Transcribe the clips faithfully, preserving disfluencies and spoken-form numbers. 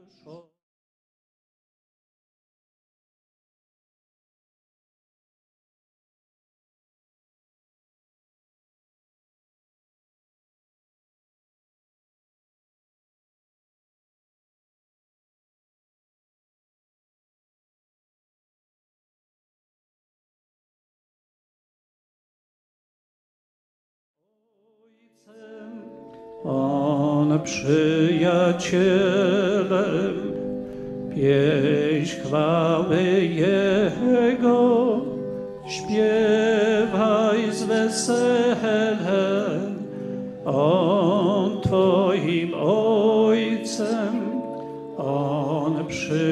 On przyjacielem, pieśń chwały Jego, śpiewaj z weselem. On Twoim Ojcem, On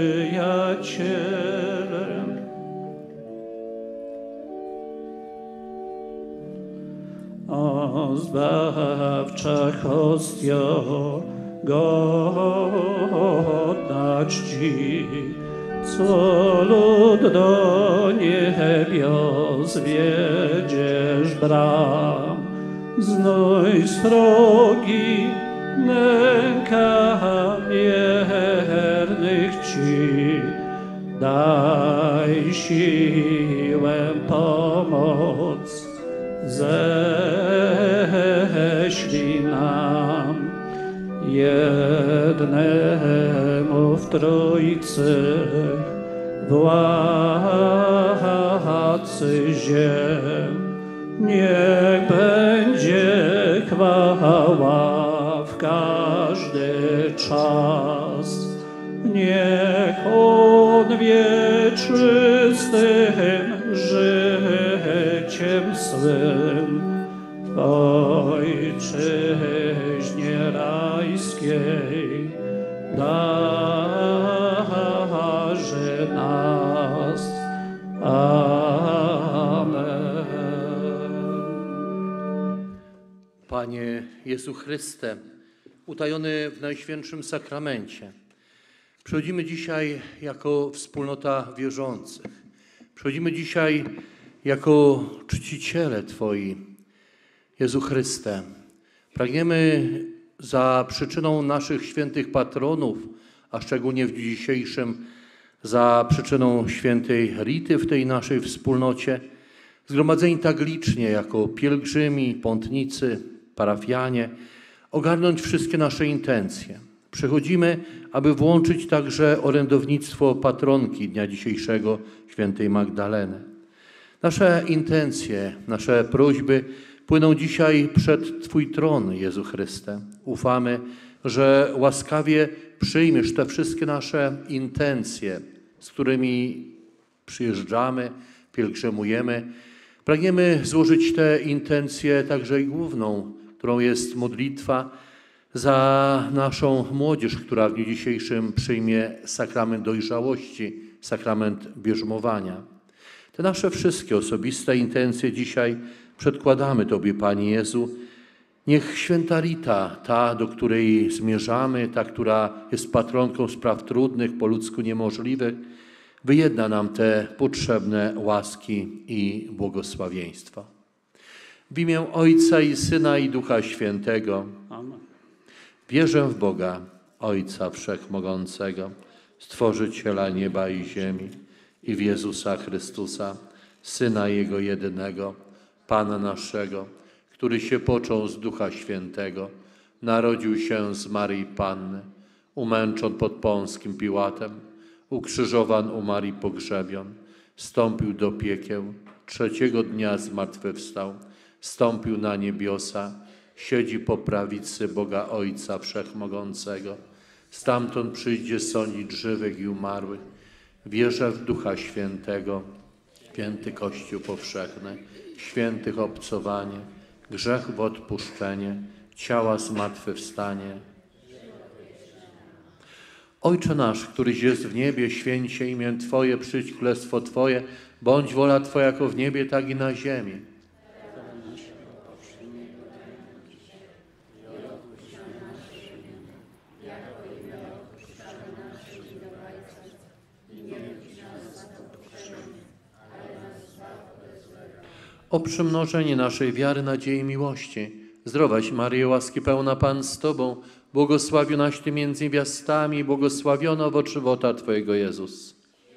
przyjacielem. O zbawcza hostio, godna czci, co lud do niebios wiedziesz bram. Znój srogi nęka miernych ci, daj siłę, pomoc, ześlij nam. Jednemu w Trójcy, władcy ziem, niech będzie chwała w każdy czas. Niech On wieczystym życiem swym w Ojczyźnie rajskiej darzy nas. Amen. Panie Jezu Chryste, utajony w Najświętszym Sakramencie, przychodzimy dzisiaj jako wspólnota wierzących. Przychodzimy dzisiaj jako czciciele Twoi, Jezu Chryste. Pragniemy za przyczyną naszych świętych patronów, a szczególnie w dniu dzisiejszym za przyczyną świętej Rity w tej naszej wspólnocie, zgromadzeni tak licznie jako pielgrzymi, pątnicy, parafianie, ogarnąć wszystkie nasze intencje. Przychodzimy, aby włączyć także orędownictwo patronki dnia dzisiejszego, świętej Magdaleny. Nasze intencje, nasze prośby płyną dzisiaj przed Twój tron, Jezu Chryste. Ufamy, że łaskawie przyjmiesz te wszystkie nasze intencje, z którymi przyjeżdżamy, pielgrzymujemy. Pragniemy złożyć te intencje także i główną, którą jest modlitwa za naszą młodzież, która w dniu dzisiejszym przyjmie sakrament dojrzałości, sakrament bierzmowania. Te nasze wszystkie osobiste intencje dzisiaj przedkładamy Tobie, Panie Jezu. Niech święta Rita, ta, do której zmierzamy, ta, która jest patronką spraw trudnych, po ludzku niemożliwych, wyjedna nam te potrzebne łaski i błogosławieństwa. W imię Ojca i Syna i Ducha Świętego. Amen. Wierzę w Boga, Ojca Wszechmogącego, Stworzyciela nieba i ziemi, i w Jezusa Chrystusa, Syna Jego jedynego, Pana naszego, który się począł z Ducha Świętego, narodził się z Maryi Panny, umęczon pod Pąskim Piłatem, ukrzyżowan, umarł i pogrzebion, wstąpił do piekieł, trzeciego dnia zmartwychwstał, wstąpił na niebiosa, siedzi po prawicy Boga Ojca Wszechmogącego, stamtąd przyjdzie sądzić żywych i umarłych. Wierzę w Ducha Świętego, święty Kościół powszechny, świętych obcowanie, grzechów odpuszczenie, ciała zmartwychwstanie. Ojcze nasz, któryś jest w niebie, święć się imię Twoje, przyjdź królestwo Twoje, bądź wola Twoja jako w niebie, tak i na ziemi. O przymnożenie naszej wiary, nadziei i miłości. Zdrowaś Maryjo, łaski pełna Pan z Tobą, błogosławionaś Ty między niewiastami i błogosławiony owoc żywota Twojego, Jezus.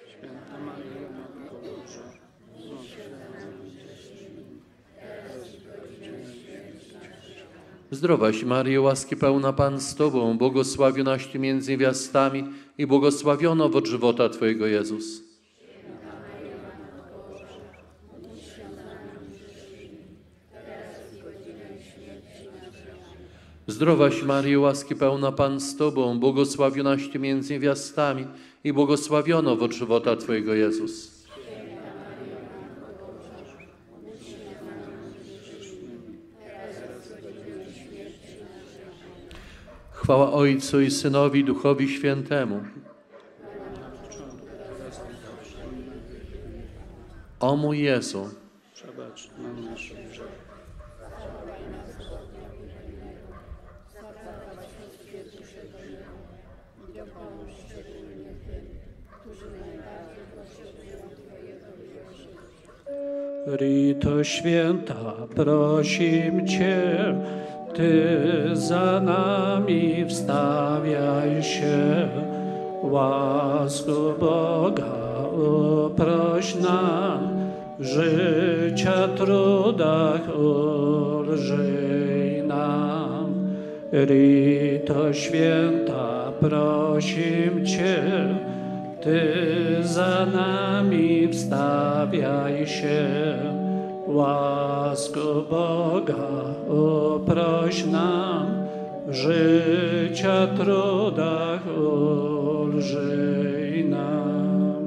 Zdrowaś Maryjo, łaski pełna Pan z Tobą, błogosławionaś Ty między niewiastami i błogosławiony owoc żywota Twojego, Jezus. Zdrowaś Maryjo, łaski pełna Pan z Tobą, błogosławionaś Ty między niewiastami i błogosławiony owoc żywota Twojego, Jezus. Chwała Ojcu i Synowi, i Duchowi Świętemu. O mój Jezu, Przebacz nam nasze grzechy. Rito święta, prosim Cię, Ty za nami wstawiaj się. Łasku Boga uproś nam, życia trudach ulżyj nam. Rito święta, prosim Cię, Ty za nami wstawiaj się. Łasku Boga uproś nam, życia trudach ulżyj nam.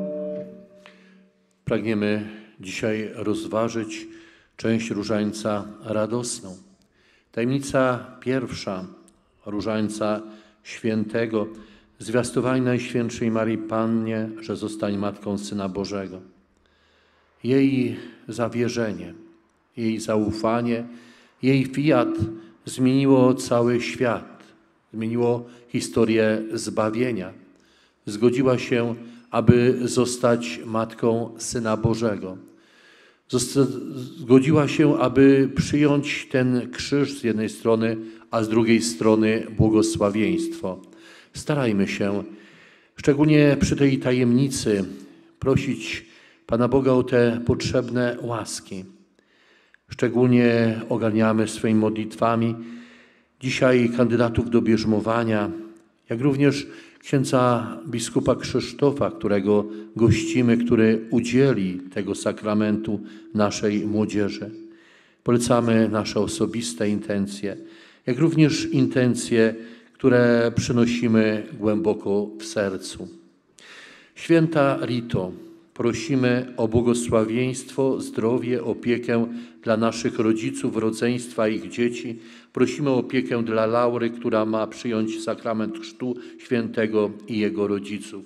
Pragniemy dzisiaj rozważyć część Różańca radosną. Tajemnica pierwsza Różańca Świętego, zwiastowanie Najświętszej Marii Pannie, że zostanie Matką Syna Bożego. Jej zawierzenie, jej zaufanie, jej fiat zmieniło cały świat, zmieniło historię zbawienia. Zgodziła się, aby zostać Matką Syna Bożego. Zgodziła się, aby przyjąć ten krzyż z jednej strony, a z drugiej strony błogosławieństwo. Starajmy się, szczególnie przy tej tajemnicy, prosić Pana Boga o te potrzebne łaski. Szczególnie ogarniamy swoimi modlitwami dzisiaj kandydatów do bierzmowania, jak również księdza biskupa Krzysztofa, którego gościmy, który udzieli tego sakramentu naszej młodzieży. Polecamy nasze osobiste intencje, jak również intencje, które przynosimy głęboko w sercu. Święta Rito, prosimy o błogosławieństwo, zdrowie, opiekę dla naszych rodziców, rodzeństwa ich dzieci. Prosimy o opiekę dla Laury, która ma przyjąć sakrament chrztu świętego i jego rodziców.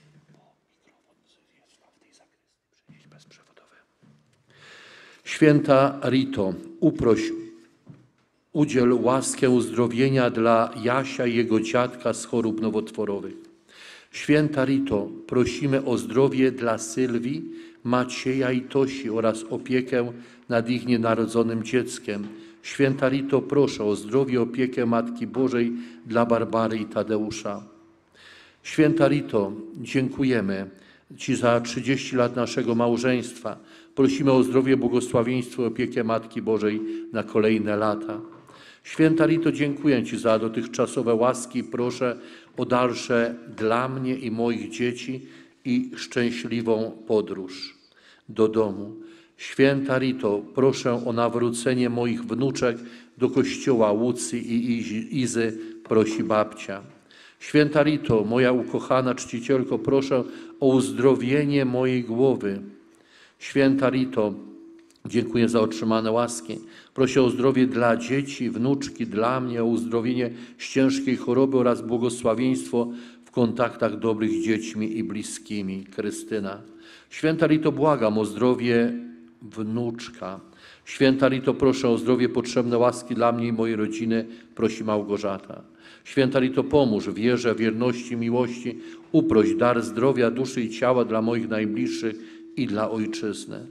Święta Rito, uproś, udziel łaskę uzdrowienia dla Jasia i jego dziadka z chorób nowotworowych. Święta Rito, prosimy o zdrowie dla Sylwii, Macieja i Tosi oraz opiekę nad ich nienarodzonym dzieckiem. Święta Rito, proszę o zdrowie, opiekę Matki Bożej dla Barbary i Tadeusza. Święta Rito, dziękujemy Ci za trzydzieści lat naszego małżeństwa. Prosimy o zdrowie, błogosławieństwo i opiekę Matki Bożej na kolejne lata. Święta Rito, dziękuję Ci za dotychczasowe łaski i proszę o dalsze dla mnie i moich dzieci i szczęśliwą podróż do domu. Święta Rito, proszę o nawrócenie moich wnuczek do kościoła Łucy i Izy, prosi babcia. Święta Rito, moja ukochana czcicielko, proszę o uzdrowienie mojej głowy. Święta Rito, dziękuję za otrzymane łaski. Proszę o zdrowie dla dzieci, wnuczki, dla mnie, o uzdrowienie z ciężkiej choroby oraz błogosławieństwo w kontaktach dobrych z dziećmi i bliskimi. Krystyna. Święta Rito, błagam o zdrowie wnuczka. Święta Rito, proszę o zdrowie, potrzebne łaski dla mnie i mojej rodziny, prosi Małgorzata. Święta Rito, pomóż w wierze, wierności, miłości, uproś dar zdrowia, duszy i ciała dla moich najbliższych i dla Ojczyzny.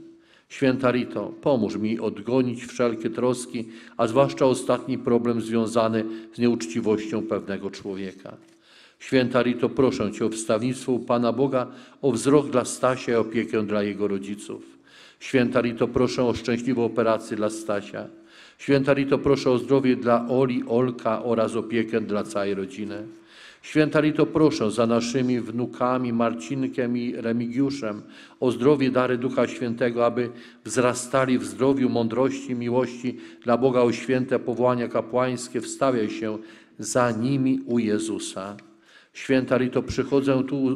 Święta Rito, pomóż mi odgonić wszelkie troski, a zwłaszcza ostatni problem związany z nieuczciwością pewnego człowieka. Święta Rito, proszę Cię o wstawiennictwo u Pana Boga, o wzrok dla Stasia i opiekę dla jego rodziców. Święta Rito, proszę o szczęśliwą operację dla Stasia. Święta Rito, proszę o zdrowie dla Oli, Olka oraz opiekę dla całej rodziny. Święta Rito, proszę za naszymi wnukami Marcinkiem i Remigiuszem o zdrowie, dary Ducha Świętego, aby wzrastali w zdrowiu, mądrości, miłości dla Boga, o święte powołania kapłańskie. Wstawiaj się za nimi u Jezusa. Święta Rito, przychodzę tu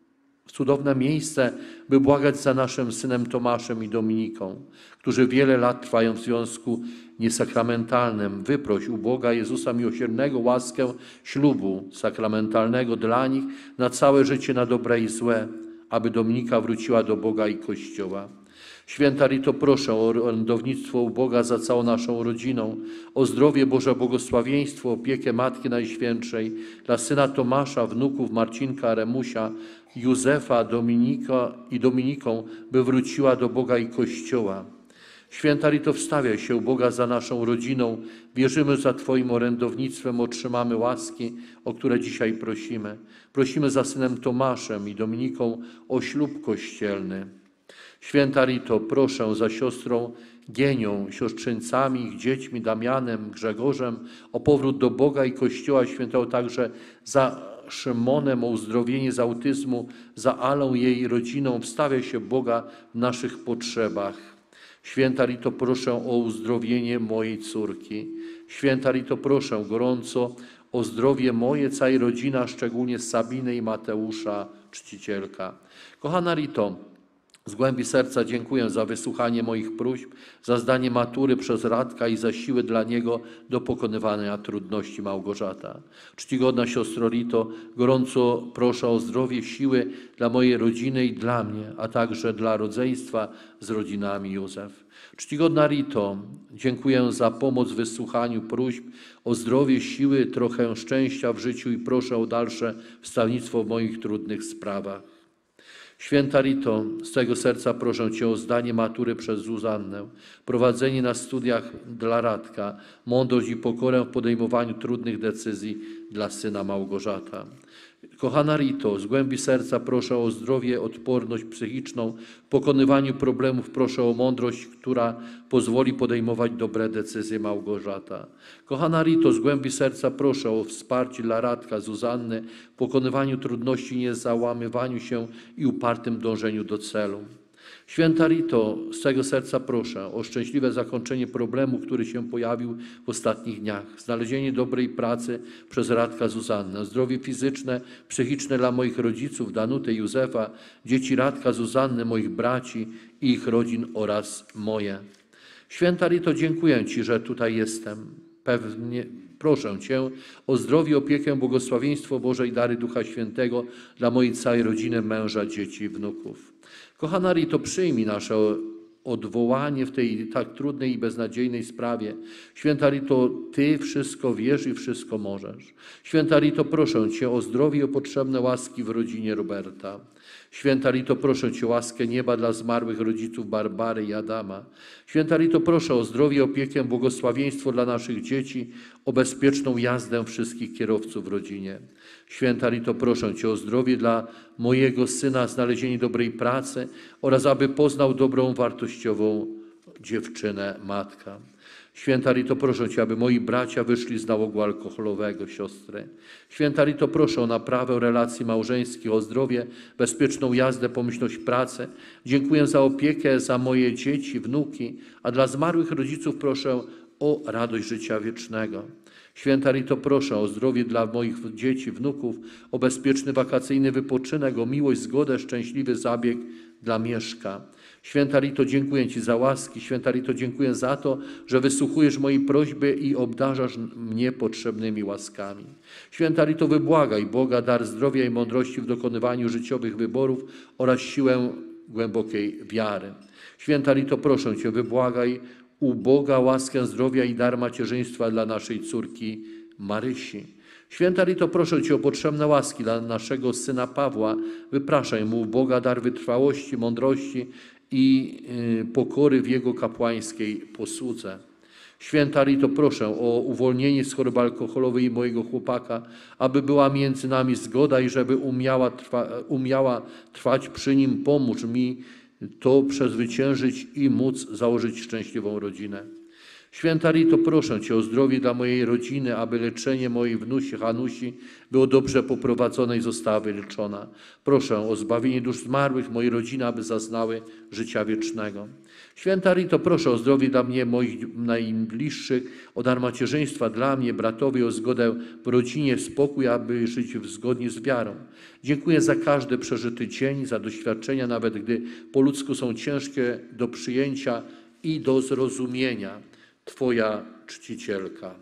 w cudowne miejsce, by błagać za naszym synem Tomaszem i Dominiką, którzy wiele lat trwają w związku niesakramentalnym. Wyproś u Boga Jezusa Miłosiernego łaskę ślubu sakramentalnego dla nich na całe życie, na dobre i złe, aby Dominika wróciła do Boga i Kościoła. Święta Rito, proszę o orędownictwo u Boga za całą naszą rodziną, o zdrowie, Boże błogosławieństwo, opiekę Matki Najświętszej, dla syna Tomasza, wnuków Marcinka, Remusia, Józefa, Dominika i Dominiką, by wróciła do Boga i Kościoła. Święta Rito, wstawiaj się u Boga za naszą rodziną. Wierzymy, za Twoim orędownictwem otrzymamy łaski, o które dzisiaj prosimy. Prosimy za synem Tomaszem i Dominiką o ślub kościelny. Święta Rito, proszę za siostrą Gienią, siostrzeńcami, ich dziećmi, Damianem, Grzegorzem, o powrót do Boga i Kościoła Świętego, także za Szymonem o uzdrowienie z autyzmu, za Alą i jej rodziną. Wstawia się Boga w naszych potrzebach. Święta Rito, proszę o uzdrowienie mojej córki. Święta Rito, proszę gorąco o zdrowie moje, całej rodziny, a szczególnie Sabiny i Mateusza, czcicielka. Kochana Rito, z głębi serca dziękuję za wysłuchanie moich próśb, za zdanie matury przez Radka i za siły dla niego do pokonywania trudności. Małgorzata. Czcigodna siostro Rito, gorąco proszę o zdrowie, siły dla mojej rodziny i dla mnie, a także dla rodzeństwa z rodzinami Józef. Czcigodna Rito, dziękuję za pomoc w wysłuchaniu próśb o zdrowie, siły, trochę szczęścia w życiu i proszę o dalsze wstawiennictwo w moich trudnych sprawach. Święta Rito, z całego serca proszę Cię o zdanie matury przez Zuzannę, prowadzenie na studiach dla Radka, mądrość i pokorę w podejmowaniu trudnych decyzji dla syna Małgorzata. Kochana Rito, z głębi serca proszę o zdrowie, odporność psychiczną, w pokonywaniu problemów proszę o mądrość, która pozwoli podejmować dobre decyzje. Małgorzata. Kochana Rito, z głębi serca proszę o wsparcie dla Radka, Zuzanny, w pokonywaniu trudności, niezałamywaniu się i upartym dążeniu do celu. Święta Rito, z całego serca proszę o szczęśliwe zakończenie problemu, który się pojawił w ostatnich dniach. Znalezienie dobrej pracy przez Radka, Zuzannę. Zdrowie fizyczne, psychiczne dla moich rodziców, Danuty, Józefa, dzieci Radka, Zuzanny, moich braci i ich rodzin oraz moje. Święta Rito, dziękuję Ci, że tutaj jestem. Pewnie proszę Cię o zdrowie, opiekę, błogosławieństwo Boże i dary Ducha Świętego dla mojej całej rodziny, męża, dzieci i wnuków. Kochana Rito, przyjmij nasze odwołanie w tej tak trudnej i beznadziejnej sprawie. Święta Rito, Ty wszystko wiesz i wszystko możesz. Święta Rito, proszę Cię o zdrowie i o potrzebne łaski w rodzinie Roberta. Święta Rito, proszę Cię o łaskę nieba dla zmarłych rodziców Barbary i Adama. Święta Rito, proszę o zdrowie, opiekę, błogosławieństwo dla naszych dzieci, o bezpieczną jazdę wszystkich kierowców w rodzinie. Święta Rito, proszę Cię o zdrowie dla mojego syna, znalezienie dobrej pracy oraz aby poznał dobrą, wartościową dziewczynę, matka. Święta Rito, proszę Cię, aby moi bracia wyszli z nałogu alkoholowego, siostry. Święta Rito, proszę o naprawę relacji małżeńskich, o zdrowie, bezpieczną jazdę, pomyślność pracy. Dziękuję za opiekę, za moje dzieci, wnuki, a dla zmarłych rodziców proszę o radość życia wiecznego. Święta Rito, proszę o zdrowie dla moich dzieci, wnuków, o bezpieczny wakacyjny wypoczynek, o miłość, zgodę, szczęśliwy zabieg dla Mieszka. Święta Rito, dziękuję Ci za łaski. Święta Rito, dziękuję za to, że wysłuchujesz mojej prośby i obdarzasz mnie potrzebnymi łaskami. Święta Rito, wybłagaj Boga dar zdrowia i mądrości w dokonywaniu życiowych wyborów oraz siłę głębokiej wiary. Święta Rito, proszę Cię, wybłagaj u Boga łaskę zdrowia i dar macierzyństwa dla naszej córki Marysi. Święta Rito, proszę Cię o potrzebne łaski dla naszego syna Pawła. Wypraszaj mu u Boga dar wytrwałości, mądrości i pokory w Jego kapłańskiej posłudze. Święta Rito, proszę o uwolnienie z choroby alkoholowej mojego chłopaka, aby była między nami zgoda i żeby umiała, trwa, umiała trwać przy nim. Pomóż mi to przezwyciężyć i móc założyć szczęśliwą rodzinę. Święta Rito, proszę Cię o zdrowie dla mojej rodziny, aby leczenie mojej wnusi Hanusi było dobrze poprowadzone i została wyleczona. Proszę o zbawienie dusz zmarłych mojej rodziny, aby zaznały życia wiecznego. Święta Rito, proszę o zdrowie dla mnie, moich najbliższych, o dar macierzyństwa dla mnie, bratowi, o zgodę w rodzinie, spokój, aby żyć zgodnie z wiarą. Dziękuję za każdy przeżyty dzień, za doświadczenia, nawet gdy po ludzku są ciężkie do przyjęcia i do zrozumienia. Twoja czcicielka.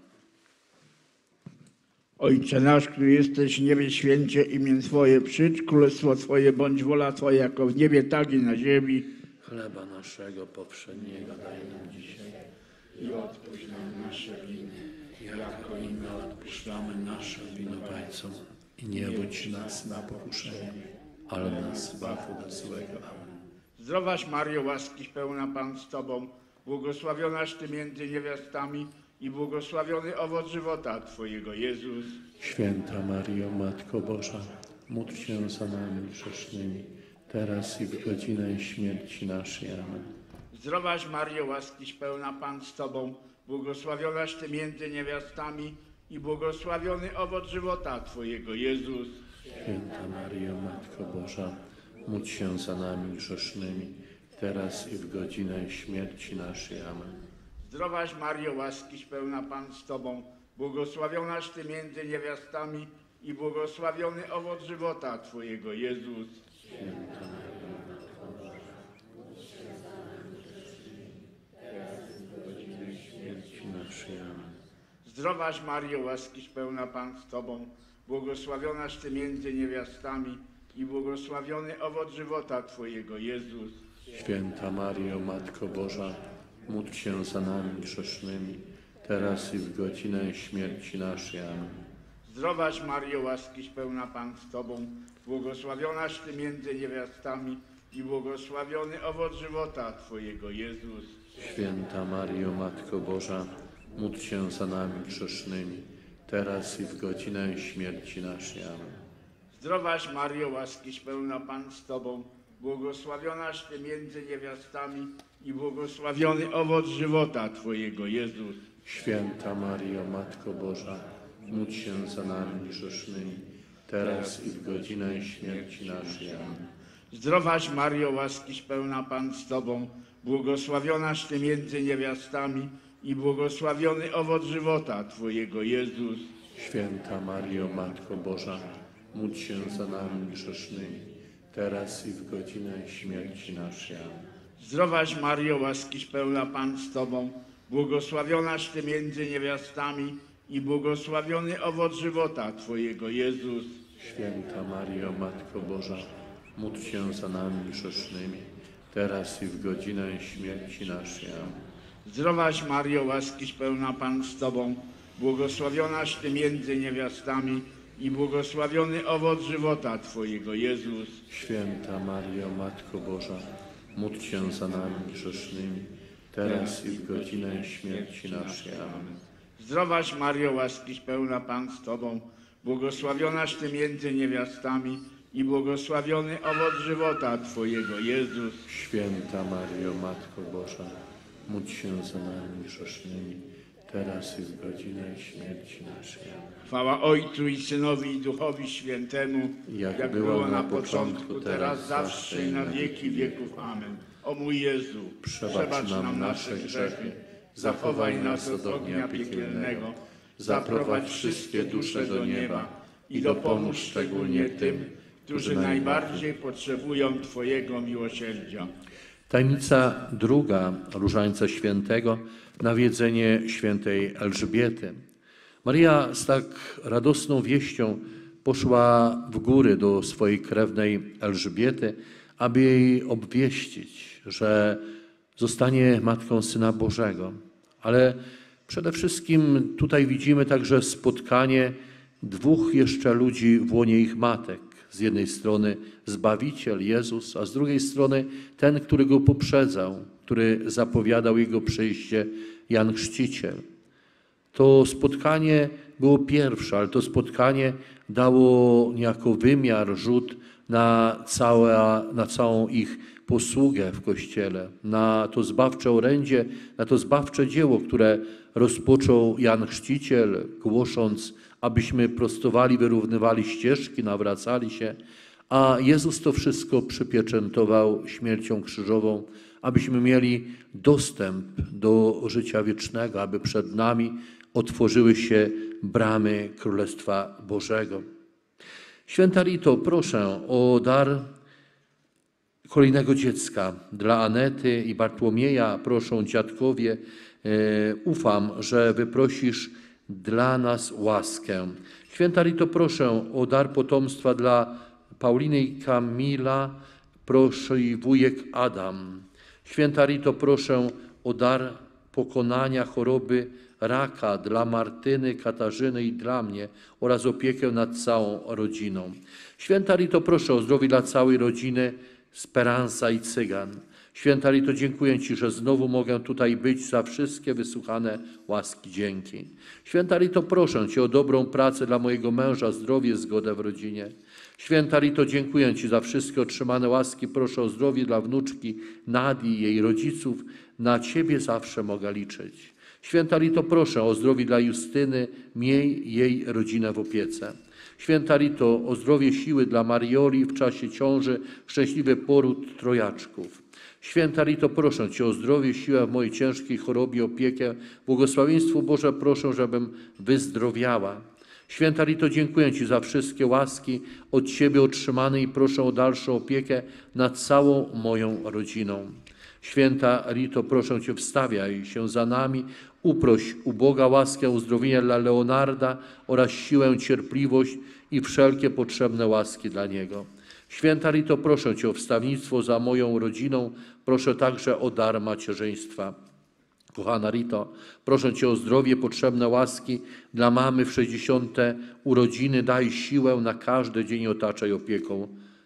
Ojcze nasz, który jesteś w niebie, święcie imię Twoje, przyjdź królestwo Twoje, bądź wola Twoja, jako w niebie, tak i na ziemi. Chleba naszego poprzedniego daj nam dzisiaj I odpuść nam nasze winy, jako i my odpuszczamy naszym winowajcom. i nie budź nas na pokuszenie, ale nas zbaw od złego. Amen. Zdrowaś Maryjo, łaskiś pełna Pan z Tobą, błogosławionaś Ty między niewiastami i błogosławiony owoc żywota Twojego, Jezus. Święta Maryjo, Matko Boża, módl się za nami grzesznymi, teraz i w godzinę śmierci naszej. Amen. Zdrowaś Maryjo, łaskiś pełna Pan z Tobą, błogosławionaś Ty między niewiastami i błogosławiony owoc żywota Twojego, Jezus. Święta Maryjo, Matko Boża, módl się za nami grzesznymi, teraz i w godzinę śmierci naszej. Amen. Zdrowaś Maryjo, łaskiś pełna Pan z Tobą, błogosławionaś Ty między niewiastami i błogosławiony owoc żywota Twojego, Jezus. Święta Maryjo, Matko Boża, módl się za nami grzesznymi, teraz i w godzinę śmierci naszej. Amen. Zdrowaś Maryjo, łaskiś pełna Pan z Tobą, błogosławionaś Ty między niewiastami i błogosławiony owoc żywota Twojego, Jezus. Święta Maryjo, Matko Boża, módl się za nami grzesznymi, teraz i w godzinę śmierci naszej. Amen. Zdrowaś Maryjo, łaskiś pełna Pan z Tobą, błogosławionaś Ty między niewiastami i błogosławiony owoc żywota Twojego, Jezus. Święta Maryjo, Matko Boża, módl się za nami grzesznymi, teraz i w godzinę śmierci naszej. Amen. Zdrowaś Maryjo, łaskiś pełna Pan z Tobą, błogosławionaś Ty między niewiastami i błogosławiony owoc żywota Twojego, Jezus. Święta Maryjo, Matko Boża, módl się za nami grzesznymi, teraz i w godzinę śmierci naszej. Amen. Zdrowaś Maryjo, łaskiś pełna Pan z Tobą, błogosławionaś Ty między niewiastami i błogosławiony owoc żywota Twojego, Jezus. Święta Maryjo, Matko Boża, módl się za nami grzesznymi, teraz i w godzinę śmierci naszej. Amen. Zdrowaś Maryjo, łaskiś pełna Pan z Tobą, błogosławionaś Ty między niewiastami i błogosławiony owoc żywota Twojego, Jezus. Święta Maryjo, Matko Boża, módl się za nami grzesznymi, teraz i w godzinę śmierci naszej. Amen. Zdrowaś Maryjo, łaskiś pełna Pan z Tobą, błogosławionaś Ty między niewiastami i błogosławiony owoc żywota Twojego, Jezus. Święta Maryjo, Matko Boża, módl się za nami grzesznymi, teraz i w godzinę śmierci naszej. Amen. Zdrowaś Maryjo, łaskiś pełna Pan z Tobą, błogosławionaś Ty między niewiastami i błogosławiony owoc żywota Twojego, Jezus. Święta Maryjo, Matko Boża, módl się za nami grzesznymi, teraz i w godzinę śmierci naszej. Amen. Chwała Ojcu i Synowi i Duchowi Świętemu, Jak jak było było na na początku, początku, teraz, teraz, zawsze i na wieki wieków. Amen. O mój Jezu, Przebacz nam nasze grzechy, zachowaj nas od ognia piekielnego, zaprowadź wszystkie dusze do nieba i dopomóż szczególnie tym, którzy najbardziej potrzebują Twojego miłosierdzia. Tajemnica druga Różańca Świętego, nawiedzenie świętej Elżbiety. Maryja z tak radosną wieścią poszła w góry do swojej krewnej Elżbiety, aby jej obwieścić, że zostanie matką Syna Bożego. Ale przede wszystkim tutaj widzimy także spotkanie dwóch jeszcze ludzi w łonie ich matek. Z jednej strony Zbawiciel Jezus, a z drugiej strony ten, który go poprzedzał, który zapowiadał jego przyjście, Jan Chrzciciel. To spotkanie było pierwsze, ale to spotkanie dało niejako wymiar, rzut na, całe, na całą ich posługę w Kościele, na to zbawcze orędzie, na to zbawcze dzieło, które rozpoczął Jan Chrzciciel, głosząc, abyśmy prostowali, wyrównywali ścieżki, nawracali się, a Jezus to wszystko przypieczętował śmiercią krzyżową, abyśmy mieli dostęp do życia wiecznego, aby przed nami otworzyły się bramy Królestwa Bożego. Święta Rito, proszę o dar kolejnego dziecka dla Anety i Bartłomieja. Proszę dziadkowie, e, ufam, że wyprosisz dla nas łaskę. Święta Rito, proszę o dar potomstwa dla Pauliny i Kamila. Proszę i wujek Adam. Święta Rito, proszę o dar pokonania choroby raka dla Martyny, Katarzyny i dla mnie oraz opiekę nad całą rodziną. Święta Rito, proszę o zdrowie dla całej rodziny Speranza i Cygan. Święta Rito, dziękuję Ci, że znowu mogę tutaj być, za wszystkie wysłuchane łaski dzięki. Święta Rito, proszę Cię o dobrą pracę dla mojego męża, zdrowie, zgodę w rodzinie. Święta Rito, dziękuję Ci za wszystkie otrzymane łaski. Proszę o zdrowie dla wnuczki Nadii i jej rodziców. Na Ciebie zawsze mogę liczyć. Święta Rito, proszę o zdrowie dla Justyny, miej jej rodzinę w opiece. Święta Rito, o zdrowie siły dla Marioli w czasie ciąży, szczęśliwy poród trojaczków. Święta Rito, proszę Cię o zdrowie, siłę w mojej ciężkiej chorobie, opiekę. Błogosławieństwo Boże, proszę, żebym wyzdrowiała. Święta Rito, dziękuję Ci za wszystkie łaski od Ciebie otrzymane i proszę o dalszą opiekę nad całą moją rodziną. Święta Rito, proszę Cię, wstawiaj się za nami, uproś u Boga łaskę uzdrowienia dla Leonarda oraz siłę, cierpliwość i wszelkie potrzebne łaski dla niego. Święta Rito, proszę Cię o wstawnictwo za moją rodziną, proszę także o dar macierzyństwa. Kochana Rito, proszę Cię o zdrowie, potrzebne łaski dla mamy w sześćdziesiąte urodziny, daj siłę na każdy dzień, otaczaj opieką.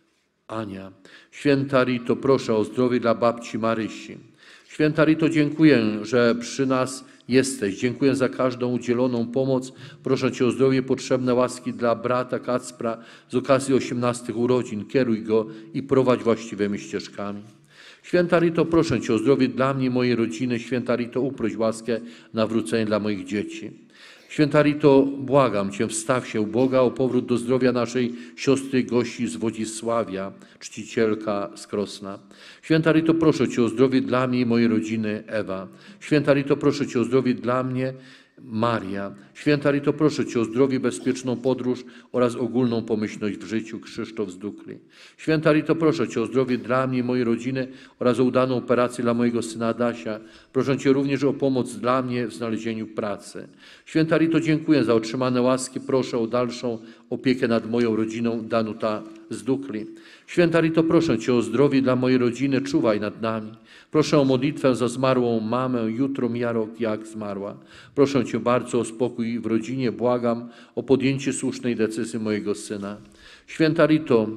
Ania. Święta Rito, proszę o zdrowie dla babci Marysi. Święta Rito, dziękuję, że przy nas jesteś. Dziękuję za każdą udzieloną pomoc. Proszę Cię o zdrowie, potrzebne łaski dla brata Kacpra z okazji osiemnastych urodzin. Kieruj go i prowadź właściwymi ścieżkami. Święta Rito, proszę Cię o zdrowie dla mnie i mojej rodziny. Święta Rito, uproś łaskę nawrócenia dla moich dzieci. Święta Rito, błagam Cię, wstaw się u Boga o powrót do zdrowia naszej siostry Gosi z Wodzisławia, czcicielka z Krosna. Święta Rito, proszę Cię o zdrowie dla mnie i mojej rodziny Ewa. Święta Rito, proszę Cię o zdrowie dla mnie Maria. Święta Rito, proszę Cię o zdrowie, bezpieczną podróż oraz ogólną pomyślność w życiu Krzysztof z Dukli. Święta Rito, proszę Cię o zdrowie dla mnie i mojej rodziny oraz o udaną operację dla mojego syna Adasia. Proszę Cię również o pomoc dla mnie w znalezieniu pracy. Święta Rito, dziękuję za otrzymane łaski. Proszę o dalszą opiekę nad moją rodziną Danuta z Dukli. Święta Rito, proszę Cię o zdrowie dla mojej rodziny. Czuwaj nad nami. Proszę o modlitwę za zmarłą mamę. Jutro mija rok, jak zmarła. Proszę Cię bardzo o spokój w rodzinie. Błagam o podjęcie słusznej decyzji mojego syna. Święta Rito,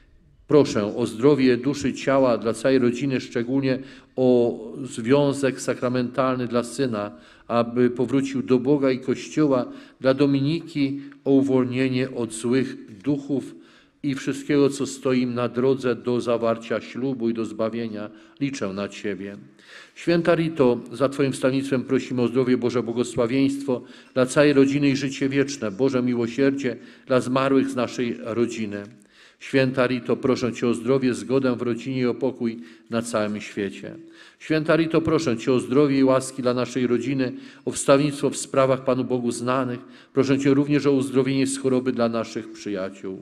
proszę o zdrowie duszy, ciała dla całej rodziny, szczególnie o związek sakramentalny dla syna, aby powrócił do Boga i Kościoła, dla Dominiki o uwolnienie od złych duchów i wszystkiego, co stoi im na drodze do zawarcia ślubu i do zbawienia. Liczę na Ciebie. Święta Rito, za Twoim wstawiennictwem prosimy o zdrowie, Boże błogosławieństwo dla całej rodziny i życie wieczne, Boże miłosierdzie dla zmarłych z naszej rodziny. Święta Rito, proszę Cię o zdrowie, zgodę w rodzinie i o pokój na całym świecie. Święta Rito, proszę Cię o zdrowie i łaski dla naszej rodziny, o wstawiennictwo w sprawach Panu Bogu znanych. Proszę Cię również o uzdrowienie z choroby dla naszych przyjaciół.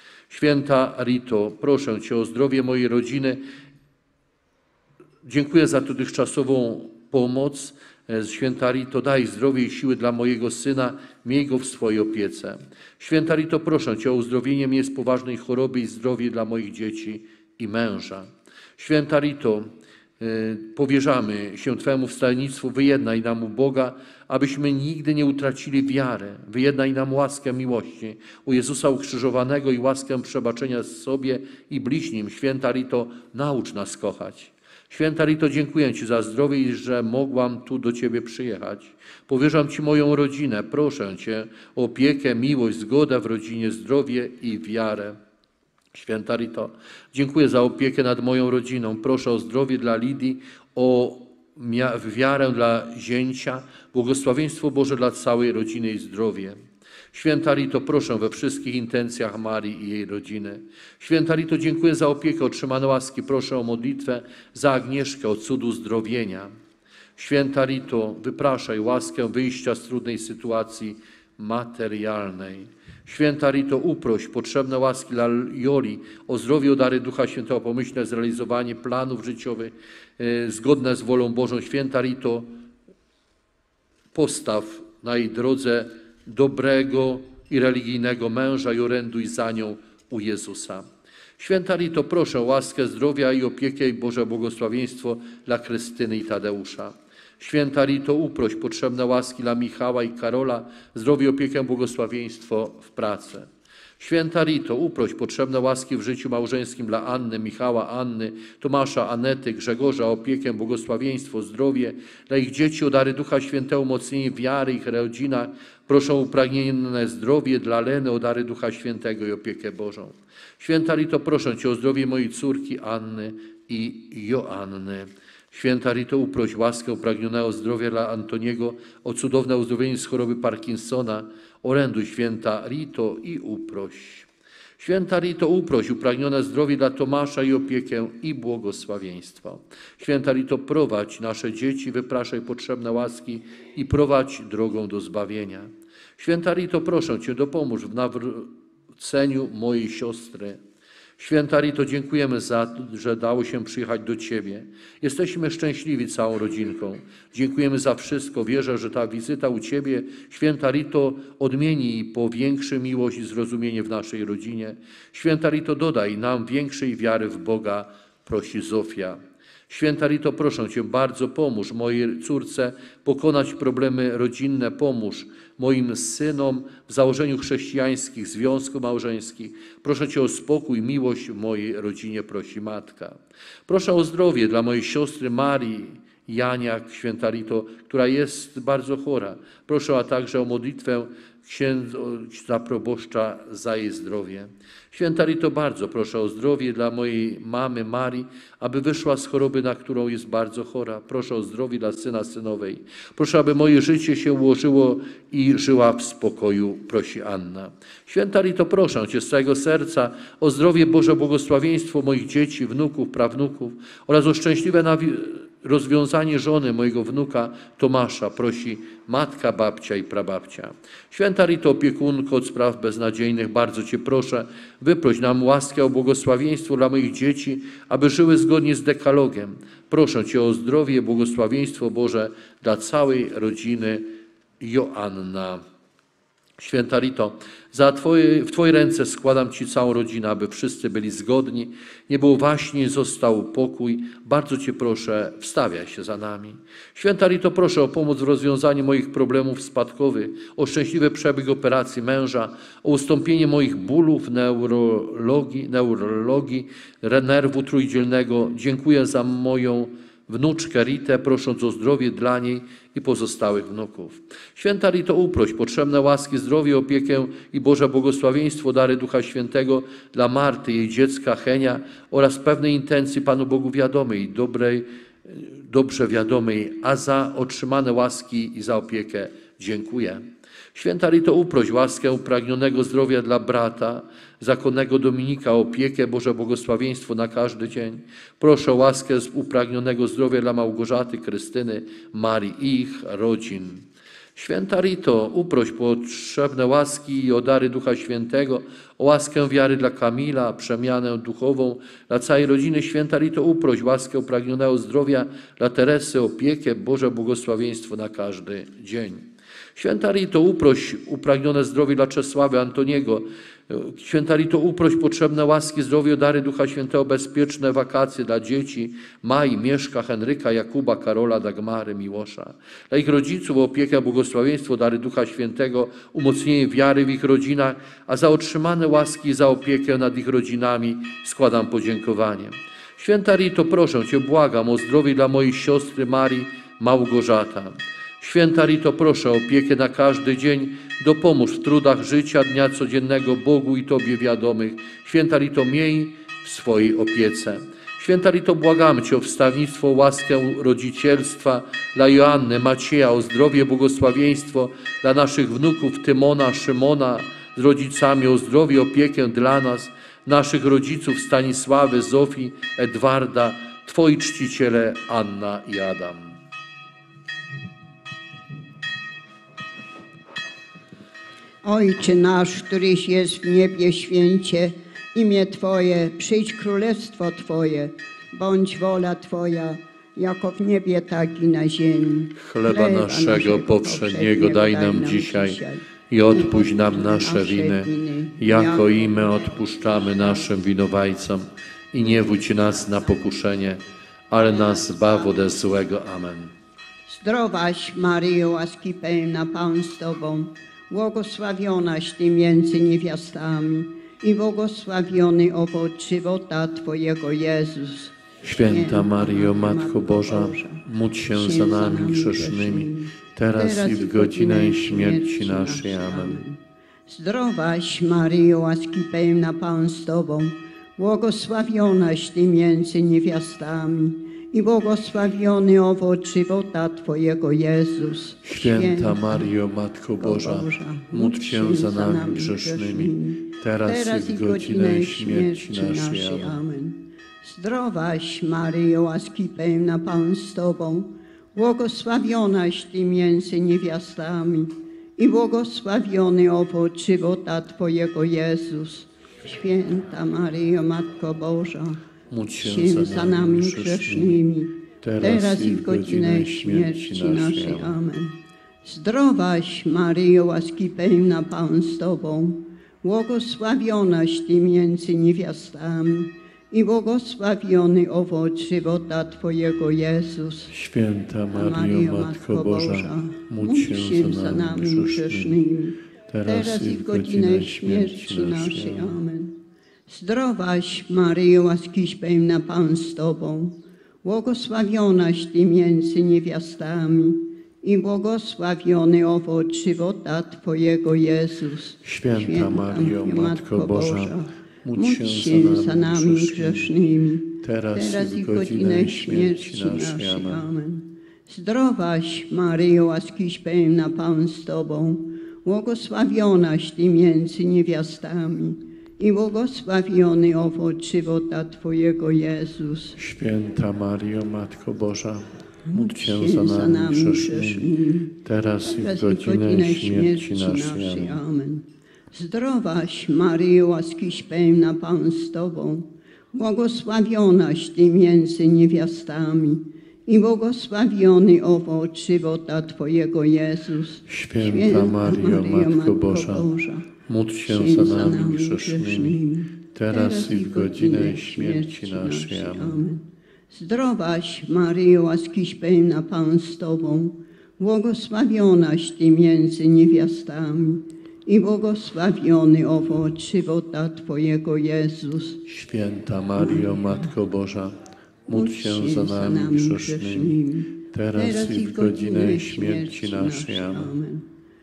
Święta Rito, proszę Cię o zdrowie mojej rodziny. Dziękuję za dotychczasową pomoc. Święta Rito, daj zdrowie i siły dla mojego syna, miej go w swojej opiece. Święta Rito, proszę Cię o uzdrowienie mnie z poważnej choroby i zdrowie dla moich dzieci i męża. Święta Rito, powierzamy się Twemu wstawiennictwu, wyjednaj nam u Boga, abyśmy nigdy nie utracili wiary. Wyjednaj nam łaskę miłości u Jezusa ukrzyżowanego i łaskę przebaczenia sobie i bliźnim. Święta Rito, naucz nas kochać. Święta Rito, dziękuję Ci za zdrowie i że mogłam tu do Ciebie przyjechać. Powierzam Ci moją rodzinę. Proszę Cię o opiekę, miłość, zgodę w rodzinie, zdrowie i wiarę. Święta Rito, dziękuję za opiekę nad moją rodziną. Proszę o zdrowie dla Lidii, o wiarę dla zięcia, błogosławieństwo Boże dla całej rodziny i zdrowie. Święta Rito, proszę we wszystkich intencjach Marii i jej rodziny. Święta Rito, dziękuję za opiekę, otrzymane łaski. Proszę o modlitwę za Agnieszkę, o cud uzdrowienia. Święta Rito, wypraszaj łaskę wyjścia z trudnej sytuacji materialnej. Święta Rito, uproś potrzebne łaski dla Joli o zdrowie, o dary Ducha Świętego, pomyślne zrealizowanie planów życiowych e, zgodne z wolą Bożą. Święta Rito, postaw na jej drodze dobrego i religijnego męża i oręduj za nią u Jezusa. Święta Rito, proszę o łaskę zdrowia i opiekę i Boże błogosławieństwo dla Krystyny i Tadeusza. Święta Rito, uproś potrzebne łaski dla Michała i Karola, zdrowie, opiekę, błogosławieństwo w pracy. Święta Rito, uproś potrzebne łaski w życiu małżeńskim dla Anny, Michała, Anny, Tomasza, Anety, Grzegorza, opiekę, błogosławieństwo, zdrowie dla ich dzieci, o dary Ducha Świętego, umocnienie wiary ich rodzinach. Proszę o upragnione zdrowie dla Leny, o dary Ducha Świętego i opiekę Bożą. Święta Rito, proszę Cię o zdrowie mojej córki Anny i Joanny. Święta Rito, uproś łaskę upragnionego zdrowia dla Antoniego, o cudowne uzdrowienie z choroby Parkinsona. Oręduj, Święta Rito, i uproś. Święta Rito, uproś upragnione zdrowie dla Tomasza i opiekę i błogosławieństwo. Święta Rito, prowadź nasze dzieci, wypraszaj potrzebne łaski i prowadź drogą do zbawienia. Święta Rito, proszę Cię, dopomóż w nawróceniu mojej siostry. Święta Rito, dziękujemy za to, że dało się przyjechać do Ciebie. Jesteśmy szczęśliwi całą rodzinką. Dziękujemy za wszystko. Wierzę, że ta wizyta u Ciebie, Święta Rito, odmieni i powiększy miłość i zrozumienie w naszej rodzinie. Święta Rito, dodaj nam większej wiary w Boga, prosi Zofia. Święta Rito, proszę Cię bardzo, pomóż mojej córce pokonać problemy rodzinne, pomóż moim synom w założeniu chrześcijańskich związków małżeńskich. Proszę Cię o spokój, miłość w mojej rodzinie, prosi matka. Proszę o zdrowie dla mojej siostry Marii Janiak, Święta Rito, która jest bardzo chora. Proszę a także o modlitwę księdza proboszcza za jej zdrowie. Święta Rito, bardzo proszę o zdrowie dla mojej mamy Marii, aby wyszła z choroby, na którą jest bardzo chora. Proszę o zdrowie dla syna, synowej. Proszę, aby moje życie się ułożyło i żyła w spokoju, prosi Anna. Święta Rito, proszę Cię z całego serca o zdrowie, Boże błogosławieństwo moich dzieci, wnuków, prawnuków oraz o szczęśliwe nawi- rozwiązanie żony mojego wnuka Tomasza, prosi matka, babcia i prababcia. Święta Rito, opiekunko od spraw beznadziejnych, bardzo Cię proszę, wyproś nam łaskę o błogosławieństwo dla moich dzieci, aby żyły zgodnie z dekalogiem. Proszę Cię o zdrowie, błogosławieństwo Boże dla całej rodziny Joanna. Święta Rito, za twoje, w Twoje ręce składam Ci całą rodzinę, aby wszyscy byli zgodni, nie było waśni, został pokój. Bardzo Cię proszę, wstawiaj się za nami. Święta Rito, proszę o pomoc w rozwiązaniu moich problemów spadkowych, o szczęśliwy przebieg operacji męża, o ustąpienie moich bólów, neurologii, neurologii, nerwu trójdzielnego. Dziękuję za moją wnuczkę Ritę, prosząc o zdrowie dla niej i pozostałych wnuków. Święta Rito, uproś potrzebne łaski, zdrowie, opiekę i Boże błogosławieństwo, dary Ducha Świętego dla Marty, jej dziecka Henia oraz pewnej intencji Panu Bogu wiadomej, dobrej, dobrze wiadomej, a za otrzymane łaski i za opiekę dziękuję. Święta Rito, uproś łaskę upragnionego zdrowia dla brata, zakonnego Dominika, o opiekę, Boże błogosławieństwo na każdy dzień. Proszę o łaskę upragnionego zdrowia dla Małgorzaty, Krystyny, Marii i ich rodzin. Święta Rito, uproś potrzebne łaski i o dary Ducha Świętego, o łaskę wiary dla Kamila, przemianę duchową dla całej rodziny. Święta Rito, uproś łaskę upragnionego zdrowia dla Teresy, opiekę, Boże błogosławieństwo na każdy dzień. Święta Rito, uproś upragnione zdrowie dla Czesławy, Antoniego, Święta Rito, uproś potrzebne łaski, zdrowie, dary Ducha Świętego, bezpieczne wakacje dla dzieci Mai, Mieszka, Henryka, Jakuba, Karola, Dagmary, Miłosza. Dla ich rodziców opiekę, błogosławieństwo, dary Ducha Świętego, umocnienie wiary w ich rodzinach, a za otrzymane łaski i za opiekę nad ich rodzinami składam podziękowanie. Święta Rito, proszę Cię, błagam o zdrowie dla mojej siostry Marii Małgorzata. Święta Rito, proszę o opiekę na każdy dzień, dopomóż w trudach życia, dnia codziennego Bogu i Tobie wiadomych. Święta Rito, miej w swojej opiece. Święta Rito, błagamy Cię o wstawiennictwo, łaskę rodzicielstwa dla Joanny, Macieja, o zdrowie, błogosławieństwo dla naszych wnuków Tymona, Szymona z rodzicami, o zdrowie, opiekę dla nas, naszych rodziców Stanisławy, Zofii, Edwarda, Twoi czciciele Anna i Adam. Ojcze nasz, któryś jest w niebie, święcie imię Twoje, przyjdź królestwo Twoje, bądź wola Twoja, jako w niebie, tak i na ziemi. Chleba naszego powszedniego daj nam dzisiaj i odpuść nam nasze winy, jako i my odpuszczamy naszym winowajcom. I nie wódź nas na pokuszenie, ale nas zbaw ode złego. Amen. Zdrowaś Maryjo, łaski pełna, Pan z Tobą, błogosławionaś Ty między niewiastami i błogosławiony owoc żywota Twojego, Jezus. Święta Maryjo, Matko Boża, módl się za nami grzesznymi, teraz i w godzinę śmierci naszej. Amen. Zdrowaś Maryjo, łaski pełna, Pan z Tobą, błogosławionaś Ty między niewiastami i błogosławiony owoc żywota Twojego, Jezus. Święta Maryjo, Matko Boża, módl się za nami grzesznymi, teraz i w godzinę śmierci naszej. Amen. Zdrowaś Maryjo, łaski pełna, Pan z Tobą, błogosławionaś Ty między niewiastami i błogosławiony owoc żywota Twojego, Jezus. Święta Maryjo, Matko Boża, módl się za nami grzesznymi, teraz i w godzinę śmierci naszej. Amen. Zdrowaś Maryjo, łaski pełna, Pan z Tobą, błogosławionaś Ty między niewiastami i błogosławiony owoc żywota Twojego, Jezus. Święta Maryjo, Matko Boża, módl się za nami grzesznymi, teraz i w godzinę śmierci naszej. Amen. Zdrowaś Maryjo, łaskiś pełna, Pan z Tobą, błogosławionaś Ty między niewiastami i błogosławiony owoc żywota Twojego, Jezus. Święta Maryjo, Matko Boża, módl się za nami grzesznymi, teraz i w godzinę śmierci naszej. Amen. Zdrowaś Maryjo, łaskiś pełna, Pan z Tobą, błogosławionaś Ty między niewiastami i błogosławiony owoc żywota Twojego, Jezus. Święta Maryjo, Matko Boża, módl się za nami grzesznymi, teraz i w godzinę śmierci naszej. Amen. Zdrowaś Maryjo, łaskiś pełna, Pan z Tobą, błogosławionaś Ty między niewiastami i błogosławiony owoc żywota Twojego, Jezus. Święta Maryjo, Matko Boża, módl się za nami grzesznymi, teraz i w godzinę śmierci naszej. Amen. Zdrowaś Maryjo, łaskiś pełna, Pan z Tobą, błogosławionaś Ty między niewiastami i błogosławiony owoc żywota Twojego, Jezus. Święta Maryjo, Matko Boża, módl się za nami grzesznymi, teraz i w godzinę śmierci naszej. Amen.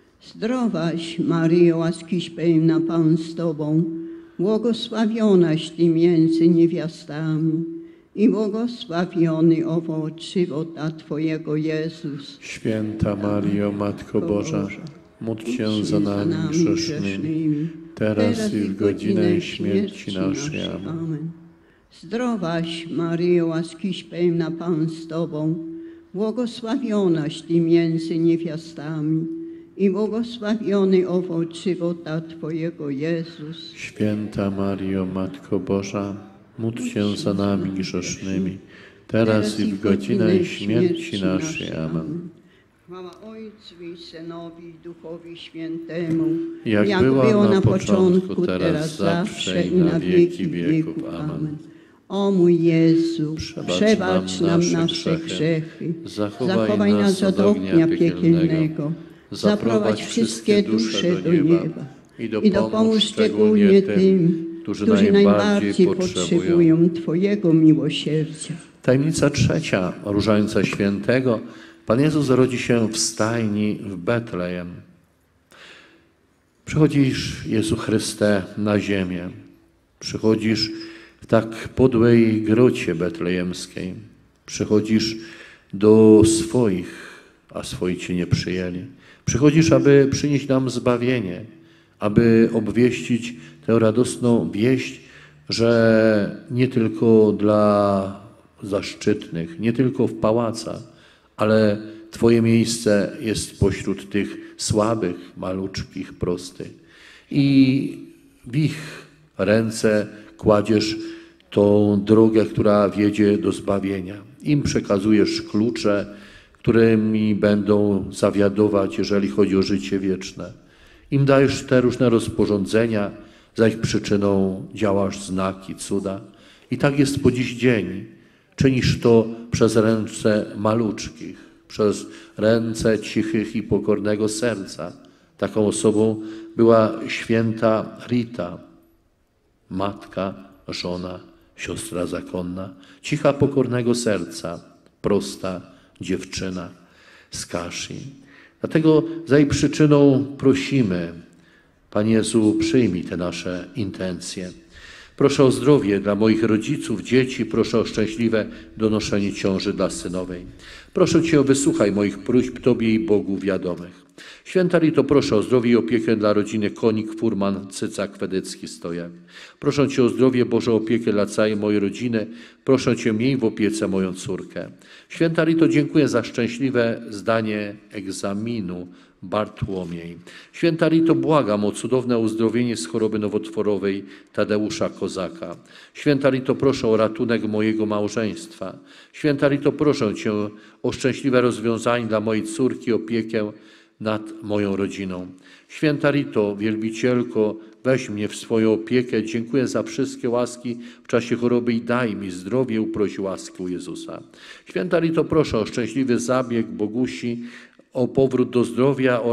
Zdrowaś Maryjo, łaskiś pełna, Pan z Tobą, błogosławionaś Ty między niewiastami i błogosławiony owoc żywota Twojego, Jezus. Święta Maryjo, Matko Boża, módl się za nami grzesznymi, teraz i w godzinę śmierci naszej. Amen. Zdrowaś Maryjo, łaskiś pełna, Pan z Tobą, błogosławionaś Ty między niewiastami i błogosławiony owoc żywota Twojego, Jezus. Święta Maryjo, Matko Boża, módl się za nami grzesznymi, teraz i w godzinę śmierci naszej. Amen. Chwała Ojcu i Synowi i Duchowi Świętemu, Jak jak była było na na początku, początku, teraz, teraz, zawsze zawsze i i na wieki wieków. wieków. Amen. Amen. O mój Jezu, Przebacz przebacz nam nam nasze nasze grzechy, grzechy, zachowaj zachowaj nas nas od od ognia ognia piekielnego, piekielnego, zaprowadź wszystkie dusze do nieba i dopomóż szczególnie tym, którzy którzy najbardziej najbardziej potrzebują. potrzebują Twojego miłosierdzia. Tajemnica trzecia Różańca Świętego. Pan Jezus rodzi się w stajni w Betlejem. Przychodzisz, Jezu Chryste, na ziemię. Przychodzisz w tak podłej grocie betlejemskiej. Przychodzisz do swoich, a swoi Cię nie przyjęli. Przychodzisz, aby przynieść nam zbawienie, aby obwieścić tę radosną wieść, że nie tylko dla zaszczytnych, nie tylko w pałacach, ale Twoje miejsce jest pośród tych słabych, maluczkich, prostych. I w ich ręce kładziesz tą drogę, która wiedzie do zbawienia. Im przekazujesz klucze, którymi będą zawiadować, jeżeli chodzi o życie wieczne. Im dajesz te różne rozporządzenia, za ich przyczyną działasz znaki, cuda. I tak jest po dziś dzień. Czynisz to przez ręce maluczkich, przez ręce cichych i pokornego serca. Taką osobą była święta Rita, matka, żona, siostra zakonna, cicha, pokornego serca, prosta dziewczyna z Kaszy. Dlatego za jej przyczyną prosimy, Panie Jezu, przyjmij te nasze intencje. Proszę o zdrowie dla moich rodziców, dzieci, proszę o szczęśliwe donoszenie ciąży dla synowej. Proszę Cię o wysłuchaj moich próśb Tobie i Bogu wiadomych. Święta Rito, proszę o zdrowie i opiekę dla rodziny Konik, Furman, Cycak, Kwedycki, Stojak. Proszę Cię o zdrowie, Boże, opiekę dla całej mojej rodziny. Proszę Cię, miej w opiece moją córkę. Święta Rito, dziękuję za szczęśliwe zdanie egzaminu Bartłomiej. Święta Rito, błagam o cudowne uzdrowienie z choroby nowotworowej Tadeusza Kozaka. Święta Rito, proszę o ratunek mojego małżeństwa. Święta Rito, proszę Cię o szczęśliwe rozwiązanie dla mojej córki, opiekę nad moją rodziną. Święta Rito, wielbicielko, weź mnie w swoją opiekę. Dziękuję za wszystkie łaski w czasie choroby i daj mi zdrowie, uproś łaskę u Jezusa. Święta Rito, proszę o szczęśliwy zabieg Bogusi, o powrót do zdrowia,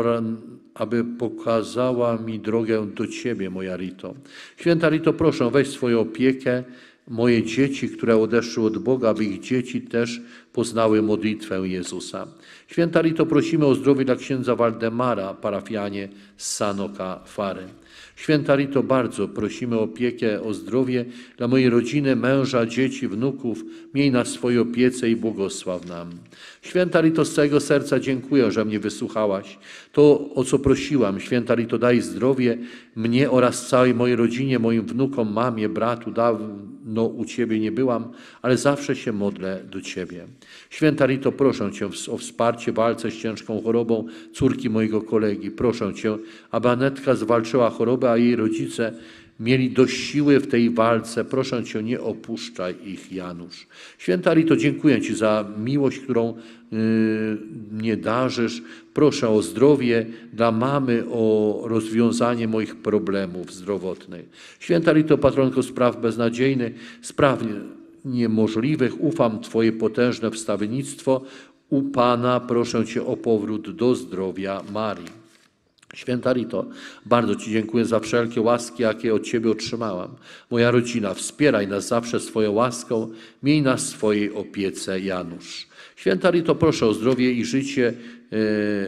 aby pokazała mi drogę do Ciebie, moja Rito. Święta Rito, proszę, weź swoją opiekę moje dzieci, które odeszły od Boga, aby ich dzieci też poznały modlitwę Jezusa. Święta Rito, prosimy o zdrowie dla księdza Waldemara, parafianie z Sanoka Fary. Święta Rito, bardzo prosimy o opiekę, o zdrowie dla mojej rodziny, męża, dzieci, wnuków. Miej na swojej opiece i błogosław nam. Święta Rito, z całego serca dziękuję, że mnie wysłuchałaś. To, o co prosiłam, Święta Rito, daj zdrowie mnie oraz całej mojej rodzinie, moim wnukom, mamie, bratu. Dawno u Ciebie nie byłam, ale zawsze się modlę do Ciebie. Święta Rito, proszę Cię o wsparcie w walce z ciężką chorobą córki mojego kolegi. Proszę Cię, aby Anetka zwalczyła chorobę, a jej rodzice mieli dość siły w tej walce. Proszę Cię, nie opuszczaj ich, Janusz. Święta Rito, dziękuję Ci za miłość, którą yy, mnie darzysz. Proszę o zdrowie dla mamy, o rozwiązanie moich problemów zdrowotnych. Święta Rito, patronko spraw beznadziejnych, spraw niemożliwych, ufam Twoje potężne wstawiennictwo. U Pana proszę Cię o powrót do zdrowia Marii. Święta Rito, bardzo Ci dziękuję za wszelkie łaski, jakie od Ciebie otrzymałam. Moja rodzina, wspieraj nas zawsze swoją łaską, miej nas w swojej opiece, Janusz. Święta Rito, proszę o zdrowie i życie yy,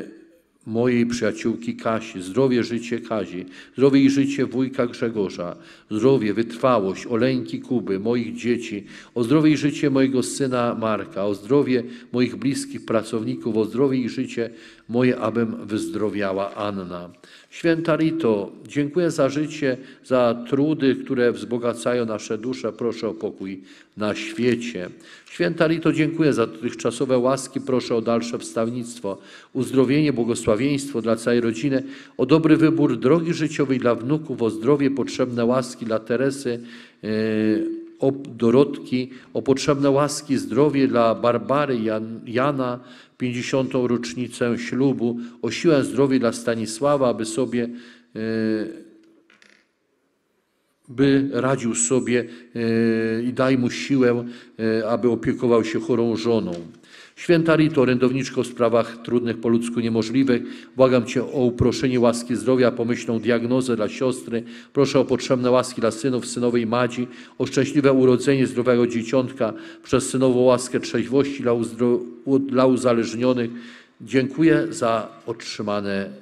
mojej przyjaciółki Kasi, zdrowie, życie Kazi, zdrowie i życie wujka Grzegorza, zdrowie, wytrwałość, Oleńki Kuby, moich dzieci, o zdrowie i życie mojego syna Marka, o zdrowie moich bliskich pracowników, o zdrowie i życie moje, abym wyzdrowiała Anna. Święta Rito, dziękuję za życie, za trudy, które wzbogacają nasze dusze. Proszę o pokój na świecie. Święta Rito, dziękuję za dotychczasowe łaski. Proszę o dalsze wstawnictwo, uzdrowienie, błogosławieństwo dla całej rodziny, o dobry wybór drogi życiowej dla wnuków, o zdrowie, potrzebne łaski dla Teresy, yy, o Dorotki, o potrzebne łaski, zdrowie dla Barbary, Jan, Jana. pięćdziesiątą rocznicę ślubu, o siłę zdrowia dla Stanisława, aby sobie by radził sobie i daj mu siłę, aby opiekował się chorą żoną. Święta Rito, orędowniczko w sprawach trudnych, po ludzku niemożliwych, błagam Cię o uproszenie łaski zdrowia, pomyślną diagnozę dla siostry. Proszę o potrzebne łaski dla synów, synowej Madzi, o szczęśliwe urodzenie zdrowego dzieciątka, przez synową łaskę trzeźwości dla, uzdro... dla uzależnionych. Dziękuję za otrzymane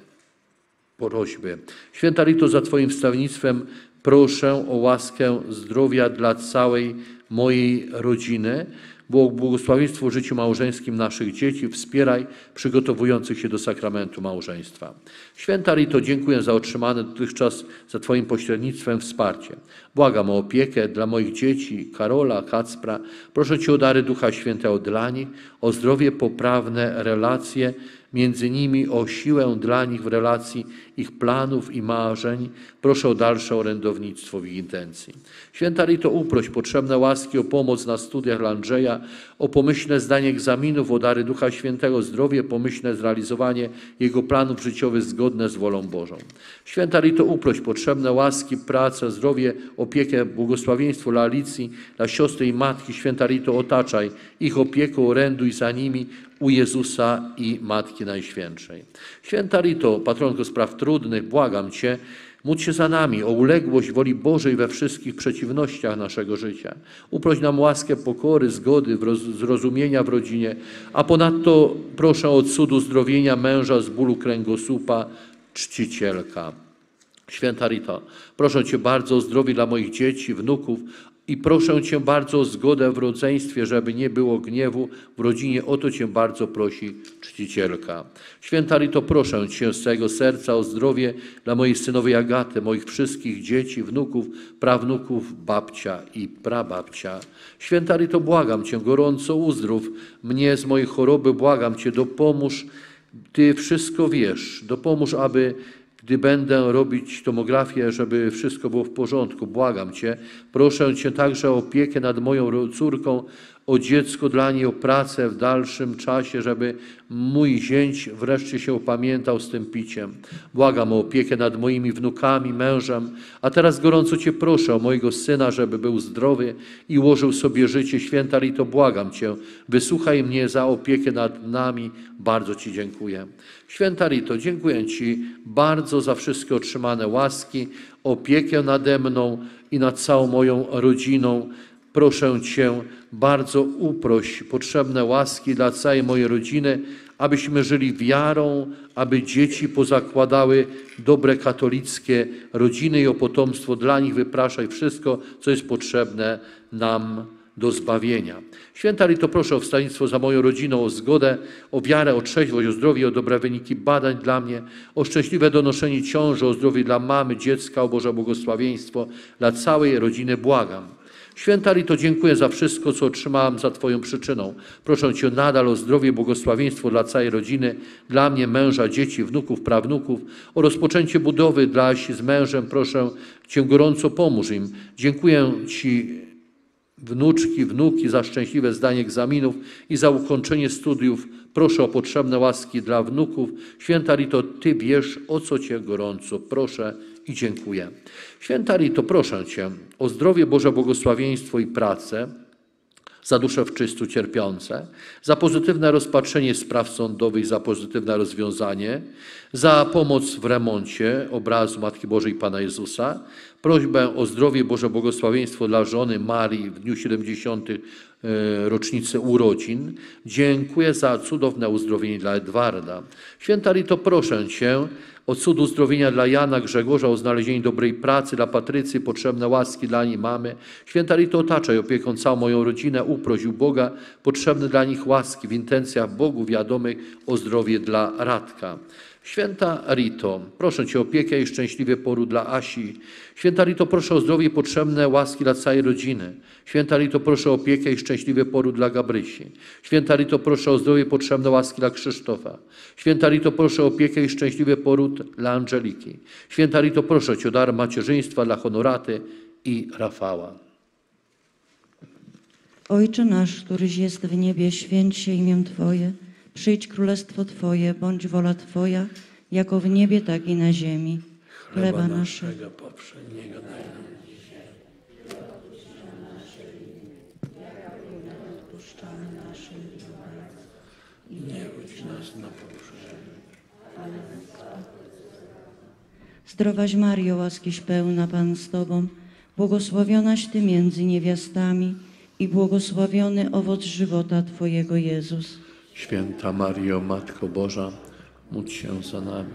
prośby. Święta Rito, za Twoim wstawiennictwem proszę o łaskę zdrowia dla całej mojej rodziny. Błogosławieństwo w życiu małżeńskim naszych dzieci wspieraj przygotowujących się do sakramentu małżeństwa. Święta Rito, dziękuję za otrzymane dotychczas za Twoim pośrednictwem wsparcie. Błagam o opiekę dla moich dzieci, Karola, Kacpra. Proszę Cię o dary Ducha Świętego dla nich, o zdrowie, poprawne relacje między nimi, o siłę dla nich w relacji ich planów i marzeń. Proszę o dalsze orędownictwo w ich intencji. Święta Rito, uproś potrzebne łaski o pomoc na studiach dla Andrzeja, o pomyślne zdanie egzaminów, o dary Ducha Świętego, zdrowie, pomyślne zrealizowanie jego planów życiowych zgodne z wolą Bożą. Święta Rito, uproś potrzebne łaski, pracę, zdrowie, opiekę, błogosławieństwo dla Alicji, dla siostry i matki. Święta Rito, otaczaj ich opieką, oręduj za nimi u Jezusa i Matki Najświętszej. Święta Rito, patronko spraw trudnych, błagam Cię, módl się za nami o uległość woli Bożej we wszystkich przeciwnościach naszego życia. Uproś nam łaskę pokory, zgody, zrozumienia w rodzinie, a ponadto proszę o cud uzdrowienia męża z bólu kręgosłupa, czcicielka. Święta Rito, proszę Cię bardzo o zdrowie dla moich dzieci, wnuków, i proszę Cię bardzo o zgodę w rodzeństwie, żeby nie było gniewu w rodzinie. O to Cię bardzo prosi czcicielka. Święta Rito, proszę Cię z całego serca o zdrowie dla mojej synowej Agaty, moich wszystkich dzieci, wnuków, prawnuków, babcia i prababcia. Święta Rito, błagam Cię gorąco, uzdrów mnie z mojej choroby, błagam Cię, dopomóż, Ty wszystko wiesz, dopomóż, aby gdy będę robić tomografię, żeby wszystko było w porządku. Błagam Cię, proszę Cię także o opiekę nad moją córką, o dziecko dla niej, o pracę w dalszym czasie, żeby mój zięć wreszcie się opamiętał z tym piciem. Błagam o opiekę nad moimi wnukami, mężem, a teraz gorąco Cię proszę o mojego syna, żeby był zdrowy i ułożył sobie życie. Święta Rito, błagam Cię, wysłuchaj mnie za opiekę nad nami. Bardzo Ci dziękuję. Święta Rito, dziękuję Ci bardzo za wszystkie otrzymane łaski, opiekę nade mną i nad całą moją rodziną. Proszę Cię bardzo, uproś potrzebne łaski dla całej mojej rodziny, abyśmy żyli wiarą, aby dzieci pozakładały dobre katolickie rodziny i o potomstwo dla nich wypraszaj wszystko, co jest potrzebne nam do zbawienia. Święta Rito, proszę o wstawiennictwo za moją rodziną, o zgodę, o wiarę, o trzeźwość, o zdrowie, o dobre wyniki badań dla mnie, o szczęśliwe donoszenie ciąży, o zdrowie dla mamy, dziecka, o Boże błogosławieństwo dla całej rodziny błagam. Święta Rito, dziękuję za wszystko, co otrzymałam za Twoją przyczyną. Proszę Cię nadal o zdrowie, błogosławieństwo dla całej rodziny, dla mnie, męża, dzieci, wnuków, prawnuków, o rozpoczęcie budowy dla Asi z mężem. Proszę Cię gorąco, pomóż im. Dziękuję Ci, wnuczki, wnuki, za szczęśliwe zdanie egzaminów i za ukończenie studiów. Proszę o potrzebne łaski dla wnuków. Święta Rito, Ty wiesz, o co Cię gorąco proszę i dziękuję. Święta Rito, proszę Cię o zdrowie, Boże błogosławieństwo i pracę za dusze w czystu cierpiące, za pozytywne rozpatrzenie spraw sądowych, za pozytywne rozwiązanie, za pomoc w remoncie obrazu Matki Bożej Pana Jezusa, prośbę o zdrowie, Boże błogosławieństwo dla żony Marii w dniu siedemdziesiątej rocznicy urodzin. Dziękuję za cudowne uzdrowienie dla Edwarda. Święta Rito, proszę Cię o cud uzdrowienia dla Jana, Grzegorza, o znalezienie dobrej pracy dla Patrycji, potrzebne łaski dla niej mamy. Święta Rito, otaczaj opieką całą moją rodzinę, uproś u Boga potrzebne dla nich łaski w intencjach Bogu wiadomych o zdrowie dla Radka. Święta Rito, proszę Cię o opiekę i szczęśliwy poród dla Asi. Święta Rito, proszę o zdrowie i potrzebne łaski dla całej rodziny. Święta Rito, proszę o opiekę i szczęśliwy poród dla Gabrysi. Święta Rito, proszę o zdrowie i potrzebne łaski dla Krzysztofa. Święta Rito, proszę o opiekę i szczęśliwy poród dla Angeliki. Święta Rito, proszę Cię o dar macierzyństwa dla Honoraty i Rafała. Ojcze nasz, któryś jest w niebie, święć się imię Twoje. Przyjdź królestwo Twoje, bądź wola Twoja, jako w niebie, tak i na ziemi. Chleba naszego poprzedniego daj nam. Nie budź nas na pokuszenie. Zdrowaś Mario, łaskiś pełna, Pan z Tobą, błogosławionaś Ty między niewiastami i błogosławiony owoc żywota Twojego, Jezus. Święta Mario, Matko Boża, módl się za nami.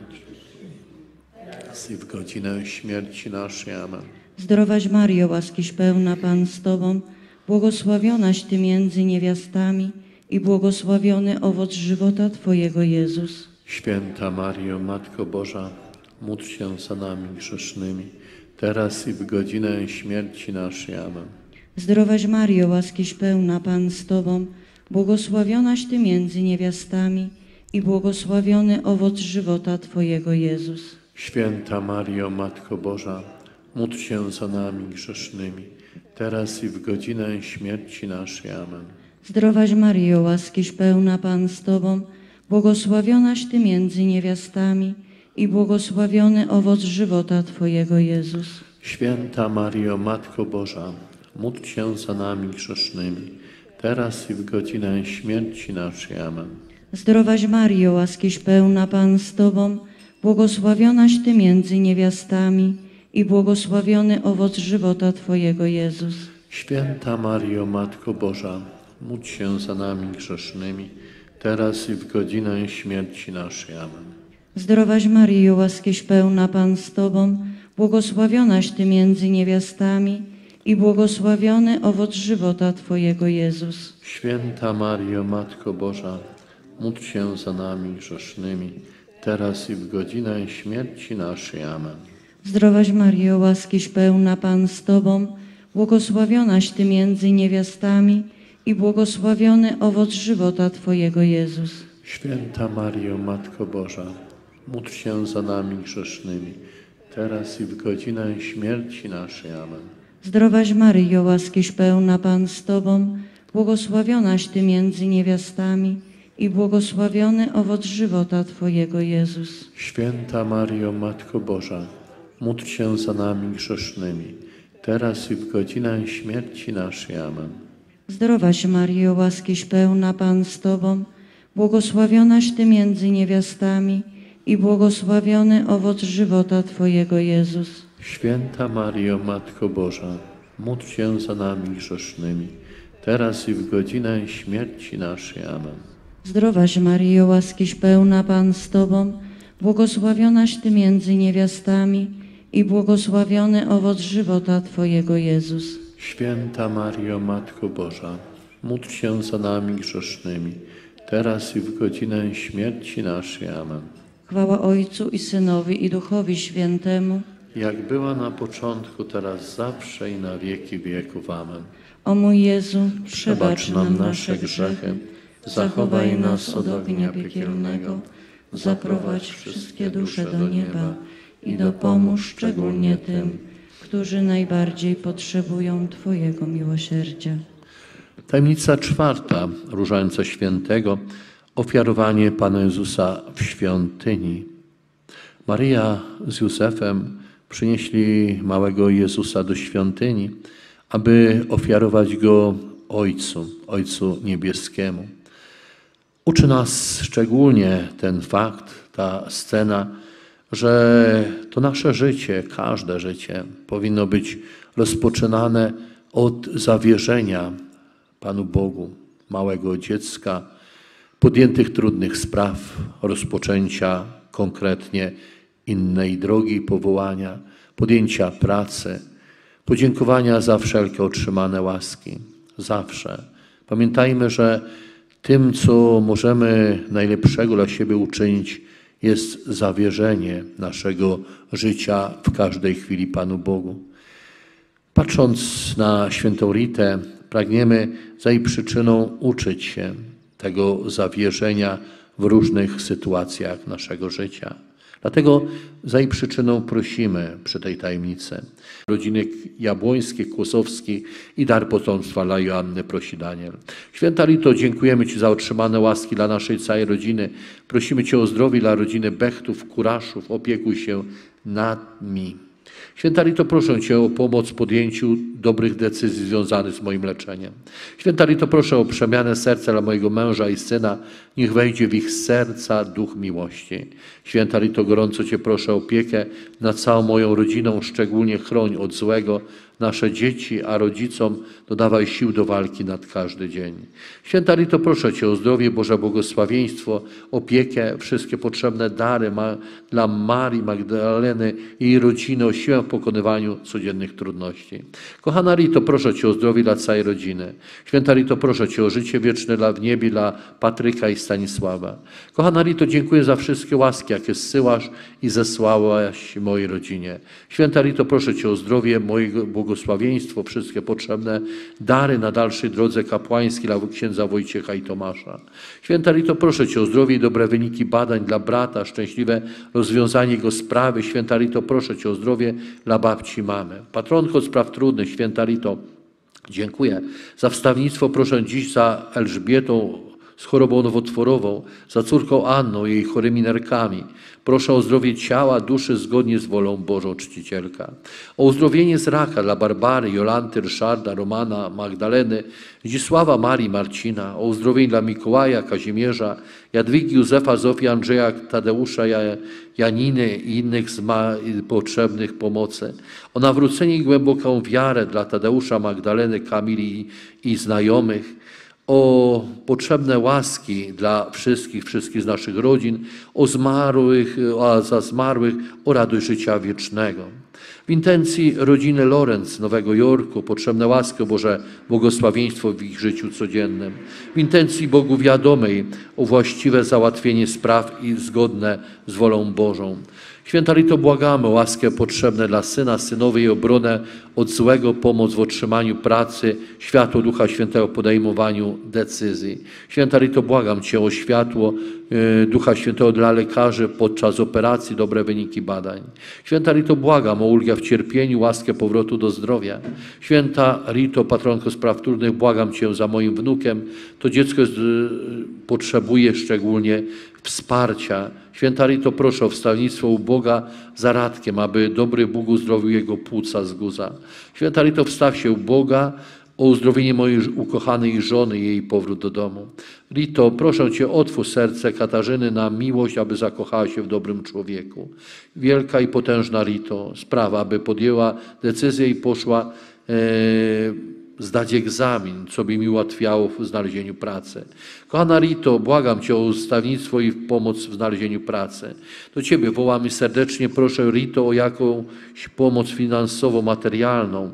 Teraz i w godzinę śmierci naszej. Amen. Zdrowaś Mario, łaskiś pełna, Pan z Tobą, błogosławionaś Ty między niewiastami i błogosławiony owoc żywota Twojego, Jezus. Święta Mario, Matko Boża, módl się za nami grzesznymi, teraz i w godzinę śmierci naszej. Amen. Zdrowaś Mario, łaskiś pełna, Pan z Tobą, błogosławionaś Ty między niewiastami i błogosławiony owoc żywota Twojego, Jezus. Święta Mario, Matko Boża, módl się za nami grzesznymi, teraz i w godzinę śmierci naszej. Amen. Zdrowaś Mario, łaskiś pełna, Pan z Tobą, błogosławionaś Ty między niewiastami i błogosławiony owoc żywota Twojego, Jezus. Święta Mario, Matko Boża, módl się za nami grzesznymi, teraz i w godzinę śmierci naszej. Amen. Zdrowaś Mario, łaskiś pełna, Pan z Tobą, błogosławionaś Ty między niewiastami i błogosławiony owoc żywota Twojego, Jezus. Święta Mario, Matko Boża, módl się za nami grzesznymi, teraz i w godzinę śmierci naszej. Amen. Zdrowaś Maryjo, łaskiś pełna, Pan z Tobą, błogosławionaś Ty między niewiastami i błogosławiony owoc żywota Twojego, Jezus. Święta Mario, Matko Boża, módl się za nami grzesznymi, teraz i w godzinę śmierci naszej. Amen. Zdrowaś Maryjo, łaskiś pełna, Pan z Tobą, błogosławionaś Ty między niewiastami i błogosławiony owoc żywota Twojego, Jezus. Święta Mario, Matko Boża, módl się za nami grzesznymi, teraz i w godzinę śmierci naszej. Amen. Zdrowaś Maryjo, łaskiś pełna, Pan z Tobą, błogosławionaś Ty między niewiastami i błogosławiony owoc żywota Twojego, Jezus. Święta Mario, Matko Boża, módl się za nami grzesznymi, teraz i w godzinę śmierci naszej. Amen. Zdrowaś Maryjo, łaskiś pełna, Pan z Tobą, błogosławionaś Ty między niewiastami i błogosławiony owoc żywota Twojego, Jezus. Święta Mario, Matko Boża, módl się za nami grzesznymi, teraz i w godzinę śmierci naszej. Amen. Zdrowaś Maryjo, łaskiś pełna, Pan z Tobą, błogosławionaś Ty między niewiastami i błogosławiony owoc żywota Twojego, Jezus. Święta Mario, Matko Boża, módl się za nami grzesznymi, teraz i w godzinę śmierci naszej. Amen. Chwała Ojcu i Synowi i Duchowi Świętemu, Jak była na początku, teraz zawsze i na wieki wieków. Amen. o mój Jezu, Przebacz nam nasze grzechy, zachowaj nas od ognia piekielnego, zaprowadź wszystkie dusze do nieba i dopomóż szczególnie tym, którzy najbardziej potrzebują Twojego miłosierdzia. Tajemnica czwarta Różańca Świętego, ofiarowanie Pana Jezusa w świątyni. Maryja z Józefem przynieśli małego Jezusa do świątyni, aby ofiarować Go Ojcu, Ojcu Niebieskiemu. Uczy nas szczególnie ten fakt, ta scena, że to nasze życie, każde życie powinno być rozpoczynane od zawierzenia Panu Bogu, małego dziecka, podjętych trudnych spraw, rozpoczęcia konkretnie innej drogi powołania, podjęcia pracy, podziękowania za wszelkie otrzymane łaski. Zawsze. Pamiętajmy, że tym, co możemy najlepszego dla siebie uczynić, jest zawierzenie naszego życia w każdej chwili Panu Bogu. Patrząc na świętą Ritę, pragniemy za jej przyczyną uczyć się tego zawierzenia w różnych sytuacjach naszego życia. Dlatego za jej przyczyną prosimy przy tej tajemnicy rodziny Jabłońskiej, Kłosowskiej i dar potomstwa dla Joanny, prosi Daniel. Święta Rito, dziękujemy Ci za otrzymane łaski dla naszej całej rodziny. Prosimy Cię o zdrowie dla rodziny Bechtów, Kuraszów. Opiekuj się nad nimi. Święta Rito, proszę Cię o pomoc w podjęciu dobrych decyzji związanych z moim leczeniem. Święta Rito, proszę o przemianę serca dla mojego męża i syna. Niech wejdzie w ich serca duch miłości. Święta Rito, gorąco Cię proszę o opiekę nad całą moją rodziną, szczególnie chroń od złego nasze dzieci, a rodzicom dodawaj sił do walki nad każdy dzień. Święta Rito, proszę Cię o zdrowie, Boże błogosławieństwo, opiekę, wszystkie potrzebne dary ma, dla Marii Magdaleny i jej rodziny, o siłę w pokonywaniu codziennych trudności. Kochana Rito, proszę Cię o zdrowie dla całej rodziny. Święta Rito, proszę Cię o życie wieczne dla w niebie dla Patryka i Stanisława. Kochana Rito, dziękuję za wszystkie łaski, jakie zsyłasz i zesłałaś mojej rodzinie. Święta Rito, proszę Cię o zdrowie, mojego błogosławieństwo, wszystkie potrzebne dary na dalszej drodze kapłańskiej dla księdza Wojciecha i Tomasza. Święta Rito, proszę Cię o zdrowie i dobre wyniki badań dla brata, szczęśliwe rozwiązanie jego sprawy. Święta Rito, proszę Cię o zdrowie dla babci i mamy. Patronko spraw trudnych, Święta Rito, dziękuję za wstawnictwo. Proszę dziś za Elżbietą z chorobą nowotworową, za córką Anną i jej chorymi nerkami. Proszę o zdrowie ciała, duszy zgodnie z wolą Bożą Czcicielka. O uzdrowienie z raka dla Barbary, Jolanty, Ryszarda, Romana, Magdaleny, Zdzisława, Marii, Marcina. O uzdrowienie dla Mikołaja, Kazimierza, Jadwigi, Józefa, Zofii, Andrzeja, Tadeusza, Janiny i innych z potrzebnych pomocy. O nawrócenie i głęboką wiarę dla Tadeusza, Magdaleny, Kamili i znajomych. O potrzebne łaski dla wszystkich, wszystkich z naszych rodzin, o zmarłych, a za zmarłych, o radość życia wiecznego. W intencji rodziny Lorenz z Nowego Jorku potrzebne łaski, o Boże błogosławieństwo w ich życiu codziennym. W intencji Bogu wiadomej o właściwe załatwienie spraw i zgodne z wolą Bożą. Święta Rito, błagamy o łaskę potrzebne dla syna, synowej i obronę od złego, pomoc w otrzymaniu pracy, światło Ducha Świętego w podejmowaniu decyzji. Święta Rito, błagam Cię o światło y, Ducha Świętego dla lekarzy podczas operacji, dobre wyniki badań. Święta Rito, błagam o ulgę w cierpieniu, łaskę powrotu do zdrowia. Święta Rito, patronko spraw trudnych, błagam Cię za moim wnukiem. To dziecko jest, y, potrzebuje szczególnie wsparcia. Święta Rito, proszę o wstawnictwo u Boga za Radkiem, aby dobry Bóg uzdrowił jego płuca z guza. Święta Rito, wstaw się u Boga o uzdrowienie mojej ukochanej żony i jej powrót do domu. Rito, proszę Cię, otwórz serce Katarzyny na miłość, aby zakochała się w dobrym człowieku. Wielka i potężna Rito, sprawa, aby podjęła decyzję i poszła e, zdać egzamin, co by mi ułatwiało w znalezieniu pracy. Kochana Rito, błagam Cię o ustawnictwo i pomoc w znalezieniu pracy. Do Ciebie wołam i serdecznie proszę, Rito, o jakąś pomoc finansową, materialną,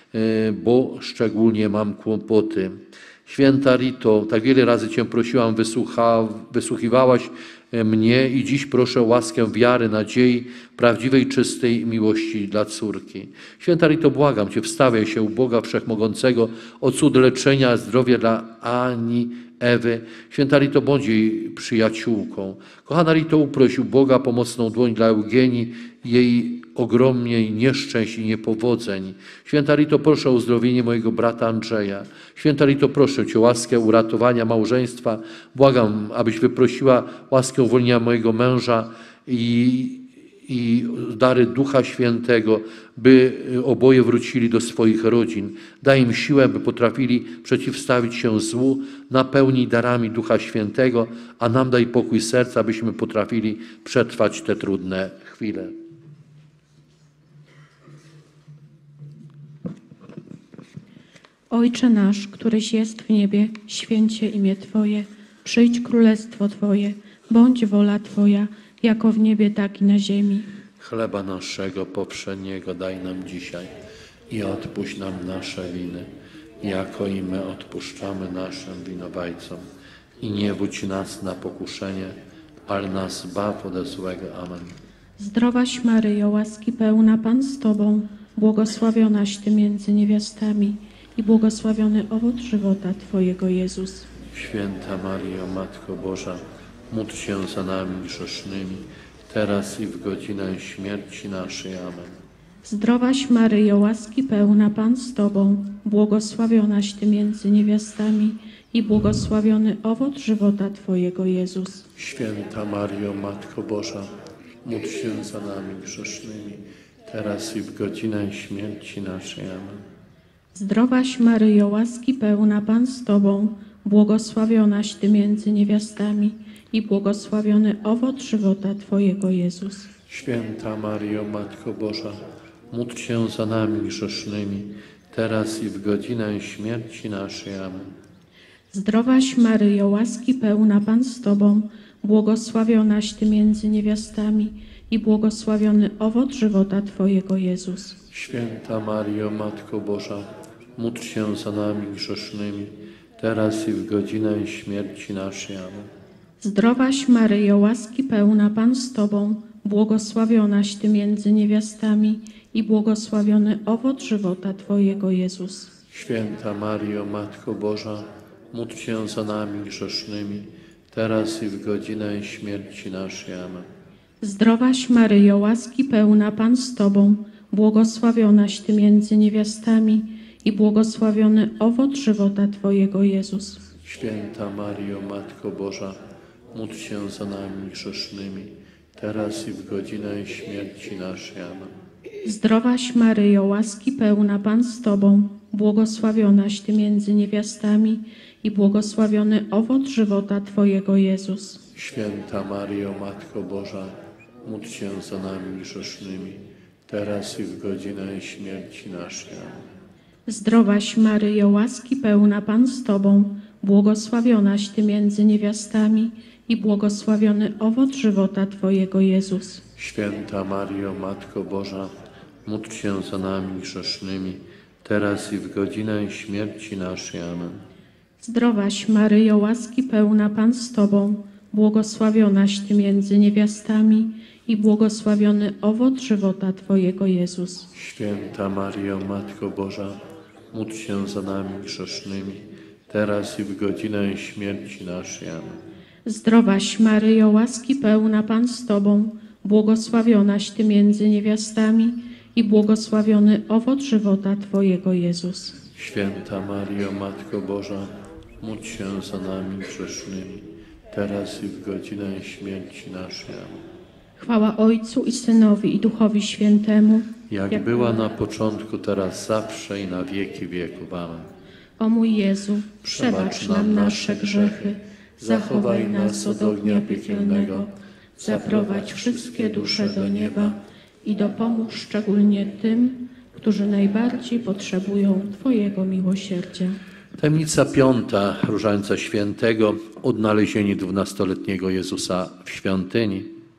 bo szczególnie mam kłopoty. Święta Rito, tak wiele razy Cię prosiłam, wysłucha, wysłuchiwałaś mnie i dziś proszę o łaskę wiary, nadziei, prawdziwej, czystej miłości dla córki. Święta Rito, błagam Cię, wstawiaj się u Boga Wszechmogącego o cud leczenia, zdrowia dla Ani, Ewy. Święta Rito, bądź jej przyjaciółką. Kochana Rito, uproś u Boga pomocną dłoń dla Eugenii, jej ogromnej nieszczęść i niepowodzeń. Święta Rito, proszę o uzdrowienie mojego brata Andrzeja. Święta Rito, proszę Cię o łaskę uratowania małżeństwa. Błagam, abyś wyprosiła łaskę uwolnienia mojego męża i, i dary Ducha Świętego, by oboje wrócili do swoich rodzin. Daj im siłę, by potrafili przeciwstawić się złu, napełnij darami Ducha Świętego, a nam daj pokój serca, abyśmy potrafili przetrwać te trudne chwile. Ojcze nasz, któryś jest w niebie, święcie imię Twoje, przyjdź królestwo Twoje, bądź wola Twoja, jako w niebie, tak i na ziemi. Chleba naszego poprzedniego daj nam dzisiaj i odpuść nam nasze winy, jako i my odpuszczamy naszym winowajcom. I nie wódź nas na pokuszenie, ale nas zbaw ode złego. Amen. Zdrowaś Maryjo, łaski pełna, Pan z Tobą, błogosławionaś Ty między niewiastami i błogosławiony owoc żywota Twojego, Jezus. Święta Maryjo, Matko Boża, módl się za nami grzesznymi, teraz i w godzinę śmierci naszej. Amen. Zdrowaś Maryjo, łaski pełna, Pan z Tobą, błogosławionaś Ty między niewiastami i błogosławiony owoc żywota Twojego, Jezus. Święta Mario, Matko Boża, módl się za nami grzesznymi, teraz i w godzinę śmierci naszej. Amen. Zdrowaś Maryjo, łaski pełna, Pan z Tobą, błogosławionaś Ty między niewiastami i błogosławiony owoc żywota Twojego, Jezus. Święta Mario, Matko Boża, módl się za nami grzesznymi, teraz i w godzinę śmierci naszej. Amen. Zdrowaś Maryjo, łaski pełna, Pan z Tobą, błogosławionaś Ty między niewiastami i błogosławiony owoc żywota Twojego, Jezus. Święta Mario, Matko Boża, módl się za nami grzesznymi, teraz i w godzinę śmierci naszej. Amen. Zdrowaś Maryjo, łaski pełna, Pan z Tobą, błogosławionaś Ty między niewiastami i błogosławiony owoc żywota Twojego, Jezus. Święta Mario, Matko Boża, módl się za nami grzesznymi, teraz i w godzinę śmierci naszej. Amen. Zdrowaś Maryjo, łaski pełna, Pan z Tobą, błogosławionaś Ty między niewiastami i błogosławiony owoc żywota Twojego, Jezus. Święta Mario, Matko Boża, módl się za nami grzesznymi, teraz i w godzinę śmierci naszej. Amen. Zdrowaś Maryjo, łaski pełna, Pan z Tobą, błogosławionaś Ty między niewiastami i błogosławiony owoc żywota Twojego, Jezus. Święta Mario, Matko Boża, módl się za nami grzesznymi, teraz i w godzinę śmierci naszej. Amen. Zdrowaś Maryjo, łaski pełna, Pan z Tobą, błogosławionaś Ty między niewiastami i błogosławiony owoc żywota Twojego, Jezus. Święta Mario, Matko Boża, módl się za nami grzesznymi, teraz i w godzinę śmierci naszej. Amen. Zdrowaś Maryjo, łaski pełna, Pan z Tobą, błogosławionaś Ty między niewiastami i błogosławiony owoc żywota Twojego, Jezus. Święta Mario, Matko Boża, módl się za nami grzesznymi, teraz i w godzinę śmierci naszej. Amen. Zdrowaś Maryjo, łaski pełna, Pan z Tobą, błogosławionaś Ty między niewiastami i błogosławiony owoc żywota Twojego, Jezus. Święta Mario, Matko Boża, módl się za nami grzesznymi, teraz i w godzinę śmierci naszej. Amen. Chwała Ojcu i Synowi i Duchowi Świętemu, Jak, jak była na początku, teraz zawsze i na wieki wieków. Amen. O mój Jezu, przebacz nam nasze grzechy, zachowaj nas od ognia piekielnego, zaprowadź wszystkie dusze do nieba i dopomóż szczególnie tym, którzy najbardziej potrzebują Twojego miłosierdzia. Tajemnica piąta Różańca Świętego, odnalezienie dwunastoletniego Jezusa w świątyni.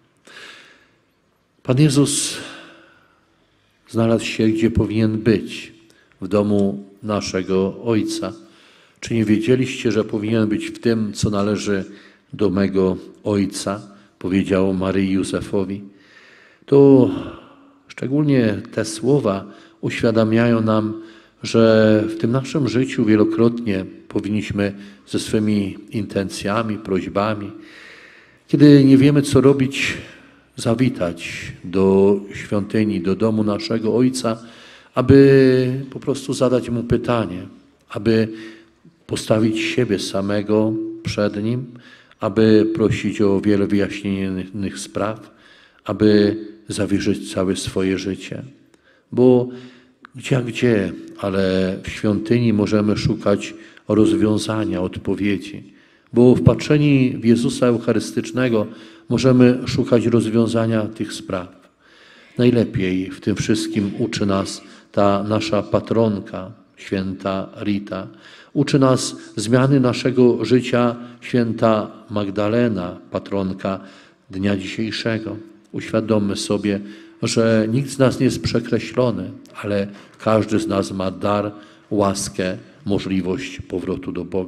Pan Jezus znalazł się, gdzie powinien być, w domu naszego Ojca. Czy nie wiedzieliście, że powinien być w tym, co należy do mego Ojca? Powiedział Maryi Józefowi. To szczególnie te słowa uświadamiają nam, że w tym naszym życiu wielokrotnie powinniśmy ze swymi intencjami, prośbami, kiedy nie wiemy, co robić, zawitać do świątyni, do domu naszego Ojca, aby po prostu zadać Mu pytanie, aby postawić siebie samego przed Nim, aby prosić o wiele wyjaśnionych spraw, aby zawierzyć całe swoje życie. Bo gdzie, gdzie, ale w świątyni możemy szukać rozwiązania, odpowiedzi. Bo wpatrzeni w Jezusa Eucharystycznego możemy szukać rozwiązania tych spraw. Najlepiej w tym wszystkim uczy nas ta nasza patronka, święta Rita. Uczy nas zmiany naszego życia święta Magdalena, patronka dnia dzisiejszego. Uświadommy sobie, że nikt z nas nie jest przekreślony, ale każdy z nas ma dar, łaskę, możliwość powrotu do Boga.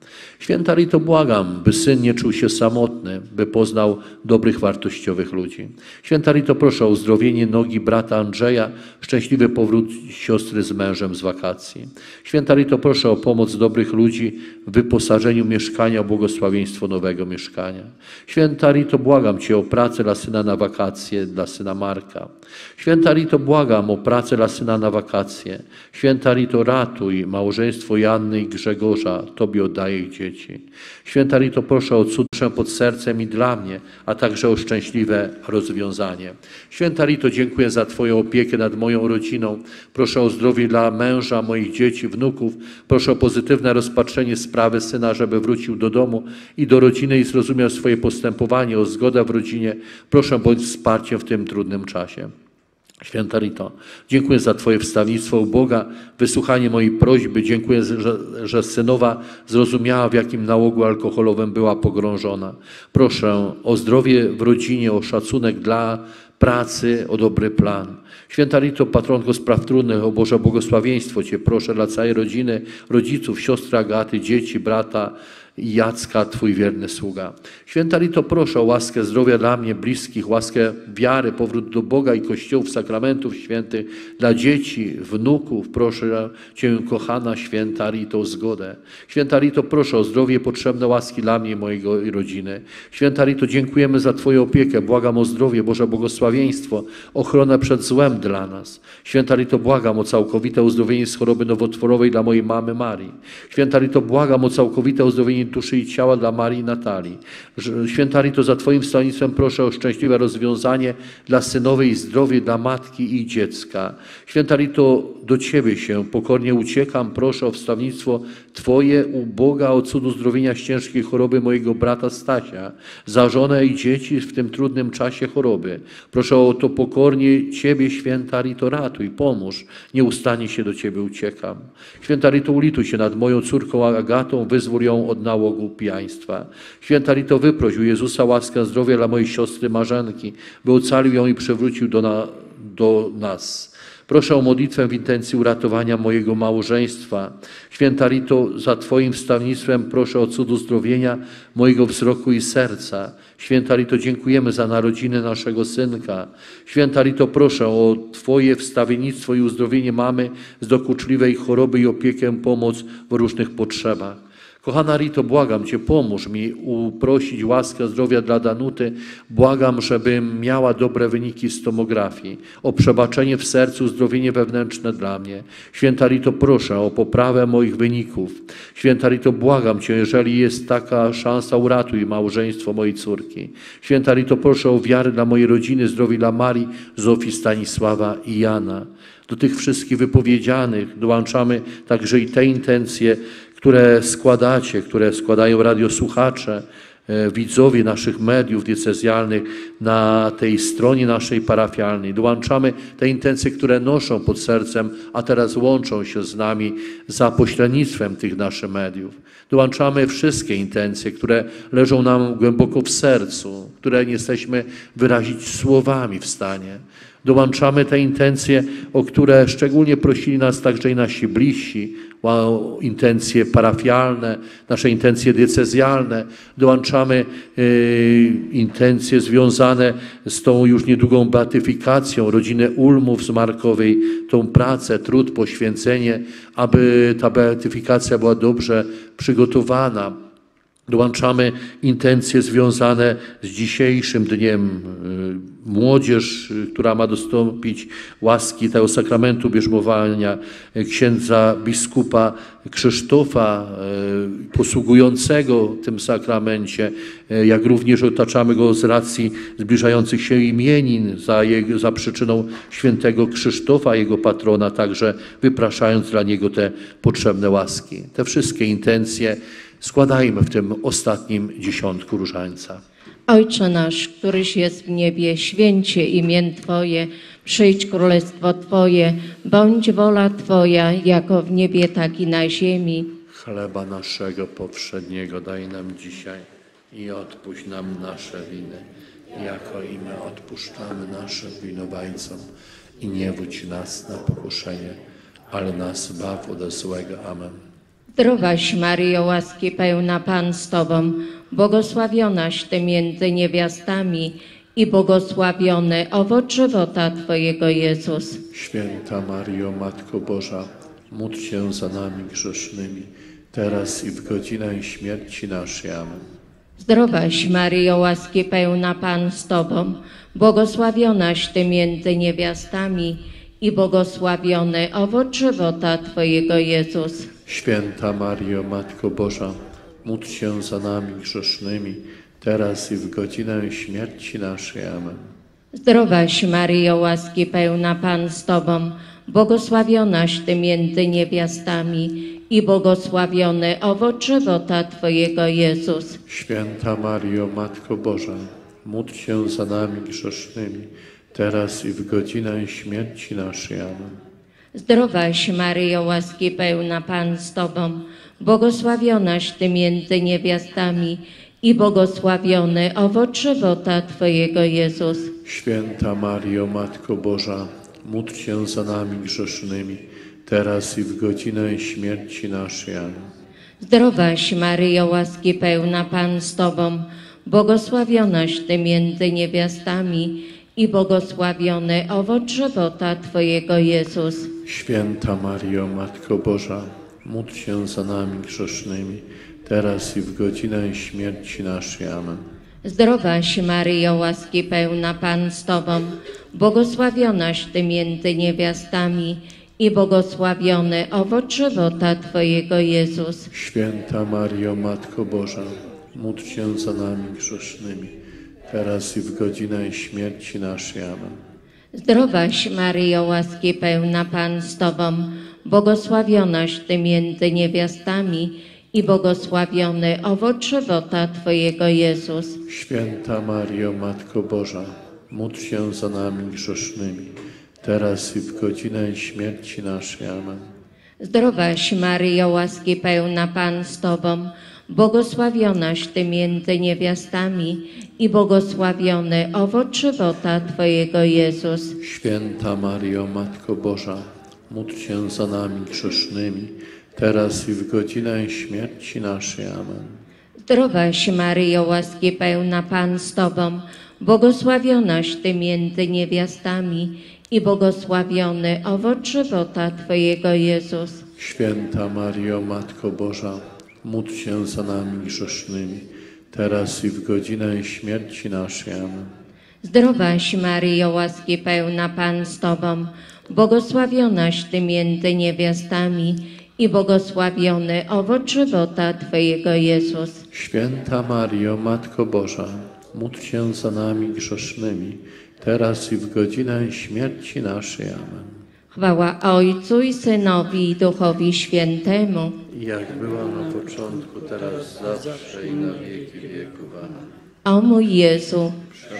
Święta Rito, błagam, by syn nie czuł się samotny, by poznał dobrych, wartościowych ludzi. Święta Rito, proszę o uzdrowienie nogi brata Andrzeja, szczęśliwy powrót siostry z mężem z wakacji. Święta Rito, proszę o pomoc dobrych ludzi w wyposażeniu mieszkania, o błogosławieństwo nowego mieszkania. Święta Rito, błagam Cię o pracę dla syna na wakacje, dla syna Marka. Święta Rito, błagam o pracę dla syna na wakacje. Święta Rito, ratuj małżeństwo Janny i Grzegorza, Tobie oddaję ich dzieci. Święta Rito, proszę o cud pod sercem i dla mnie, a także o szczęśliwe rozwiązanie. Święta Rito, dziękuję za Twoją opiekę nad moją rodziną. Proszę o zdrowie dla męża, moich dzieci, wnuków. Proszę o pozytywne rozpatrzenie sprawy syna, żeby wrócił do domu i do rodziny i zrozumiał swoje postępowanie, o zgodę w rodzinie. Proszę bądź wsparciem w tym trudnym czasie. Święta Rito, dziękuję za Twoje wstawiennictwo u Boga, wysłuchanie mojej prośby. Dziękuję, że, że synowa zrozumiała, w jakim nałogu alkoholowym była pogrążona. Proszę o zdrowie w rodzinie, o szacunek dla pracy, o dobry plan. Święta Rito, patronko spraw trudnych, o Boże błogosławieństwo Cię proszę dla całej rodziny, rodziców, siostry Agaty, dzieci, brata Jacka, Twój wierny sługa. Święta Rito, proszę o łaskę zdrowia dla mnie, bliskich, łaskę wiary, powrót do Boga i Kościołów, sakramentów świętych dla dzieci, wnuków. Proszę Cię, kochana Święta Rito, o zgodę. Święta Rito, proszę o zdrowie, potrzebne łaski dla mnie i mojej rodziny. Święta Rito, dziękujemy za Twoją opiekę. Błagam o zdrowie, Boże błogosławieństwo, ochronę przed złem dla nas. Święta Rito, błagam o całkowite uzdrowienie z choroby nowotworowej dla mojej mamy Marii. Święta Rito, błagam o całkowite uzdrowienie duszy i ciała dla Marii i Natalii. Święta Rito, za Twoim wstawiennictwem proszę o szczęśliwe rozwiązanie dla synowej i zdrowie dla matki i dziecka. Święta Rito, do Ciebie się pokornie uciekam. Proszę o wstawiennictwo Twoje u Boga, o cud uzdrowienia z ciężkiej choroby mojego brata Stasia, za żonę i dzieci w tym trudnym czasie choroby. Proszę o to pokornie Ciebie, Święta Rito, ratuj, pomóż. Nieustannie się do Ciebie uciekam. Święta Rito, ulituj się nad moją córką Agatą, wyzwól ją od nałogu pijaństwa. Święta Rito, wyproś u Jezusa łaskę zdrowia dla mojej siostry Marzenki, by ocalił ją i przywrócił do, na, do nas. Proszę o modlitwę w intencji uratowania mojego małżeństwa. Święta Rito, za Twoim wstawiennictwem proszę o cud uzdrowienia mojego wzroku i serca. Święta Rito, dziękujemy za narodziny naszego synka. Święta Rito, proszę o Twoje wstawiennictwo i uzdrowienie mamy z dokuczliwej choroby i opiekę, pomoc w różnych potrzebach. Kochana Rito, błagam Cię, pomóż mi uprosić łaskę zdrowia dla Danuty. Błagam, żebym miała dobre wyniki z tomografii, o przebaczenie w sercu, uzdrowienie wewnętrzne dla mnie. Święta Rito, proszę o poprawę moich wyników. Święta Rito, błagam Cię, jeżeli jest taka szansa, uratuj małżeństwo mojej córki. Święta Rito, proszę o wiarę dla mojej rodziny, zdrowie dla Marii, Zofii, Stanisława i Jana. Do tych wszystkich wypowiedzianych dołączamy także i te intencje, które składacie, które składają radiosłuchacze, widzowie naszych mediów diecezjalnych na tej stronie naszej parafialnej. Dołączamy te intencje, które noszą pod sercem, a teraz łączą się z nami za pośrednictwem tych naszych mediów. Dołączamy wszystkie intencje, które leżą nam głęboko w sercu, które nie jesteśmy wyrazić słowami w stanie. Dołączamy te intencje, o które szczególnie prosili nas także i nasi bliżsi, o intencje parafialne, nasze intencje diecezjalne. Dołączamy y, intencje związane z tą już niedługą beatyfikacją rodziny Ulmów z Markowej, tą pracę, trud, poświęcenie, aby ta beatyfikacja była dobrze przygotowana. Dołączamy intencje związane z dzisiejszym dniem. Młodzież, która ma dostąpić łaski tego sakramentu bierzmowania, księdza biskupa Krzysztofa, posługującego tym sakramencie, jak również otaczamy go z racji zbliżających się imienin za, jego, za przyczyną świętego Krzysztofa, jego patrona, także wypraszając dla niego te potrzebne łaski. Te wszystkie intencje składajmy w tym ostatnim dziesiątku różańca. Ojcze nasz, któryś jest w niebie, święcie imię Twoje, przyjdź królestwo Twoje, bądź wola Twoja, jako w niebie, tak i na ziemi. Chleba naszego powszedniego daj nam dzisiaj i odpuść nam nasze winy, jako i my odpuszczamy naszym winowajcom. I nie wódź nas na pokuszenie, ale nas zbaw ode złego. Amen. Zdrowaś Maryjo, łaski pełna Pan z Tobą, błogosławionaś Ty między niewiastami i błogosławiony owoc żywota Twojego Jezus. Święta Maryjo, Matko Boża, módl się za nami grzesznymi, teraz i w godzinę śmierci naszej. Amen. Zdrowaś Maryjo, łaski pełna Pan z Tobą, błogosławionaś Ty między niewiastami i błogosławiony owoc żywota Twojego Jezus. Święta Maryjo, Matko Boża, módl się za nami grzesznymi, teraz i w godzinę śmierci naszej. Amen. Zdrowaś Maryjo, łaski pełna Pan z Tobą, błogosławionaś Ty między niewiastami i błogosławiony owoc żywota Twojego Jezus. Święta Maryjo, Matko Boża, módl się za nami grzesznymi, teraz i w godzinę śmierci naszej. Amen. Zdrowaś Maryjo, łaski pełna Pan z Tobą, błogosławionaś Ty między niewiastami i błogosławiony owoc żywota Twojego Jezus. Święta Maryjo, Matko Boża, módl się za nami grzesznymi, teraz i w godzinę śmierci naszej. Amen. Zdrowaś Maryjo, łaski pełna Pan z Tobą, błogosławionaś Ty między niewiastami i błogosławiony owoc żywota Twojego Jezus. Święta Maryjo, Matko Boża, módl się za nami grzesznymi, teraz i w godzinę śmierci naszej. Amen. Zdrowaś Maryjo, łaski pełna Pan z Tobą, błogosławionaś Ty między niewiastami i błogosławiony owoc żywota Twojego Jezus. Święta Maryjo, Matko Boża, módl się za nami grzesznymi, teraz i w godzinę śmierci naszej. Amen. Zdrowaś Maryjo, łaski pełna Pan z Tobą, błogosławionaś Ty między niewiastami i błogosławiony owoc żywota Twojego Jezus. Święta Maryjo, Matko Boża, módl się za nami grzesznymi, teraz i w godzinę śmierci naszej. Amen. Zdrowaś Maryjo, łaski pełna Pan z Tobą, błogosławionaś Ty między niewiastami i błogosławiony owoc żywota Twojego Jezus. Święta Maryjo, Matko Boża, módl się za nami grzesznymi, teraz i w godzinę śmierci naszej. Amen. Zdrowaś Maryjo, łaski pełna Pan z Tobą, błogosławionaś Ty między niewiastami i błogosławiony owoc żywota Twojego Jezus. Święta Maryjo, Matko Boża, módl się za nami grzesznymi, teraz i w godzinę śmierci naszej. Amen. Zdrowaś Maryjo, łaski pełna Pan z Tobą, błogosławionaś Ty między niewiastami i błogosławiony owoc żywota Twojego Jezus. Święta Maryjo, Matko Boża, módl się za nami grzesznymi, teraz i w godzinę śmierci naszej. Amen. Chwała Ojcu i Synowi i Duchowi Świętemu. Jak była na początku, teraz, zawsze i na wieki wieków. Amen. O mój Jezu,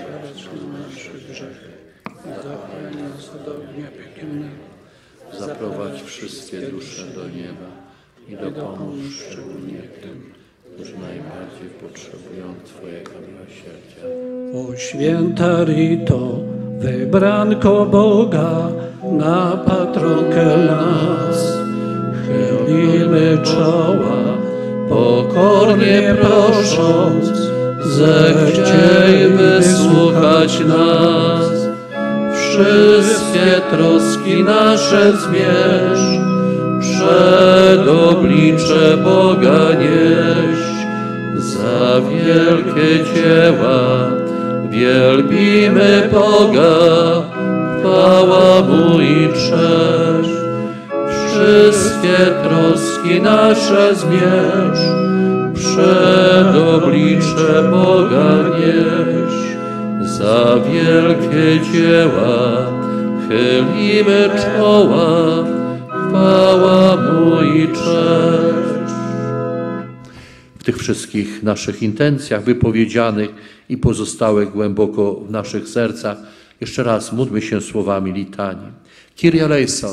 Zaprowadź wszystkie dusze do nieba i dopomóż szczególnie tym, którzy najbardziej potrzebują Twojego miłosierdzia. O święta Rito, wybranko Boga, na patronkę nas chylimy czoła, pokornie prosząc, zechciej wysłuchać nas. Wszystkie troski nasze zmierz, przed oblicze Boga nieś. Za wielkie dzieła wielbimy Boga, chwała Mu i cześć. Wszystkie troski nasze zmierz, przed oblicze Boga nieś. Za wielkie dzieła chylimy czoła, chwała Mu i cześć. W tych wszystkich naszych intencjach wypowiedzianych i pozostałych głęboko w naszych sercach, jeszcze raz módlmy się słowami litanii. Kyrie eleison.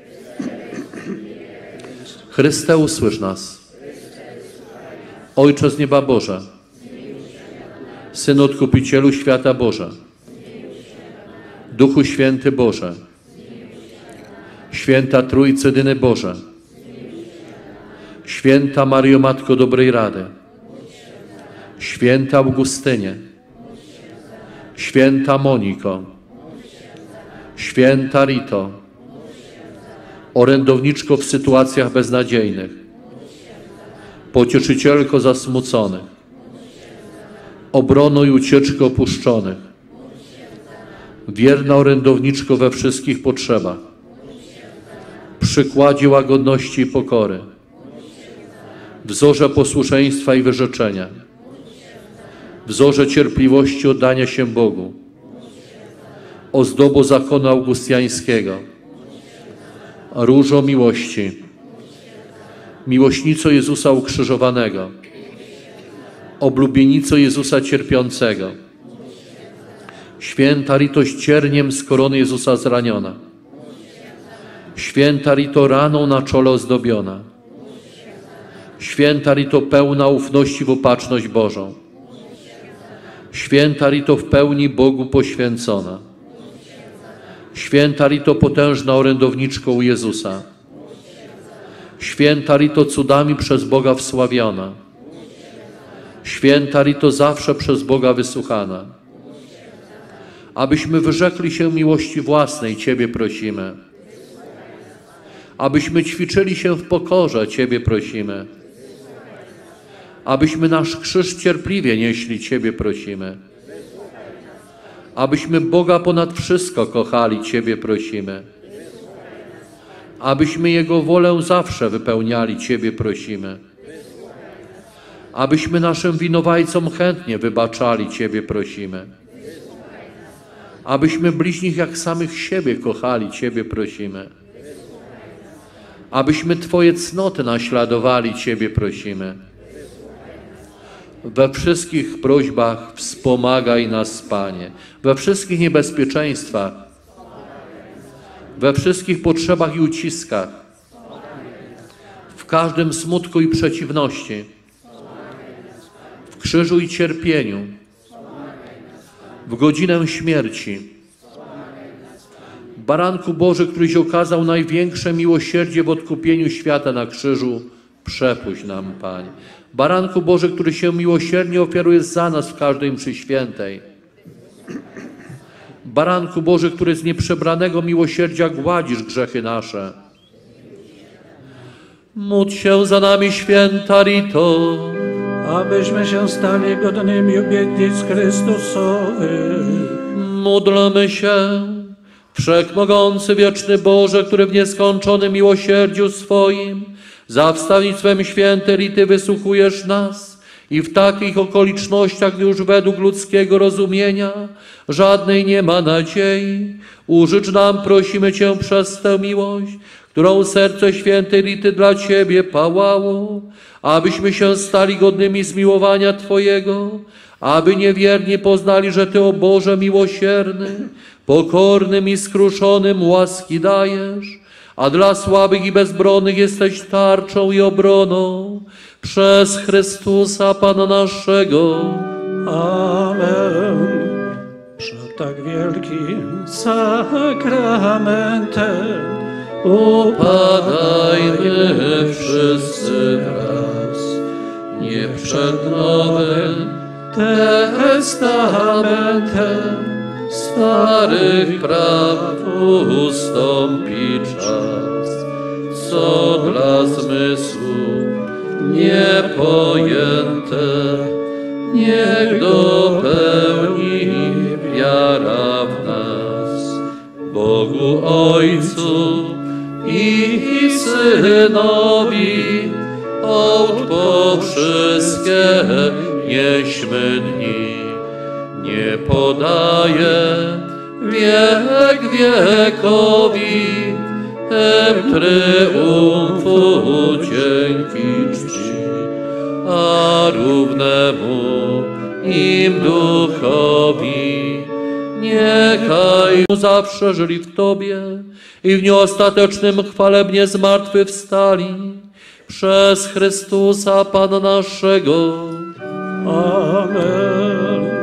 Chryste, usłysz nas. Ojcze z nieba Boże, Synu Odkupicielu świata Boże, Duchu Święty Boże, Święta Trójcy Jedyny Boże, Święta Maryjo, Matko dobrej rady, święta Augustynie, święta Moniko, święta Rito, orędowniczko w sytuacjach beznadziejnych, pocieszycielko zasmuconych, obrono i ucieczko opuszczonych, wierna orędowniczko we wszystkich potrzebach, przykładzie łagodności i pokory, wzorze posłuszeństwa i wyrzeczenia, wzorze cierpliwości oddania się Bogu, ozdobo zakonu augustiańskiego, różo miłości, miłośnico Jezusa ukrzyżowanego, oblubienico Jezusa cierpiącego, święta Rito ścierniem z korony Jezusa zraniona, święta Rito raną na czole ozdobiona, święta Rito pełna ufności w opatrzność Bożą, święta Rito w pełni Bogu poświęcona, święta Rito potężna orędowniczko u Jezusa, święta Rito cudami przez Boga wsławiona, święta Rito zawsze przez Boga wysłuchana, abyśmy wyrzekli się miłości własnej, Ciebie prosimy, abyśmy ćwiczyli się w pokorze, Ciebie prosimy, abyśmy nasz krzyż cierpliwie nieśli, Ciebie prosimy, abyśmy Boga ponad wszystko kochali, Ciebie prosimy, abyśmy Jego wolę zawsze wypełniali, Ciebie prosimy, abyśmy naszym winowajcom chętnie wybaczali, Ciebie prosimy, abyśmy bliźnich jak samych siebie kochali, Ciebie prosimy, abyśmy Twoje cnoty naśladowali, Ciebie prosimy. We wszystkich prośbach wspomagaj nas, Panie, we wszystkich niebezpieczeństwach, we wszystkich potrzebach i uciskach, w każdym smutku i przeciwności, w krzyżu i cierpieniu, w godzinę śmierci. Baranku Boży, któryś okazał największe miłosierdzie w odkupieniu świata na krzyżu, przepuść nam, Panie. Baranku Boży, który się miłosiernie ofiaruje za nas w każdej mszy świętej. Baranku Boży, który z nieprzebranego miłosierdzia gładzisz grzechy nasze. Módl się za nami, święta Rito, abyśmy się stali godnymi obietnic Chrystusowych. Módlmy się, Wszechmogący, wieczny Boże, który w nieskończonym miłosierdziu swoim za wstawnictwem świętej Rity wysłuchujesz nas i w takich okolicznościach, gdy już według ludzkiego rozumienia żadnej nie ma nadziei, użycz nam, prosimy Cię, przez tę miłość, którą serce świętej Rity dla Ciebie pałało, abyśmy się stali godnymi zmiłowania Twojego, aby niewierni poznali, że Ty, o Boże miłosierny, pokornym i skruszonym łaski dajesz, a dla słabych i bezbronnych jesteś tarczą i obroną, przez Chrystusa Pana naszego. Amen. Przed tak wielkim sakramentem upadajmy wszyscy wraz, nie przed Nowym Testamentem starych praw ustąpi czas, co dla zmysłu niepojęte, niech dopełni wiara w nas. Bogu Ojcu i Synowi hołd po wszystkie nieśmy dni. Nie podaje wiek wiekowi, em tryumfu dzięki czci, a równemu im duchowi niechaj zawsze żyli w Tobie i w dniu ostatecznym chwalebnie zmartwychwstali przez Chrystusa Pana naszego. Amen.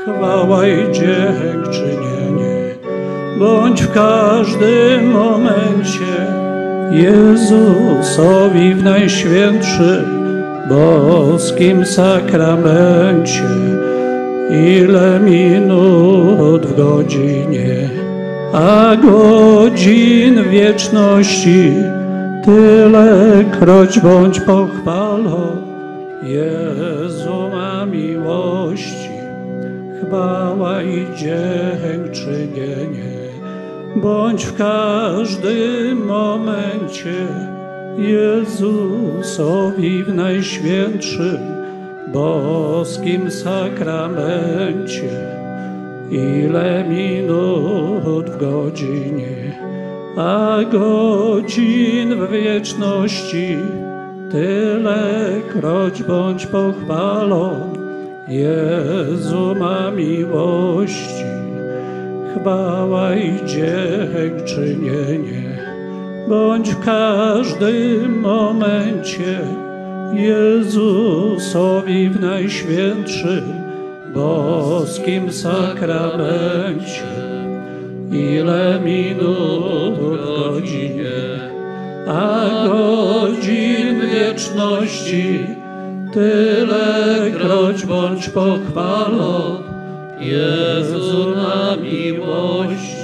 chwała i dziękczynienie, bądź w każdym momencie Jezusowi w najświętszym boskim sakramencie. Ile minut w godzinie, a godzin w wieczności, tylekroć bądź pochwalą Jezu ma miłości. Chwała i dziękczynienie, bądź w każdym momencie Jezusowi w najświętszym boskim sakramencie. Ile minut w godzinie, a godzin w wieczności, tylekroć bądź pochwalą Jezu ma miłości. Chwała i dziękczynienie, bądź w każdym momencie Jezusowi w najświętszym boskim sakramencie. Ile minut w godzinie, a godzin wieczności, tylekroć bądź pochwalą Jezu na miłości.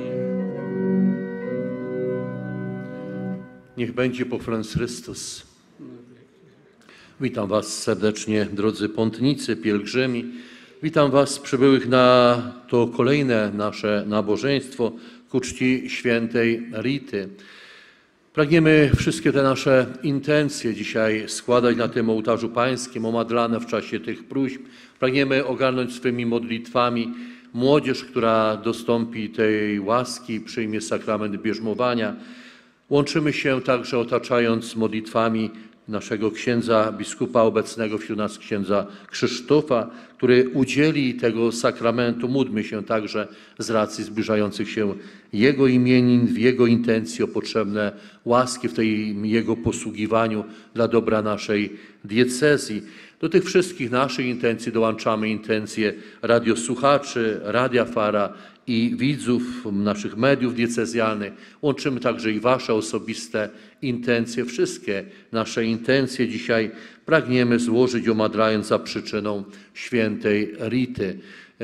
Niech będzie pochwalony Chrystus. Witam Was serdecznie, drodzy pątnicy, pielgrzymi. Witam Was przybyłych na to kolejne nasze nabożeństwo ku czci świętej Rity. Pragniemy wszystkie te nasze intencje dzisiaj składać na tym ołtarzu pańskim, omadlane w czasie tych próśb. Pragniemy ogarnąć swymi modlitwami młodzież, która dostąpi tej łaski, przyjmie sakrament bierzmowania. Łączymy się także otaczając modlitwami naszego księdza biskupa obecnego wśród nas, księdza Krzysztofa, który udzieli tego sakramentu. Módlmy się także z racji zbliżających się jego imienin, w jego intencji o potrzebne łaski w tej jego posługiwaniu dla dobra naszej diecezji. Do tych wszystkich naszych intencji dołączamy intencje radiosłuchaczy, Radia Fara i widzów naszych mediów diecezjalnych. Łączymy także i Wasze osobiste intencje. Wszystkie nasze intencje dzisiaj pragniemy złożyć, omadlając za przyczyną świętej Rity.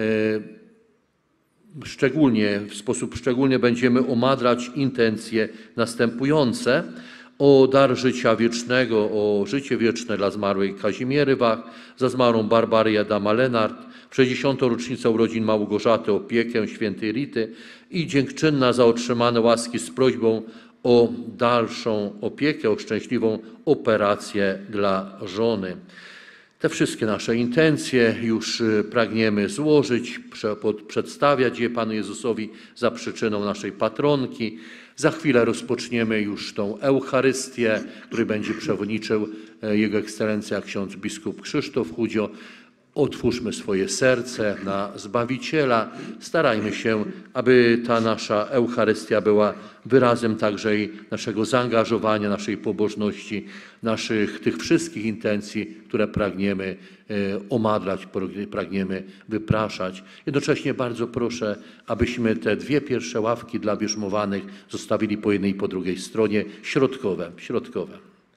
Szczególnie, w sposób szczególny będziemy omadrać intencje następujące: o dar życia wiecznego, o życie wieczne dla zmarłej Kazimiery Wach, za zmarłą Barbarię Adama Lenart, w sześćdziesiątą rocznicę urodzin Małgorzaty, opiekę świętej Rity i dziękczynna za otrzymane łaski z prośbą o dalszą opiekę, o szczęśliwą operację dla żony. Te wszystkie nasze intencje już pragniemy złożyć, przedstawiać je Panu Jezusowi za przyczyną naszej patronki. Za chwilę rozpoczniemy już tą Eucharystię, której będzie przewodniczył Jego Ekscelencja ksiądz biskup Krzysztof Chudzio. Otwórzmy swoje serce na Zbawiciela. Starajmy się, aby ta nasza Eucharystia była wyrazem także i naszego zaangażowania, naszej pobożności, naszych tych wszystkich intencji, które pragniemy omadlać, pragniemy wypraszać. Jednocześnie bardzo proszę, abyśmy te dwie pierwsze ławki dla bierzmowanych zostawili po jednej i po drugiej stronie, środkowe, środkowe.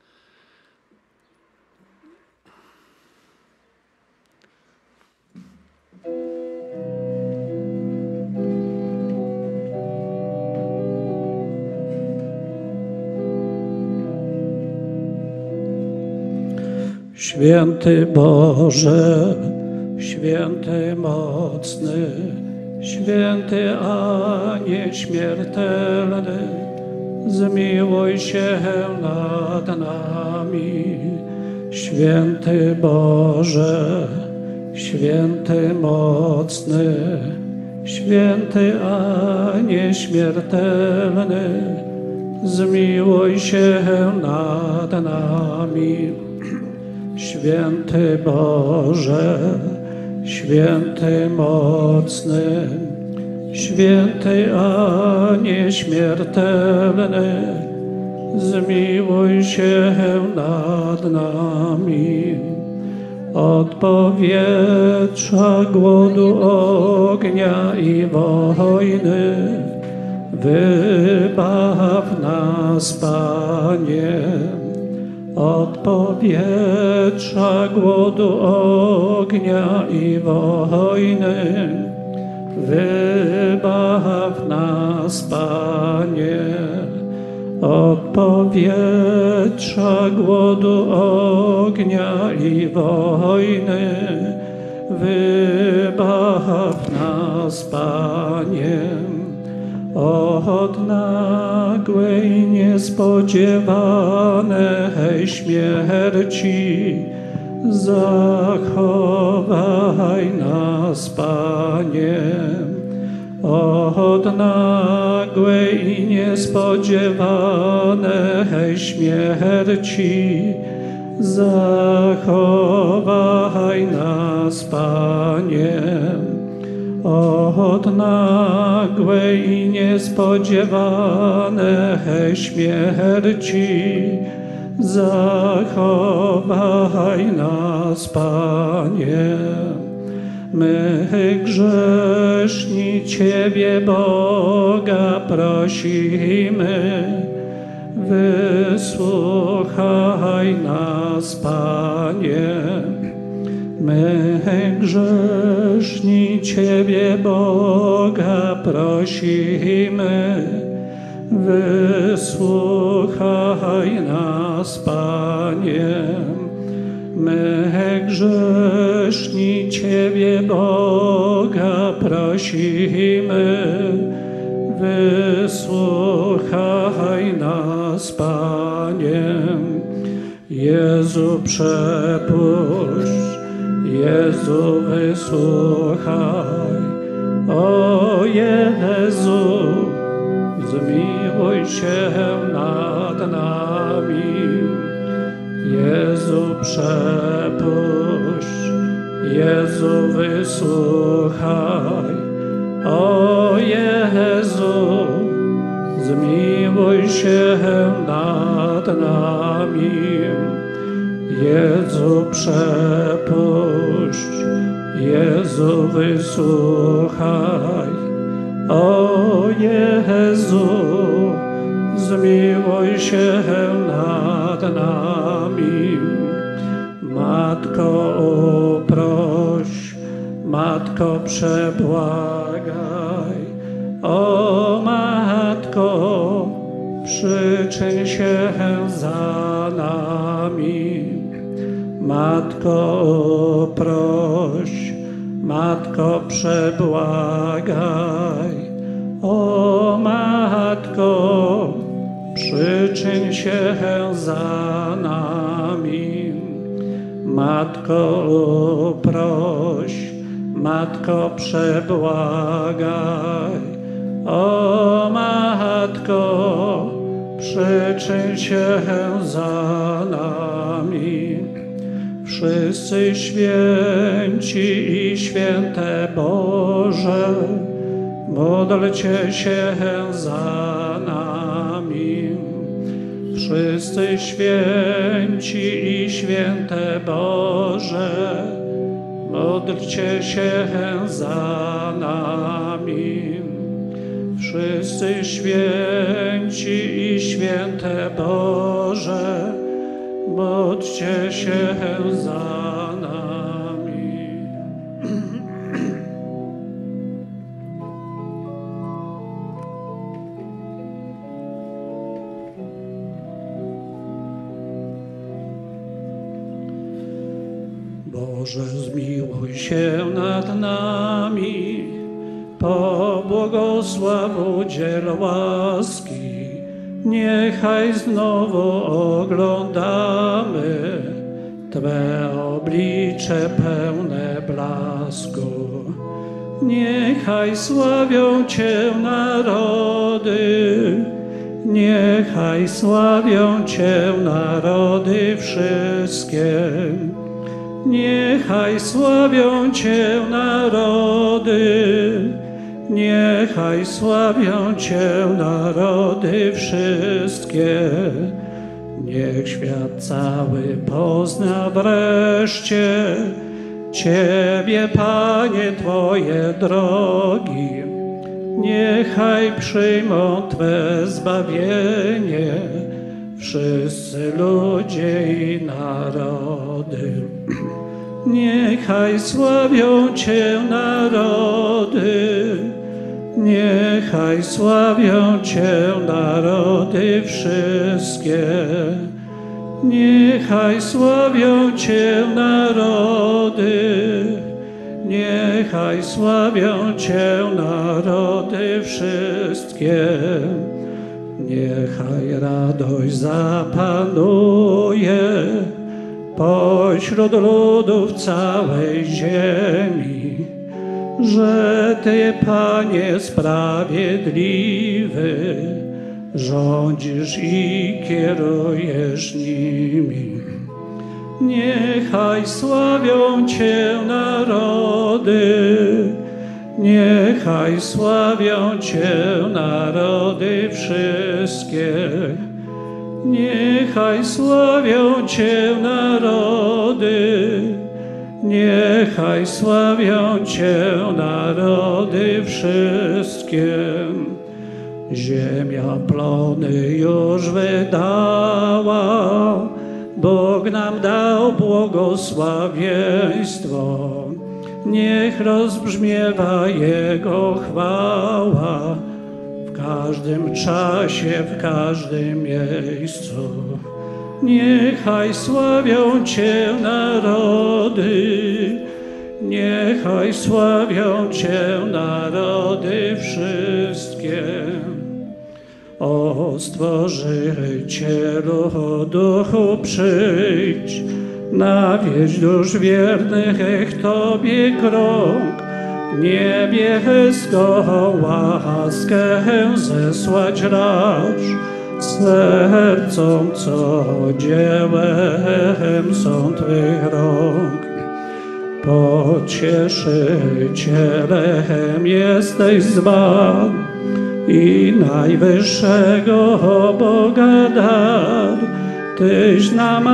Święty Boże, święty mocny, święty a nieśmiertelny, zmiłuj się nad nami. Święty Boże, święty mocny, święty a nieśmiertelny, zmiłuj się nad nami. Święty Boże, święty mocny, święty a nieśmiertelny, zmiłuj się nad nami. od powietrza, głodu, ognia i wojny. Wybaw nas, Panie, od powietrza, głodu, ognia i wojny. Wybaw nas, Panie, od powietrza, głodu, ognia i wojny. Wybaw nas, Panie, od nagłej, niespodziewanej śmierci. Zachowaj nas, Panie, od nagłej i niespodziewanej śmierci. Zachowaj nas, Panie, od nagłej i niespodziewanej śmierci. Zachowaj nas, Panie. My grzeszni Ciebie, Boga, prosimy. Wysłuchaj nas, Panie. My grzeszni Ciebie, Boga, prosimy. Wysłuchaj nas, Panie. My grzeszni Ciebie, Boga, prosimy. Wysłuchaj nas, Panie. Jezu, przepuść, Jezu, wysłuchaj. O Jezu, zmiłuj się nad nami. Jezu, przepuść, Jezu, wysłuchaj. O Jezu, zmiłuj się nad nami. Jezu, przepuść, Jezu, wysłuchaj. O Jezu, zmiłuj się nad nami. Matko, uproś, Matko, przebłagaj. O Matko, przyczyń się za nami. Matko, uproś, Matko, przebłagaj. O Matko, przyczyń się za nami. Matko, uproś, Matko, przebłagaj. O Matko, przyczyń się za nami. Wszyscy święci i święte Boże, módlcie się za nami. Wszyscy święci i święte Boże, módlcie się za nami. Wszyscy święci i święte Boże, módlcie się za nami. Boże, zmiłuj się nad nami, pobłogosław, udziel łaski. Niechaj znowu oglądamy Twe oblicze pełne blasku. Niechaj sławią Cię narody, niechaj sławią Cię narody wszystkie. Niechaj sławią Cię narody, niechaj sławią Cię narody wszystkie. Niech świat cały pozna wreszcie Ciebie, Panie, Twoje drogi. Niechaj przyjmą Twe zbawienie wszyscy ludzie i narody. Niechaj sławią Cię narody, niechaj sławią Cię narody wszystkie. Niechaj sławią Cię narody, niechaj sławią Cię narody wszystkie. Niechaj radość zapanuje pośród ludów całej ziemi, że Ty, Panie, sprawiedliwy, rządzisz i kierujesz nimi. Niechaj sławią Cię narody, niechaj sławią Cię narody wszystkie. Niechaj sławią Cię narody, niechaj sławią Cię narody wszystkie. Ziemia plony już wydała, Bóg nam dał błogosławieństwo. Niech rozbrzmiewa Jego chwała w każdym czasie, w każdym miejscu. Niechaj sławią Cię narody, niechaj sławią Cię narody wszystkie. O Stworzycielu, Duchu, przyjdź, nawieź dusz wiernych Tobie krąg, niebieską łaskę zesłać racz sercom, co dziełem są Twych rąk. Pocieszycielem jesteś zbaw i najwyższego Boga dar. Tyś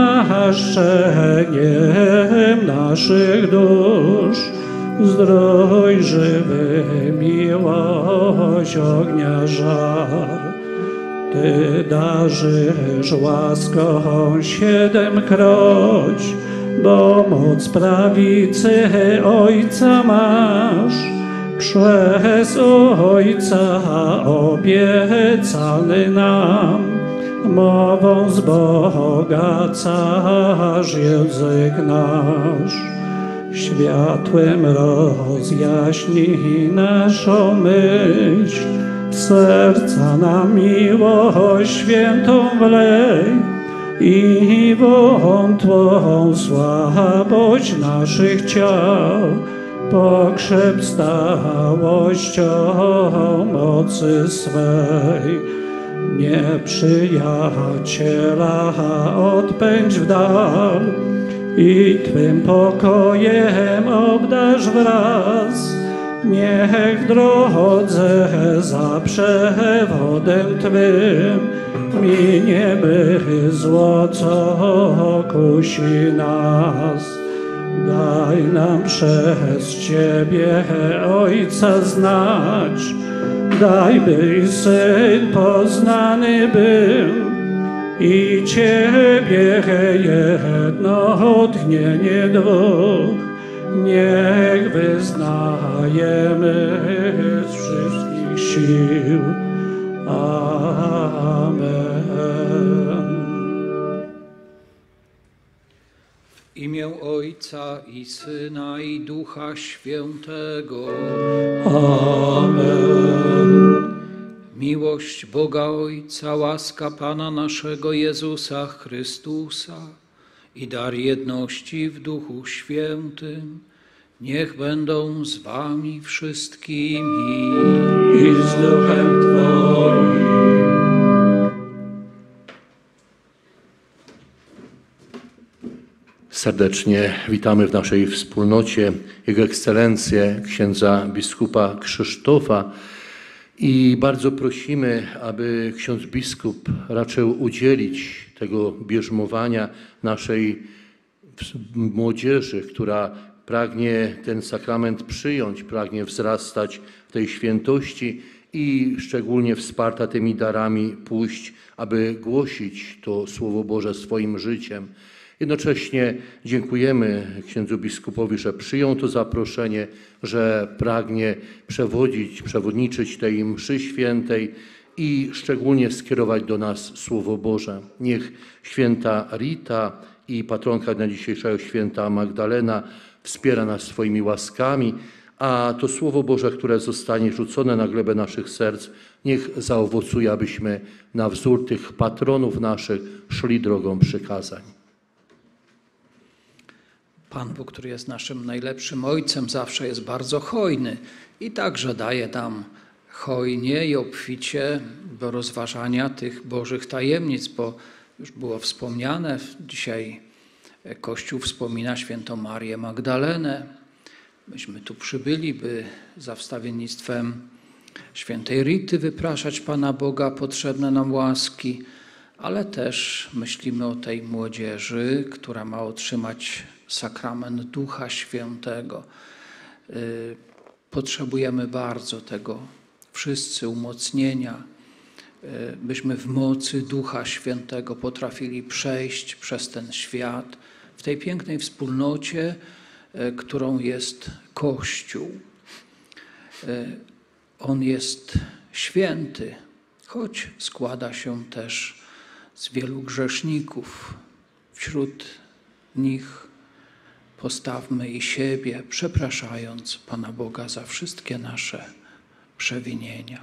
namaszczeniem naszych dusz, zdrój żywy miłość ognia żar. Ty darzysz łaską siedemkroć, bo moc prawicy Ojca masz. Przez Ojca obiecany nam, mową wzbogacasz język nasz. Światłem rozjaśnij naszą myśl, serca na miłość świętą wlej i wątłą słabość naszych ciał pokrzep stałością mocy swej. Nieprzyjaciela odpędź w dal i Twym pokojem obdarz wraz. Niech w drodze za przewodem Twym miniemy zło, co kusi nas. Daj nam przez Ciebie Ojca znać, daj, by Syn poznany był i Ciebie jedno tchnienie dwóch. Niech wyznajemy z wszystkich sił. Amen. W imię Ojca i Syna i Ducha Świętego. Amen. Miłość Boga Ojca, łaska Pana naszego Jezusa Chrystusa i dar jedności w Duchu Świętym niech będą z wami wszystkimi. I z Duchem Twoim. Serdecznie witamy w naszej wspólnocie Jego Ekscelencję księdza biskupa Krzysztofa I bardzo prosimy, aby ksiądz biskup raczył udzielić tego bierzmowania naszej młodzieży, która pragnie ten sakrament przyjąć, pragnie wzrastać w tej świętości i szczególnie wsparta tymi darami pójść, aby głosić to Słowo Boże swoim życiem. Jednocześnie dziękujemy księdzu biskupowi, że przyjął to zaproszenie, że pragnie przewodzić, przewodniczyć tej mszy świętej i szczególnie skierować do nas Słowo Boże. Niech święta Rita i patronka dnia dzisiejszego święta Magdalena wspiera nas swoimi łaskami, a to Słowo Boże, które zostanie rzucone na glebę naszych serc, niech zaowocuje, abyśmy na wzór tych patronów naszych szli drogą przykazań. Pan Bóg, który jest naszym najlepszym Ojcem, zawsze jest bardzo hojny i także daje nam hojnie i obficie do rozważania tych Bożych tajemnic, bo już było wspomniane, dzisiaj Kościół wspomina świętą Marię Magdalenę. Myśmy tu przybyli, by za wstawiennictwem świętej Rity wypraszać Pana Boga potrzebne nam łaski, ale też myślimy o tej młodzieży, która ma otrzymać sakrament Ducha Świętego. Potrzebujemy bardzo tego, wszyscy umocnienia, byśmy w mocy Ducha Świętego potrafili przejść przez ten świat w tej pięknej wspólnocie, którą jest Kościół. On jest święty, choć składa się też z wielu grzeszników. Wśród nich postawmy i siebie, przepraszając Pana Boga za wszystkie nasze przewinienia.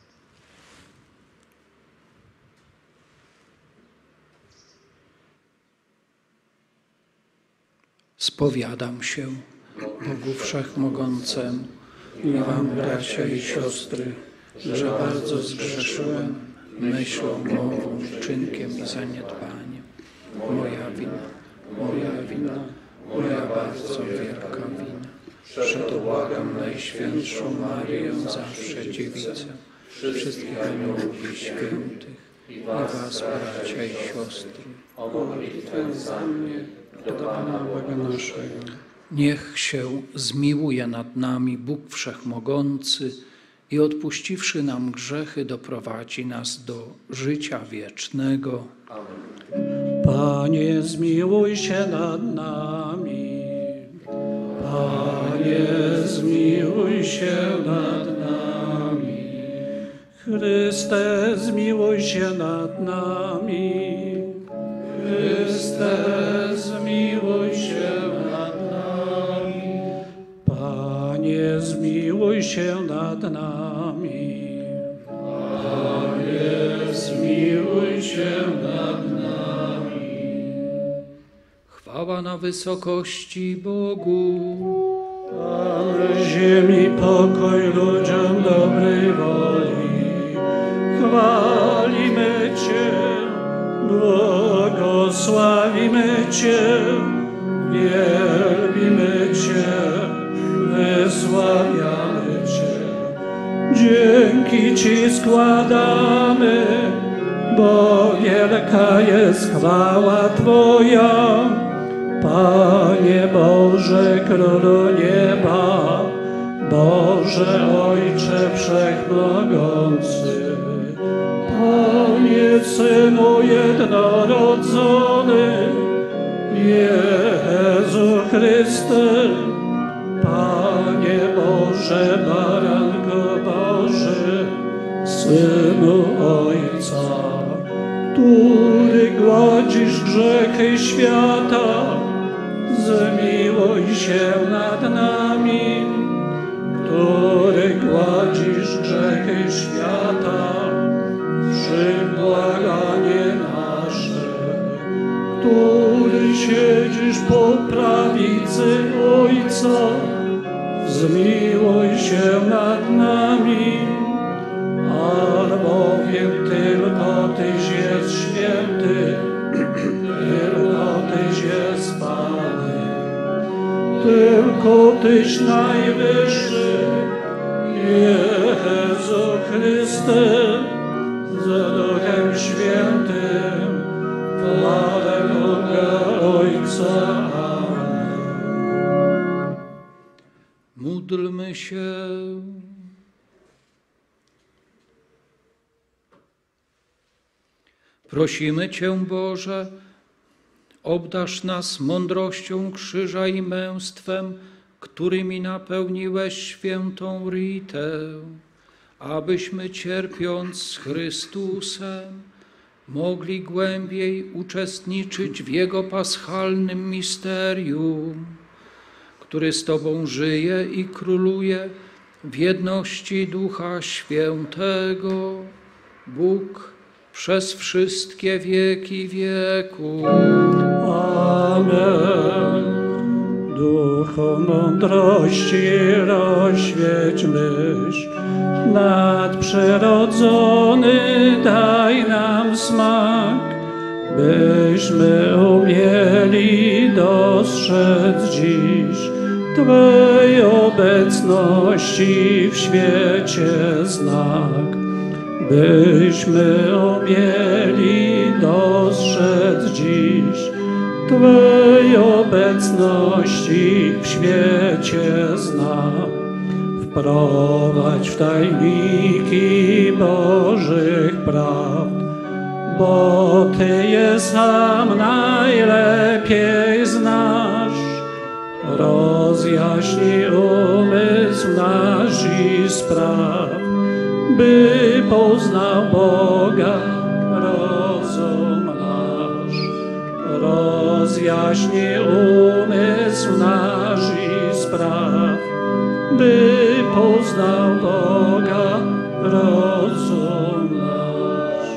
Spowiadam się Bogu Wszechmogącemu i wam, bracia i siostry, że bardzo zgrzeszyłem myślą, mową, czynkiem i zaniedbaniem. Moja wina, moja wina, moja bardzo wielka wina. Przetobłagam Najświętszą Maryję, zawsze Dziewicę, wszystkich aniołów i świętych i was, bracia i siostry, o modlitwę za mnie do Pana Boga naszego. Niech się zmiłuje nad nami Bóg Wszechmogący i odpuściwszy nam grzechy, doprowadzi nas do życia wiecznego. Amen. Panie, zmiłuj się nad nami. Panie, zmiłuj się nad nami. Chryste, zmiłuj się nad nami. Chryste, zmiłuj się nad nami. Panie, zmiłuj się nad nami. Panie, zmiłuj się nad nami. Chwała na wysokości Bogu. A na ziemi pokój ludziom dobrej woli. Chwalimy Cię, błogosławimy Cię, wielbimy Cię, wysławiamy Cię. Dzięki Ci składamy, bo wielka jest chwała Twoja. Panie Boże, Królu nieba, Boże Ojcze Wszechmogący, Panie Synu jednorodzony, Jezu Chryste, Panie Boże, Baranko Boży, Synu Ojca, który gładzisz grzechy świata, zmiłuj się nad nami. Który gładzisz grzechy świata, przyjm błaganie nasze. Który siedzisz po prawicy Ojca, zmiłuj się nad nami. Albowiem tylko Tyś jest święty, tylko Tyś jest Panem, tylko Tyś najwyższy Jezu Chryste, za Duchem Świętym, chwale Boga Ojca. Amen. Módlmy się. Prosimy Cię, Boże, obdarz nas mądrością krzyża i męstwem, którymi napełniłeś świętą Ritę, abyśmy cierpiąc z Chrystusem mogli głębiej uczestniczyć w Jego paschalnym misterium, który z Tobą żyje i króluje w jedności Ducha Świętego, Bóg przez wszystkie wieki wieków. Amen. Duchu mądrości rozświeć myśl, nadprzyrodzony daj nam smak, byśmy umieli dostrzec dziś Twej obecności w świecie znak. Byśmy umieli dostrzec dziś Twej obecności w świecie znak. Wprowadź w tajniki Bożych prawd, bo Ty je sam najlepiej znasz. Rozjaśnij umysł nasz i spraw, by poznał Boga rozum nasz. Rozjaśnij umysł nasz i spraw, by poznał Boga rozum nasz.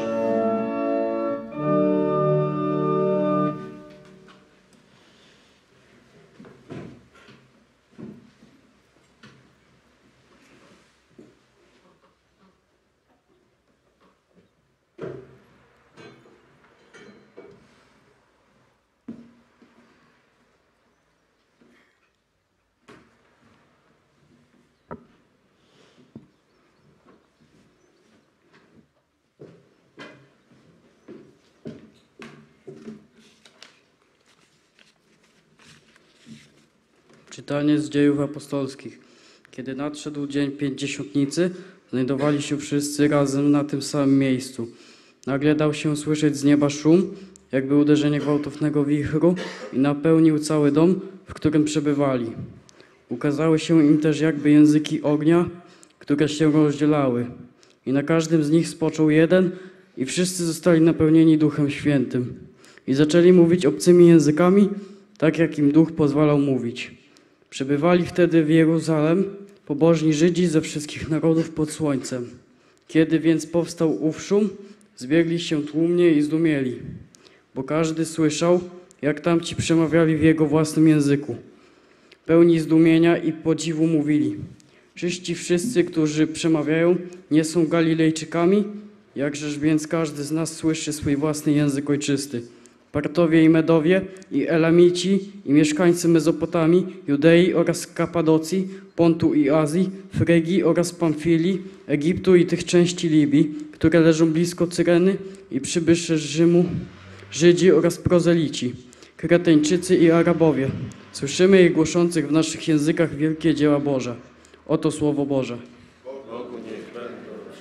Czytanie z Dziejów Apostolskich. Kiedy nadszedł dzień Pięćdziesiątnicy, znajdowali się wszyscy razem na tym samym miejscu. Nagle dał się słyszeć z nieba szum, jakby uderzenie gwałtownego wichru i napełnił cały dom, w którym przebywali. Ukazały się im też jakby języki ognia, które się rozdzielały. I na każdym z nich spoczął jeden i wszyscy zostali napełnieni Duchem Świętym. I zaczęli mówić obcymi językami, tak jak im Duch pozwalał mówić. Przebywali wtedy w Jeruzalem pobożni Żydzi ze wszystkich narodów pod słońcem. Kiedy więc powstał ów szum, zbiegli się tłumnie i zdumieli, bo każdy słyszał, jak tamci przemawiali w jego własnym języku. Pełni zdumienia i podziwu mówili: czyż ci wszyscy, którzy przemawiają, nie są Galilejczykami? Jakżeż więc każdy z nas słyszy swój własny język ojczysty? Partowie i Medowie, i Elamici, i mieszkańcy Mezopotamii, Judei oraz Kapadocji, Pontu i Azji, Frygii oraz Pamfilii, Egiptu i tych części Libii, które leżą blisko Cyreny, i przybysze z Rzymu, Żydzi oraz prozelici, Kreteńczycy i Arabowie. Słyszymy ich głoszących w naszych językach wielkie dzieła Boże. Oto Słowo Boże. Bogu niech będą.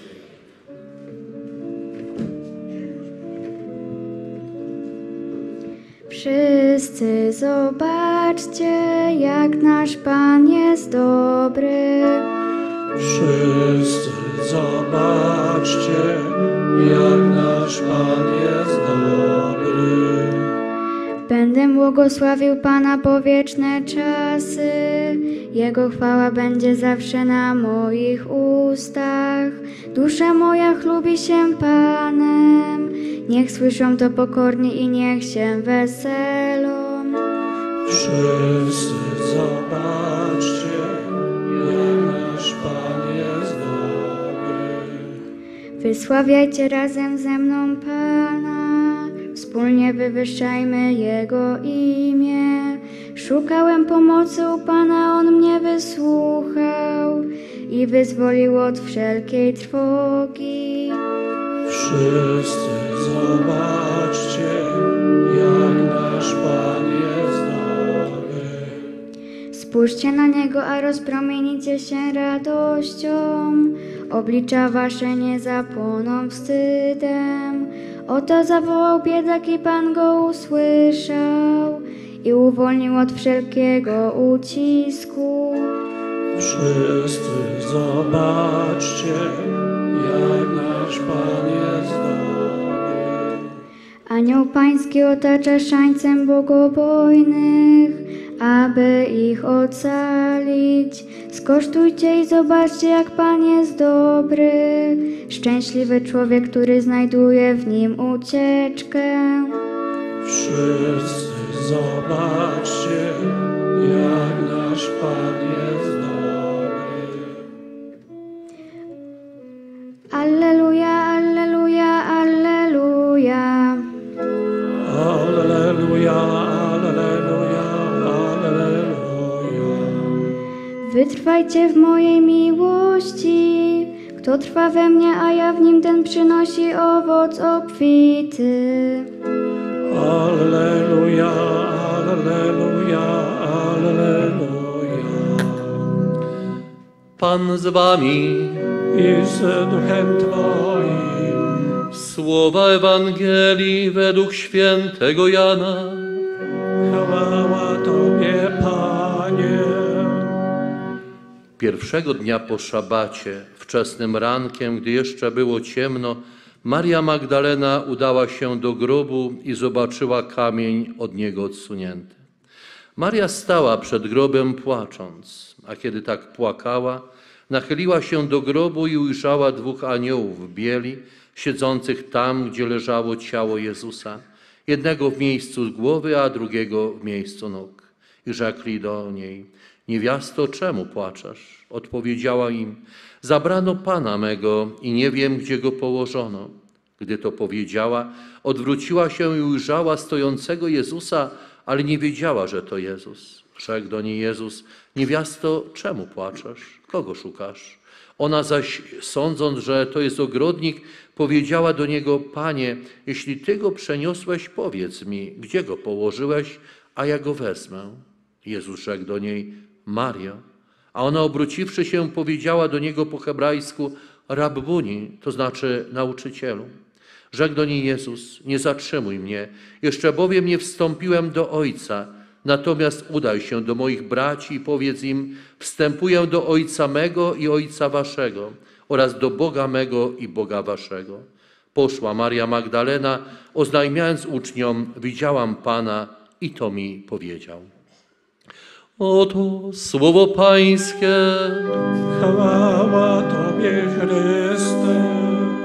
Wszyscy zobaczcie, jak nasz Pan jest dobry. Wszyscy zobaczcie, jak nasz Pan jest dobry. Będę błogosławił Pana po wieczne czasy. Jego chwała będzie zawsze na moich ustach. Dusza moja chlubi się Panem. Niech słyszą to pokornie i niech się weselą. Wszyscy zobaczcie, jak nasz Pan jest dobry. Wysławiajcie razem ze mną Pana. Wspólnie wywyższajmy Jego imię. Szukałem pomocy u Pana, On mnie wysłuchał i wyzwolił od wszelkiej trwogi. Wszyscy zobaczcie, jak nasz Pan jest dobry. Spójrzcie na Niego, a rozpromienicie się radością. Oblicza wasze nie zapłoną wstydem. Oto zawołał biedak i Pan go usłyszał i uwolnił od wszelkiego ucisku. Wszyscy zobaczcie, jak nasz Pan jest dobry. Anioł Pański otacza szańcem bogobojnych, aby ich ocalić. Skosztujcie i zobaczcie, jak Pan jest dobry. Szczęśliwy człowiek, który znajduje w Nim ucieczkę. Wszyscy zobaczcie, jak nasz Pan jest dobry. Alleluja, alleluja, alleluja. Alleluja, alleluja, alleluja. Wytrwajcie w mojej miłości. Kto trwa we mnie, a ja w nim, ten przynosi owoc obfity. Alleluja, alleluja, alleluja. Pan z wami I z duchem Twoim. Słowa Ewangelii według świętego Jana. Chwała Tobie, Panie. Pierwszego dnia po szabacie, wczesnym rankiem, gdy jeszcze było ciemno, Maria Magdalena udała się do grobu i zobaczyła kamień od niego odsunięty. Maria stała przed grobem płacząc, a kiedy tak płakała, nachyliła się do grobu i ujrzała dwóch aniołów w bieli, siedzących tam, gdzie leżało ciało Jezusa, jednego w miejscu głowy, a drugiego w miejscu nóg. I rzekli do niej: niewiasto, czemu płaczesz? Odpowiedziała im: zabrano Pana mego i nie wiem, gdzie go położono. Gdy to powiedziała, odwróciła się i ujrzała stojącego Jezusa, ale nie wiedziała, że to Jezus. Rzekł do niej Jezus: niewiasto, czemu płaczesz? Kogo szukasz? Ona zaś, sądząc, że to jest ogrodnik, powiedziała do niego: Panie, jeśli Ty go przeniosłeś, powiedz mi, gdzie go położyłeś, a ja go wezmę. Jezus rzekł do niej: Mario. A ona, obróciwszy się, powiedziała do niego po hebrajsku: Rabbuni, to znaczy nauczycielu. Rzekł do niej Jezus: nie zatrzymuj mnie, jeszcze bowiem nie wstąpiłem do Ojca. Natomiast udaj się do moich braci i powiedz im: wstępuję do Ojca mego i Ojca waszego oraz do Boga mego i Boga waszego. Poszła Maria Magdalena, oznajmiając uczniom: widziałam Pana i to mi powiedział. Oto słowo Pańskie. Chwała Tobie, Chryste.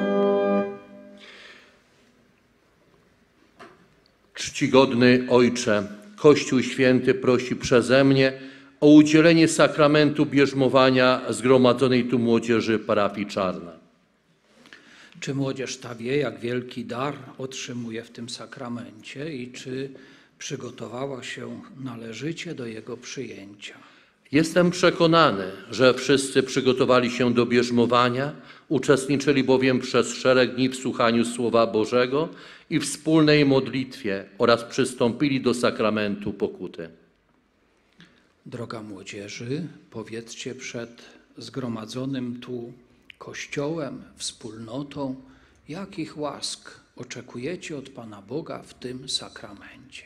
Czcigodny Ojcze, Kościół Święty prosi przeze mnie o udzielenie sakramentu bierzmowania zgromadzonej tu młodzieży parafii Czarna. Czy młodzież ta wie, jak wielki dar otrzymuje w tym sakramencie i czy przygotowała się należycie do jego przyjęcia? Jestem przekonany, że wszyscy przygotowali się do bierzmowania, uczestniczyli bowiem przez szereg dni w słuchaniu Słowa Bożego i wspólnej modlitwie oraz przystąpili do sakramentu pokuty. Droga młodzieży, powiedzcie przed zgromadzonym tu Kościołem, wspólnotą, jakich łask oczekujecie od Pana Boga w tym sakramencie.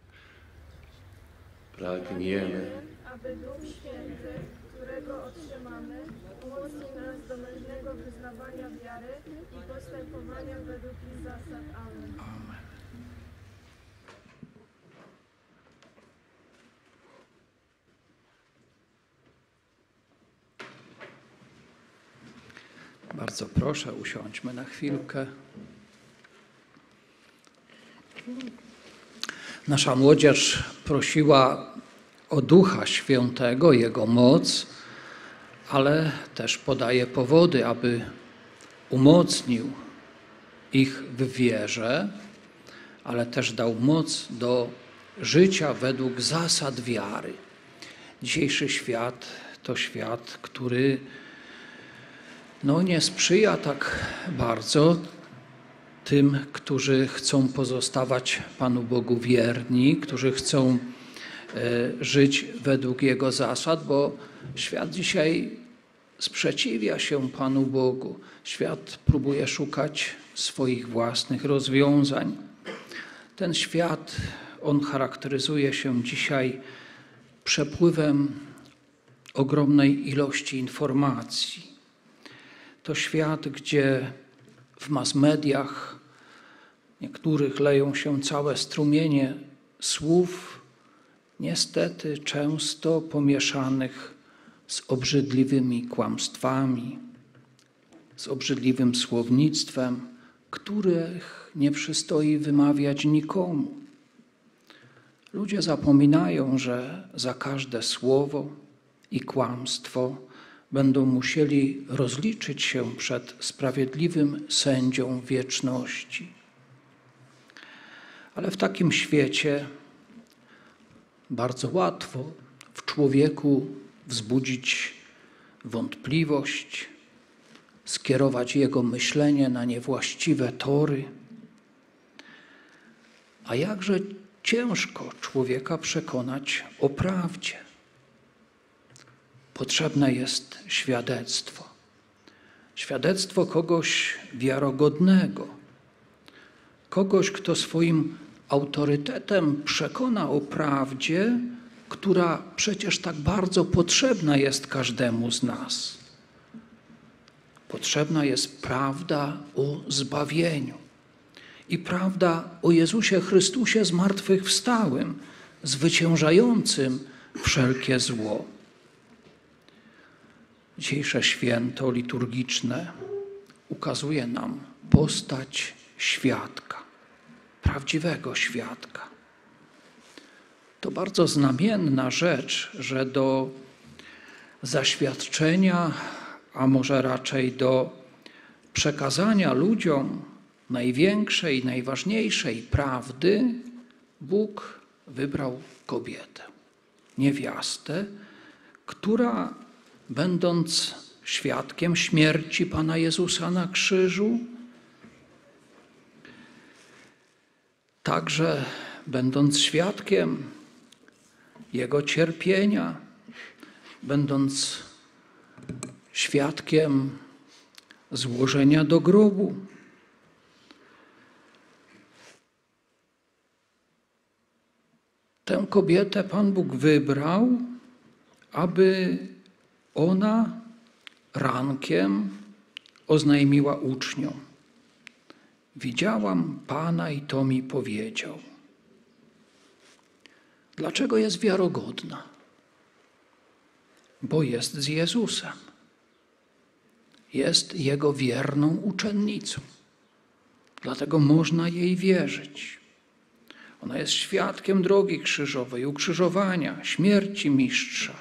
Pragniemy, aby Duch Święty, którego otrzymamy, umocni nas do mężnego wyznawania wiary i postępowania według ich zasad. Amen. Amen. Bardzo proszę, usiądźmy na chwilkę. Nasza młodzież prosiła o Ducha Świętego, Jego moc, ale też podaje powody, aby umocnił ich w wierze, ale też dał moc do życia według zasad wiary. Dzisiejszy świat to świat, który no nie sprzyja tak bardzo tym, którzy chcą pozostawać Panu Bogu wierni, którzy chcą żyć według Jego zasad, bo świat dzisiaj sprzeciwia się Panu Bogu. Świat próbuje szukać swoich własnych rozwiązań. Ten świat, on charakteryzuje się dzisiaj przepływem ogromnej ilości informacji. To świat, gdzie w mass mediach niektórych leją się całe strumienie słów, niestety często pomieszanych z obrzydliwymi kłamstwami, z obrzydliwym słownictwem, których nie przystoi wymawiać nikomu. Ludzie zapominają, że za każde słowo i kłamstwo będą musieli rozliczyć się przed sprawiedliwym sędzią wieczności. Ale w takim świecie bardzo łatwo w człowieku wzbudzić wątpliwość, skierować jego myślenie na niewłaściwe tory. A jakże ciężko człowieka przekonać o prawdzie. Potrzebne jest świadectwo. Świadectwo kogoś wiarogodnego. Kogoś, kto swoim autorytetem przekona o prawdzie, która przecież tak bardzo potrzebna jest każdemu z nas. Potrzebna jest prawda o zbawieniu i prawda o Jezusie Chrystusie zmartwychwstałym, zwyciężającym wszelkie zło. Dzisiejsze święto liturgiczne ukazuje nam postać świadka, prawdziwego świadka. To bardzo znamienna rzecz, że do zaświadczenia, a może raczej do przekazania ludziom największej, najważniejszej prawdy Bóg wybrał kobietę, niewiastę, która będąc świadkiem śmierci Pana Jezusa na krzyżu, także będąc świadkiem Jego cierpienia, będąc świadkiem złożenia do grobu, tę kobietę Pan Bóg wybrał, aby ona rankiem oznajmiła uczniom: widziałam Pana i to mi powiedział. Dlaczego jest wiarogodna? Bo jest z Jezusem. Jest Jego wierną uczennicą. Dlatego można jej wierzyć. Ona jest świadkiem drogi krzyżowej, ukrzyżowania, śmierci Mistrza.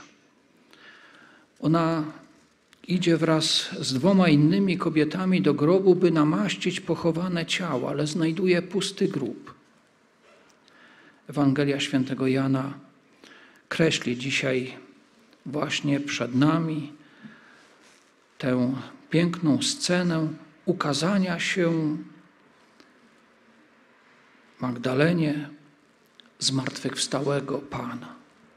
Ona idzie wraz z dwoma innymi kobietami do grobu, by namaścić pochowane ciało, ale znajduje pusty grób. Ewangelia Świętego Jana kreśli dzisiaj właśnie przed nami tę piękną scenę ukazania się Magdalenie zmartwychwstałego Pana.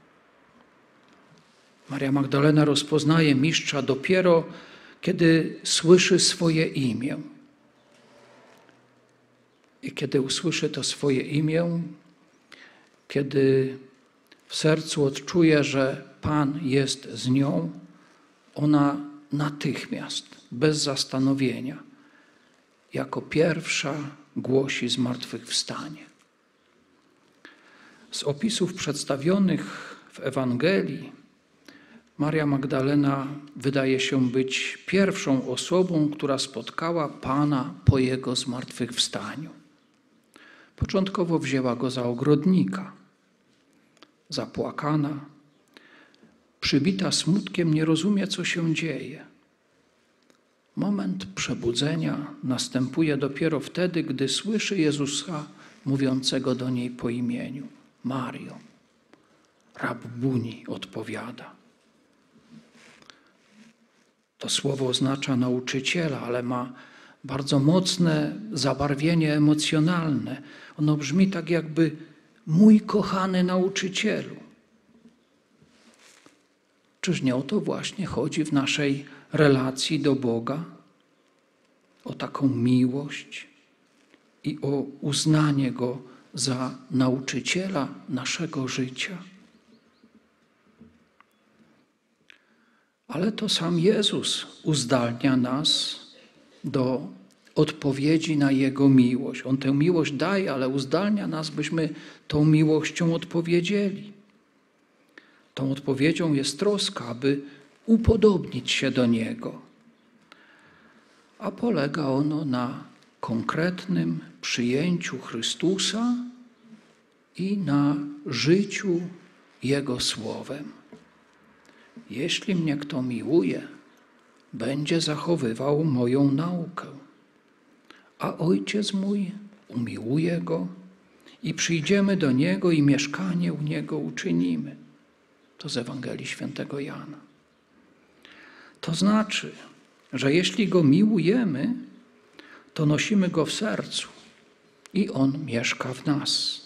Maria Magdalena rozpoznaje Mistrza dopiero, kiedy słyszy swoje imię. I kiedy usłyszy to swoje imię, kiedy w sercu odczuje, że Pan jest z nią, ona natychmiast, bez zastanowienia, jako pierwsza głosi zmartwychwstanie. Z opisów przedstawionych w Ewangelii Maria Magdalena wydaje się być pierwszą osobą, która spotkała Pana po Jego zmartwychwstaniu. Początkowo wzięła Go za ogrodnika. Zapłakana, przybita smutkiem, nie rozumie, co się dzieje. Moment przebudzenia następuje dopiero wtedy, gdy słyszy Jezusa mówiącego do niej po imieniu: Mario. Rabbuni odpowiada. To słowo oznacza nauczyciela, ale ma bardzo mocne zabarwienie emocjonalne. Ono brzmi tak jakby mój kochany nauczycielu. Czyż nie o to właśnie chodzi w naszej relacji do Boga? O taką miłość i o uznanie Go za nauczyciela naszego życia. Ale to sam Jezus uzdalnia nas do odpowiedzi na Jego miłość. On tę miłość daje, ale uzdalnia nas, byśmy tą miłością odpowiedzieli. Tą odpowiedzią jest troska, aby upodobnić się do Niego. A polega ono na konkretnym przyjęciu Chrystusa i na życiu Jego Słowem. Jeśli mnie kto miłuje, będzie zachowywał moją naukę, a Ojciec mój umiłuje go i przyjdziemy do Niego i mieszkanie u Niego uczynimy. To z Ewangelii Świętego Jana. To znaczy, że jeśli Go miłujemy, to nosimy Go w sercu i On mieszka w nas.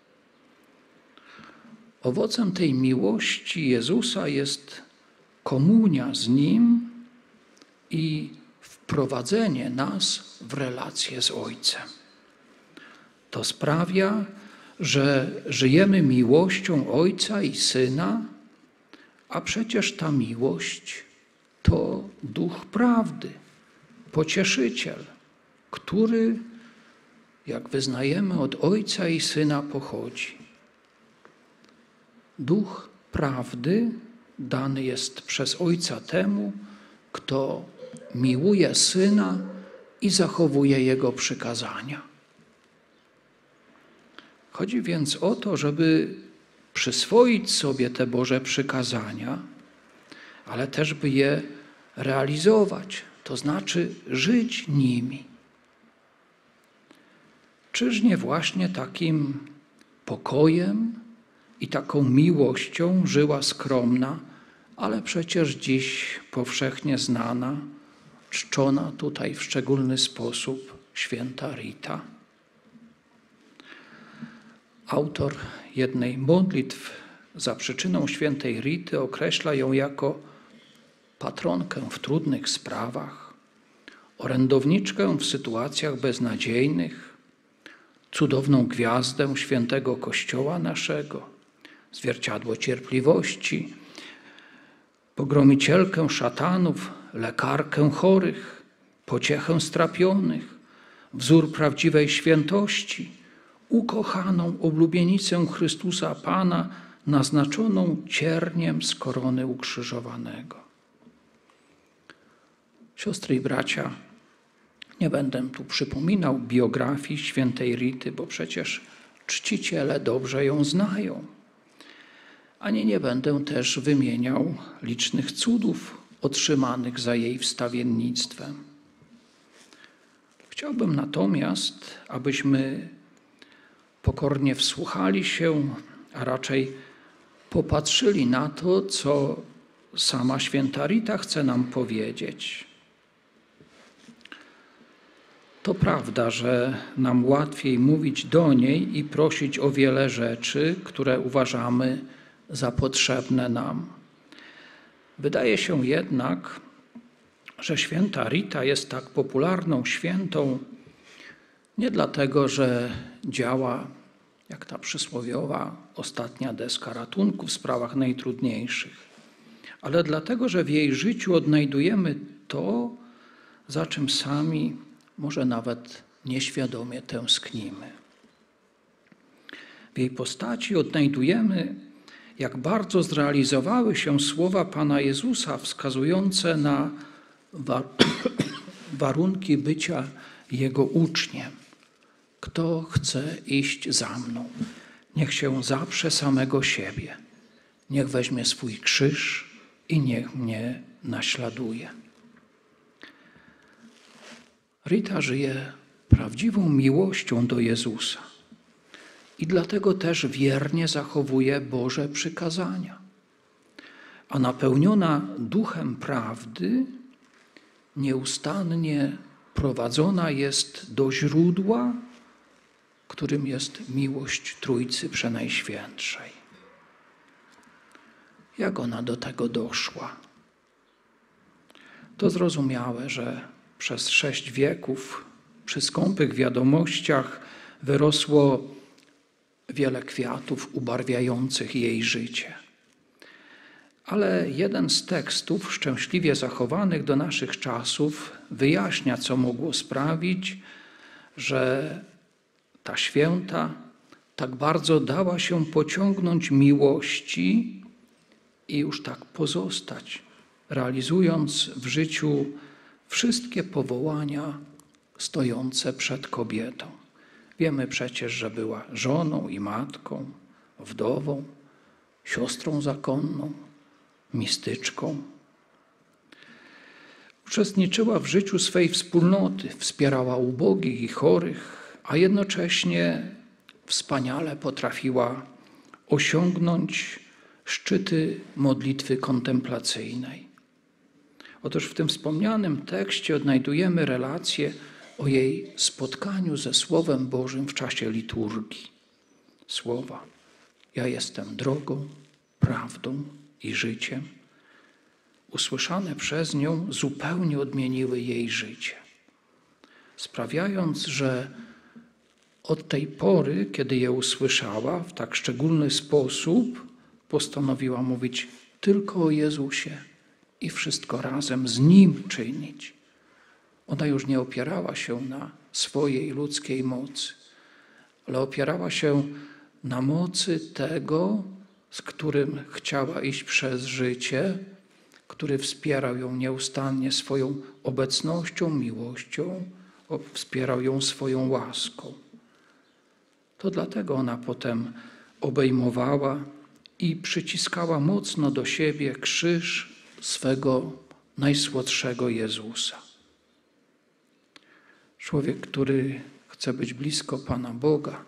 Owocem tej miłości Jezusa jest komunia z Nim i wprowadzenie nas w relację z Ojcem. To sprawia, że żyjemy miłością Ojca i Syna, a przecież ta miłość to Duch Prawdy, Pocieszyciel, który, jak wyznajemy, od Ojca i Syna pochodzi. Duch Prawdy dany jest przez Ojca temu, kto miłuje Syna i zachowuje Jego przykazania. Chodzi więc o to, żeby przyswoić sobie te Boże przykazania, ale też by je realizować, to znaczy żyć nimi. Czyż nie właśnie takim pokojem i taką miłością żyła skromna, ale przecież dziś powszechnie znana, czczona tutaj w szczególny sposób święta Rita? Autor jednej modlitw za przyczyną świętej Rity określa ją jako patronkę w trudnych sprawach, orędowniczkę w sytuacjach beznadziejnych, cudowną gwiazdę świętego Kościoła naszego, zwierciadło cierpliwości, pogromicielkę szatanów, lekarkę chorych, pociechę strapionych, wzór prawdziwej świętości, ukochaną oblubienicę Chrystusa Pana, naznaczoną cierniem z korony ukrzyżowanego. Siostry i bracia, nie będę tu przypominał biografii świętej Rity, bo przecież czciciele dobrze ją znają. Ani nie będę też wymieniał licznych cudów otrzymanych za jej wstawiennictwem. Chciałbym natomiast, abyśmy pokornie wsłuchali się, a raczej popatrzyli na to, co sama święta Rita chce nam powiedzieć. To prawda, że nam łatwiej mówić do niej i prosić o wiele rzeczy, które uważamy za potrzebne nam. Wydaje się jednak, że święta Rita jest tak popularną świętą nie dlatego, że działa jak ta przysłowiowa ostatnia deska ratunku w sprawach najtrudniejszych, ale dlatego, że w jej życiu odnajdujemy to, za czym sami może nawet nieświadomie tęsknimy. W jej postaci odnajdujemy, jak bardzo zrealizowały się słowa Pana Jezusa wskazujące na warunki bycia Jego uczniem. Kto chce iść za mną, niech się zaprze samego siebie, niech weźmie swój krzyż i niech mnie naśladuje. Rita żyje prawdziwą miłością do Jezusa i dlatego też wiernie zachowuje Boże przykazania. A napełniona duchem prawdy nieustannie prowadzona jest do źródła, którym jest miłość Trójcy Przenajświętszej. Jak ona do tego doszła? To zrozumiałe, że przez sześć wieków przy skąpych wiadomościach wyrosło wiele kwiatów ubarwiających jej życie. Ale jeden z tekstów szczęśliwie zachowanych do naszych czasów wyjaśnia, co mogło sprawić, że ta święta tak bardzo dała się pociągnąć miłości i już tak pozostać, realizując w życiu wszystkie powołania stojące przed kobietą. Wiemy przecież, że była żoną i matką, wdową, siostrą zakonną, mistyczką. Uczestniczyła w życiu swej wspólnoty, wspierała ubogich i chorych, a jednocześnie wspaniale potrafiła osiągnąć szczyty modlitwy kontemplacyjnej. Otóż w tym wspomnianym tekście odnajdujemy relację o jej spotkaniu ze Słowem Bożym w czasie liturgii. Słowa: ja jestem drogą, prawdą i życiem. Usłyszane przez nią zupełnie odmieniły jej życie, sprawiając, że od tej pory, kiedy je usłyszała w tak szczególny sposób, postanowiła mówić tylko o Jezusie i wszystko razem z Nim czynić. Ona już nie opierała się na swojej ludzkiej mocy, ale opierała się na mocy tego, z którym chciała iść przez życie, który wspierał ją nieustannie swoją obecnością, miłością, wspierał ją swoją łaską. To dlatego ona potem obejmowała i przyciskała mocno do siebie krzyż swego najsłodszego Jezusa. Człowiek, który chce być blisko Pana Boga,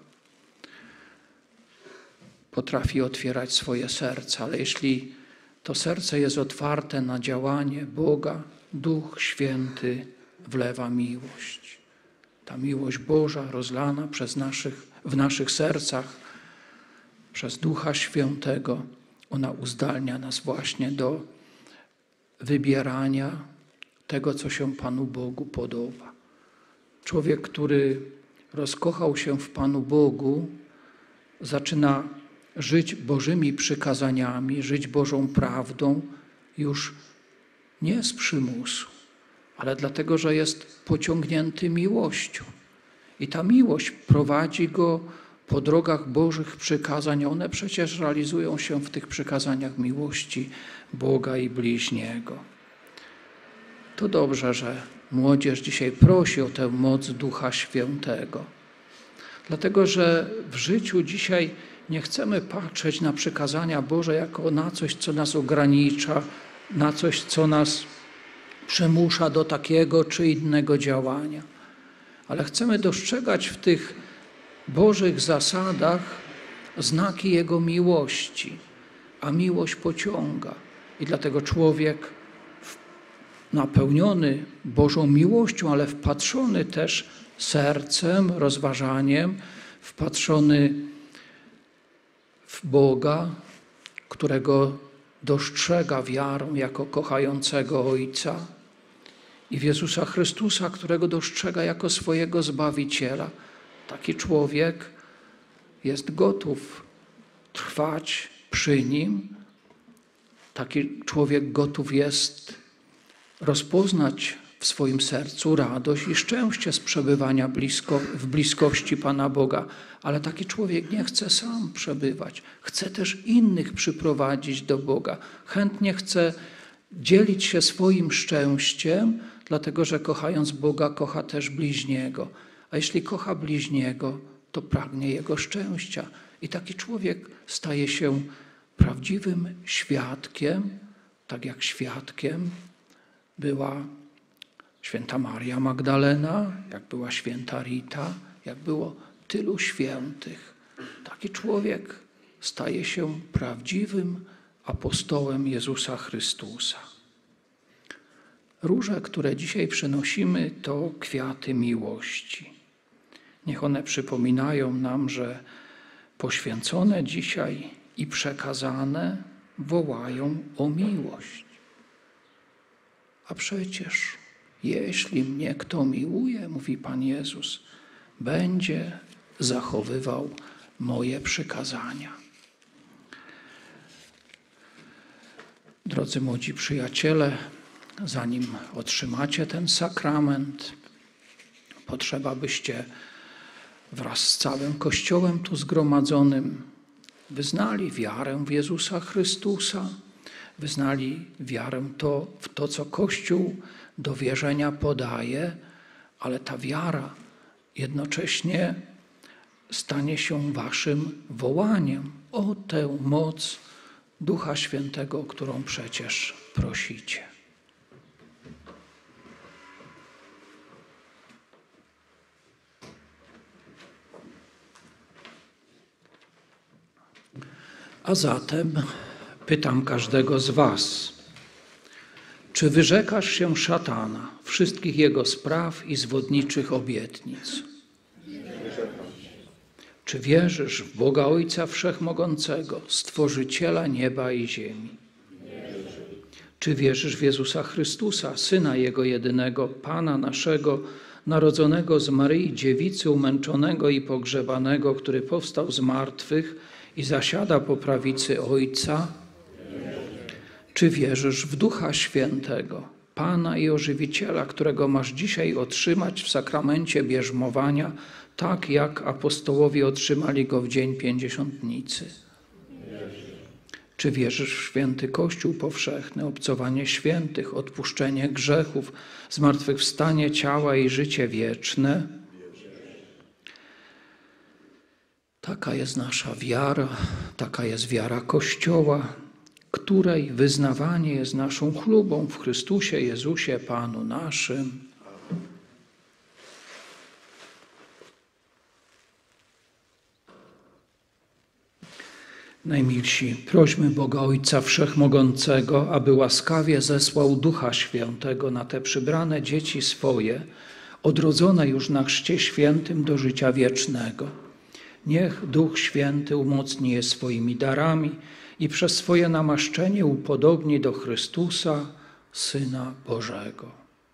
potrafi otwierać swoje serce, ale jeśli to serce jest otwarte na działanie Boga, Duch Święty wlewa miłość. Ta miłość Boża rozlana przez naszych, w naszych sercach przez Ducha Świętego, ona uzdalnia nas właśnie do wybierania tego, co się Panu Bogu podoba. Człowiek, który rozkochał się w Panu Bogu, zaczyna żyć Bożymi przykazaniami, żyć Bożą prawdą już nie z przymusu, ale dlatego, że jest pociągnięty miłością. I ta miłość prowadzi go po drogach Bożych przykazań. One przecież realizują się w tych przykazaniach miłości Boga i bliźniego. To dobrze, że młodzież dzisiaj prosi o tę moc Ducha Świętego. Dlatego, że w życiu dzisiaj nie chcemy patrzeć na przykazania Boże jako na coś, co nas ogranicza, na coś, co nas przymusza do takiego czy innego działania. Ale chcemy dostrzegać w tych Bożych zasadach znaki Jego miłości, a miłość pociąga. I dlatego człowiek napełniony Bożą miłością, ale wpatrzony też sercem, rozważaniem, wpatrzony w Boga, którego dostrzega wiarą jako kochającego Ojca, i w Jezusa Chrystusa, którego dostrzega jako swojego Zbawiciela. Taki człowiek jest gotów trwać przy Nim. Taki człowiek gotów jest rozpoznać w swoim sercu radość i szczęście z przebywania blisko, w bliskości Pana Boga. Ale taki człowiek nie chce sam przebywać. Chce też innych przyprowadzić do Boga. Chętnie chce dzielić się swoim szczęściem, dlatego że kochając Boga, kocha też bliźniego. A jeśli kocha bliźniego, to pragnie jego szczęścia. I taki człowiek staje się prawdziwym świadkiem, tak jak świadkiem była święta Maria Magdalena, jak była święta Rita, jak było tylu świętych. Taki człowiek staje się prawdziwym apostołem Jezusa Chrystusa. Róże, które dzisiaj przynosimy, to kwiaty miłości. Niech one przypominają nam, że poświęcone dzisiaj i przekazane wołają o miłość. A przecież, jeśli mnie kto miłuje, mówi Pan Jezus, będzie zachowywał moje przykazania. Drodzy młodzi przyjaciele, zanim otrzymacie ten sakrament, potrzeba, byście wraz z całym Kościołem tu zgromadzonym wyznali wiarę w Jezusa Chrystusa, wyznali wiarę to, w to, co Kościół do wierzenia podaje, ale ta wiara jednocześnie stanie się waszym wołaniem o tę moc Ducha Świętego, o którą przecież prosicie. A zatem pytam każdego z was, czy wyrzekasz się szatana, wszystkich jego spraw i zwodniczych obietnic? Czy wierzysz w Boga Ojca Wszechmogącego, Stworzyciela nieba i ziemi? Czy wierzysz w Jezusa Chrystusa, Syna Jego jedynego, Pana naszego, narodzonego z Maryi Dziewicy, umęczonego i pogrzebanego, który powstał z martwych i zasiada po prawicy Ojca? Czy wierzysz w Ducha Świętego, Pana i Ożywiciela, którego masz dzisiaj otrzymać w sakramencie bierzmowania, tak jak apostołowie otrzymali go w dzień Pięćdziesiątnicy? Czy wierzysz w święty Kościół powszechny, obcowanie świętych, odpuszczenie grzechów, zmartwychwstanie ciała i życie wieczne? Taka jest nasza wiara, taka jest wiara Kościoła, której wyznawanie jest naszą chlubą w Chrystusie Jezusie, Panu naszym. Najmilsi, prośmy Boga Ojca Wszechmogącego, aby łaskawie zesłał Ducha Świętego na te przybrane dzieci swoje, odrodzone już na Chrzcie Świętym do życia wiecznego. Niech Duch Święty umocni je swoimi darami i przez swoje namaszczenie upodobni do Chrystusa, Syna Bożego.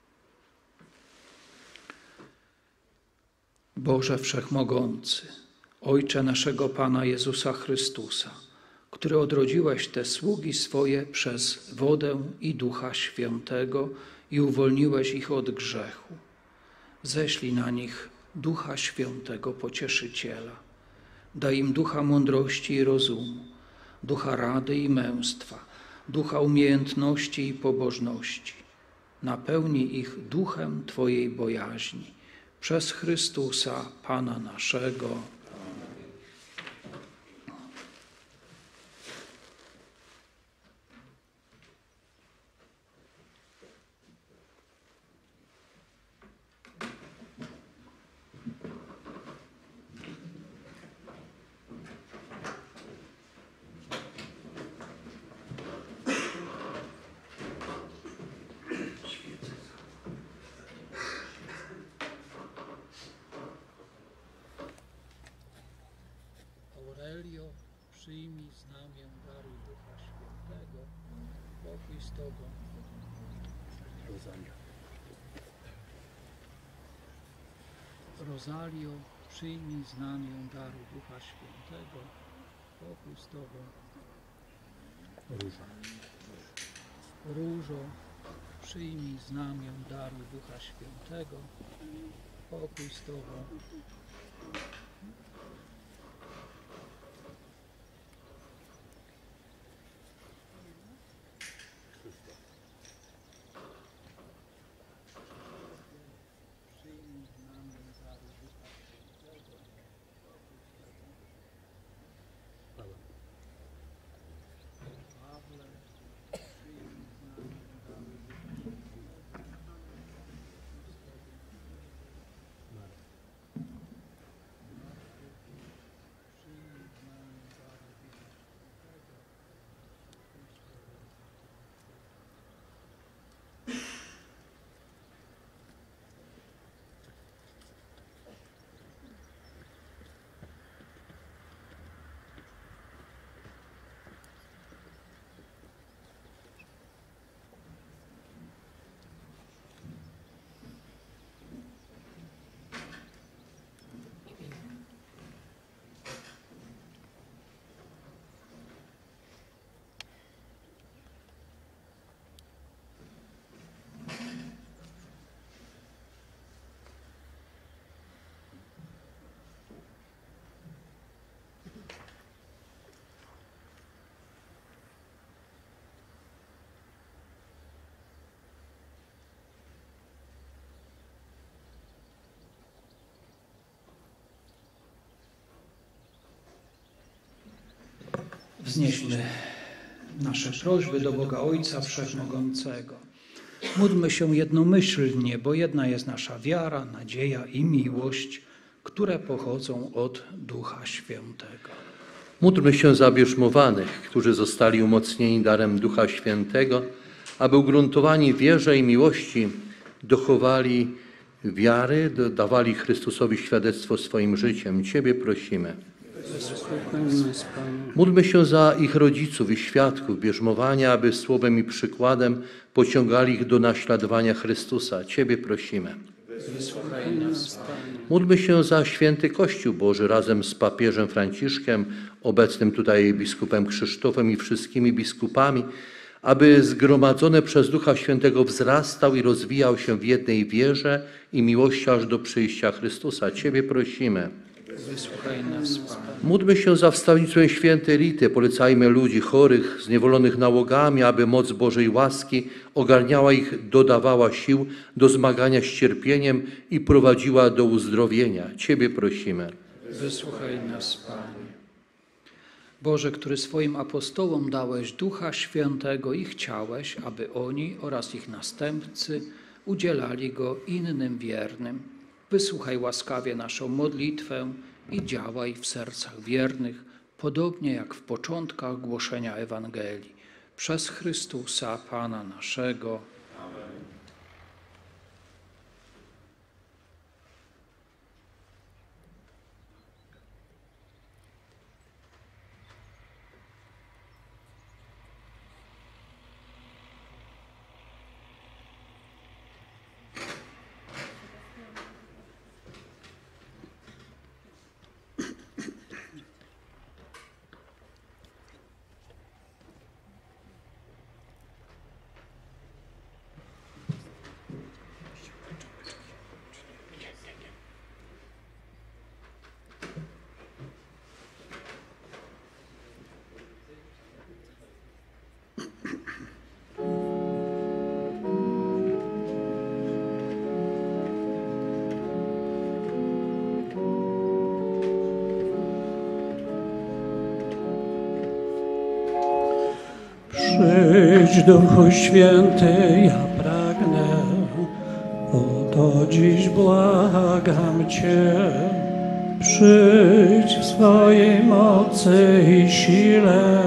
Boże Wszechmogący, Ojcze naszego Pana Jezusa Chrystusa, który odrodziłeś te sługi swoje przez wodę i Ducha Świętego i uwolniłeś ich od grzechu, ześlij na nich Ducha Świętego Pocieszyciela. Daj im ducha mądrości i rozumu, ducha rady i męstwa, ducha umiejętności i pobożności. Napełnij ich duchem Twojej bojaźni. Przez Chrystusa, Pana naszego. Aurelio, przyjmij znamię daru Ducha Świętego, pokój z Tobą. Rosalio, przyjmij znamię daru Ducha Świętego, pokój z Tobą. Róża. Różo, przyjmij znamię daru Ducha Świętego, pokój z Tobą. Wznieśmy nasze prośby do Boga Ojca Wszechmogącego. Módlmy się jednomyślnie, bo jedna jest nasza wiara, nadzieja i miłość, które pochodzą od Ducha Świętego. Módlmy się za bierzmowanych, którzy zostali umocnieni darem Ducha Świętego, aby ugruntowani w wierze i miłości dochowali wiary, dawali Chrystusowi świadectwo swoim życiem. Ciebie prosimy. Módlmy się za ich rodziców i świadków bierzmowania, aby słowem i przykładem pociągali ich do naśladowania Chrystusa. Ciebie prosimy. Módlmy się za święty Kościół Boży razem z papieżem Franciszkiem, obecnym tutaj biskupem Krzysztofem i wszystkimi biskupami, aby zgromadzone przez Ducha Świętego wzrastał i rozwijał się w jednej wierze i miłości aż do przyjścia Chrystusa. Ciebie prosimy. Wysłuchaj nas, Panie. Módlmy się za wstawnictwem świętej Rity, polecajmy ludzi chorych, zniewolonych nałogami, aby moc Bożej łaski ogarniała ich, dodawała sił do zmagania z cierpieniem i prowadziła do uzdrowienia. Ciebie prosimy. Wysłuchaj nas, Panie. Boże, który swoim apostołom dałeś Ducha Świętego i chciałeś, aby oni oraz ich następcy udzielali Go innym wiernym. Wysłuchaj łaskawie naszą modlitwę i działaj w sercach wiernych, podobnie jak w początkach głoszenia Ewangelii. Przez Chrystusa, Pana naszego. Amen. Przyjdź, Duchu Święty, ja pragnę, o to dziś błagam Cię. Przyjdź w swojej mocy i sile,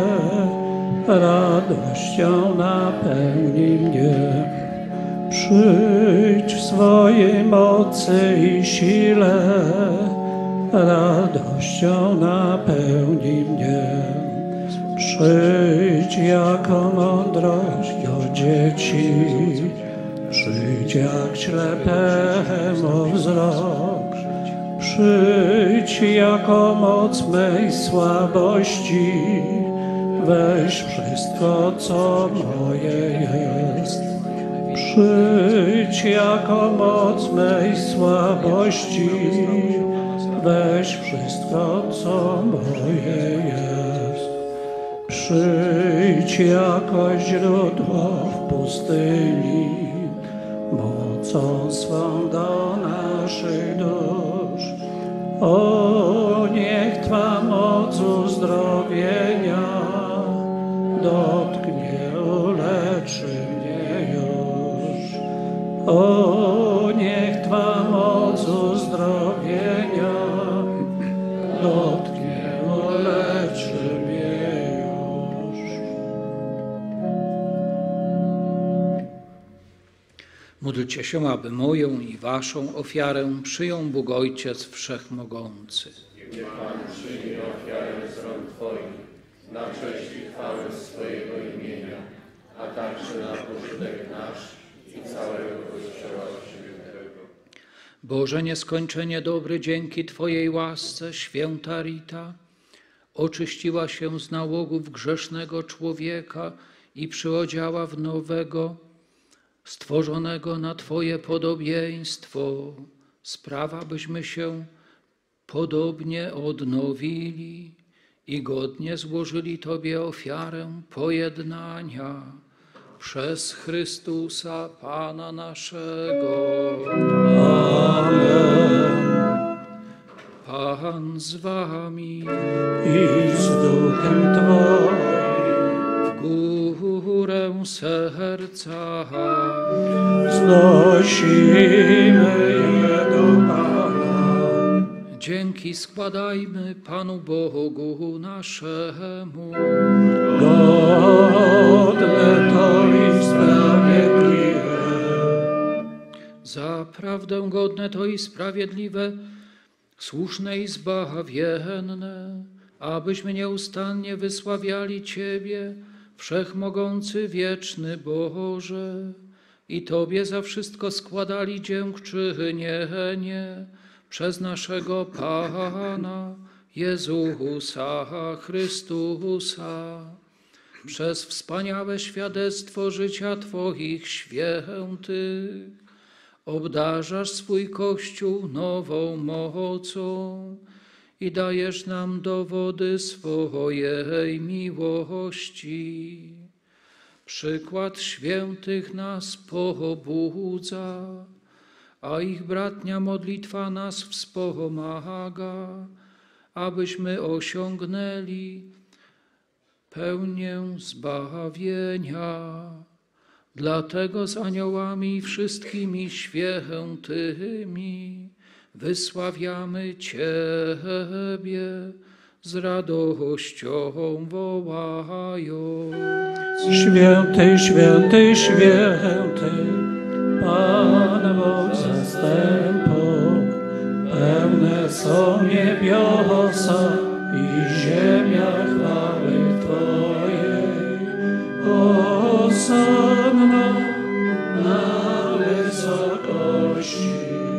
radością napełnij mnie. Przyjdź w swojej mocy i sile, radością napełnij mnie. Przyjdź jako mądrość do dzieci, przyjdź jak ślepemu wzrok. Przyjdź jako moc mej słabości, weź wszystko, co moje jest. Przyjdź jako moc mej słabości, weź wszystko, co moje jest. Przyjdź jako źródło w pustyni, mocą swą do naszych dusz. O, niech Twa moc uzdrowienia dotknie, uleczy mnie już. O, niech Twa moc uzdrowienia dotknie, uleczy mnie już. Módlcie się, aby moją i waszą ofiarę przyjął Bóg Ojciec Wszechmogący. Niech Pan przyjmie ofiarę z rąk Twoich, na cześć i chwałę swojego imienia, a także na pożytek nasz i całego Kościoła Świętego. Boże nieskończenie dobry, dzięki Twojej łasce, święta Rita oczyściła się z nałogów grzesznego człowieka i przyodziała w nowego, stworzonego na Twoje podobieństwo. Sprawa, byśmy się podobnie odnowili i godnie złożyli Tobie ofiarę pojednania przez Chrystusa Pana naszego. Amen. Pan z wami i z duchem Twoim. W górę serca znosimy je do Pana. Dzięki składajmy Panu Bogu naszemu. Godne to i sprawiedliwe. Zaprawdę godne to i sprawiedliwe, słuszne i zbawienne, abyśmy nieustannie wysławiali Ciebie, Wszechmogący, wieczny Boże, i Tobie za wszystko składali dziękczynienie przez naszego Pana Jezusa Chrystusa, przez wspaniałe świadectwo życia Twoich świętych. Obdarzasz swój Kościół nową mocą i dajesz nam dowody swojej miłości. Przykład świętych nas pobudza, a ich bratnia modlitwa nas wspomaga, abyśmy osiągnęli pełnię zbawienia. Dlatego z aniołami i wszystkimi świętymi wysławiamy Ciebie z radością wołając. Święty, święty, święty, Pan Bóg zastępów, pełne są niebiosa i ziemia chwały Twojej. Hosanna na wysokości,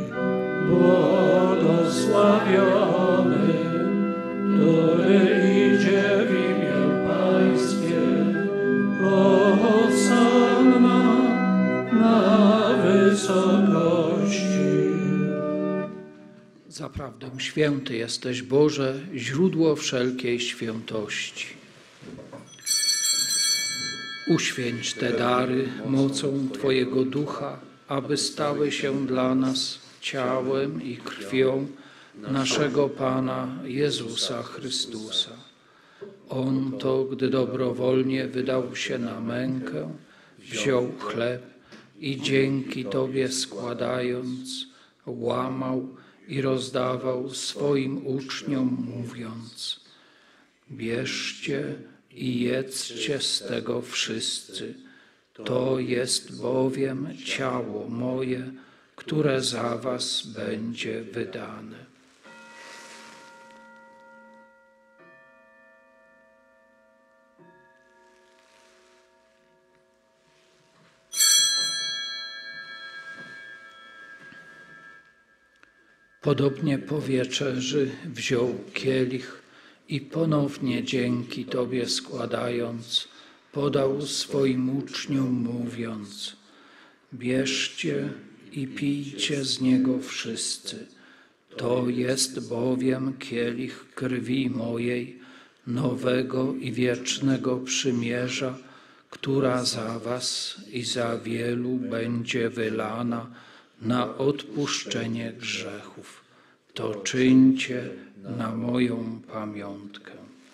błogosławiony, który idzie w imię Pańskie. Hosanna na wysokości. Zaprawdę święty jesteś, Boże, źródło wszelkiej świętości. Uświęć te dary mocą Twojego Ducha, aby stały się dla nas ciałem i krwią naszego Pana Jezusa Chrystusa. On to, gdy dobrowolnie wydał się na mękę, wziął chleb i dzięki Tobie składając, łamał i rozdawał swoim uczniom, mówiąc: bierzcie i jedzcie z tego wszyscy. To jest bowiem ciało moje, które za was będzie wydane. Podobnie po wieczerzy wziął kielich i ponownie dzięki Tobie składając, podał swoim uczniom, mówiąc: bierzcie i pijcie z niego wszyscy. To jest bowiem kielich krwi mojej, nowego i wiecznego przymierza, która za was i za wielu będzie wylana na odpuszczenie grzechów. To czyńcie na moją pamiątkę.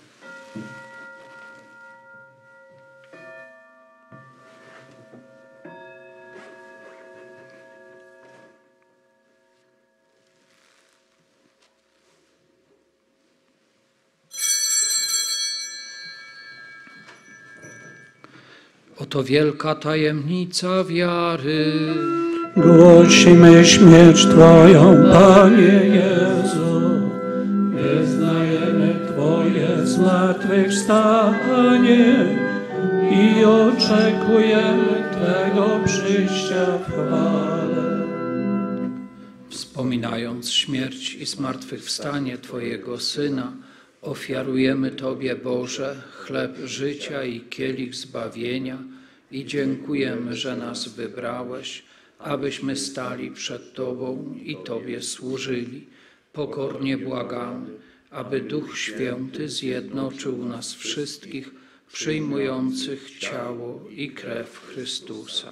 Oto wielka tajemnica wiary. Głosimy śmierć Twoją, Panie Jezu. Wyznajemy Twoje zmartwychwstanie i oczekujemy Twego przyjścia w chwale. Wspominając śmierć i zmartwychwstanie Twojego Syna, ofiarujemy Tobie, Boże, chleb życia i kielich zbawienia i dziękujemy, że nas wybrałeś, abyśmy stali przed Tobą i Tobie służyli. Pokornie błagamy, aby Duch Święty zjednoczył nas wszystkich, przyjmujących ciało i krew Chrystusa.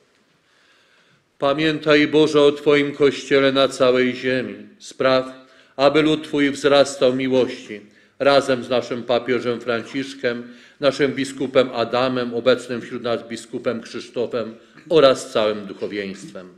Pamiętaj, Boże, o Twoim Kościele na całej ziemi. Spraw, aby lud Twój wzrastał w miłości, razem z naszym papieżem Franciszkiem, naszym biskupem Adamem, obecnym wśród nas biskupem Krzysztofem oraz całym duchowieństwem.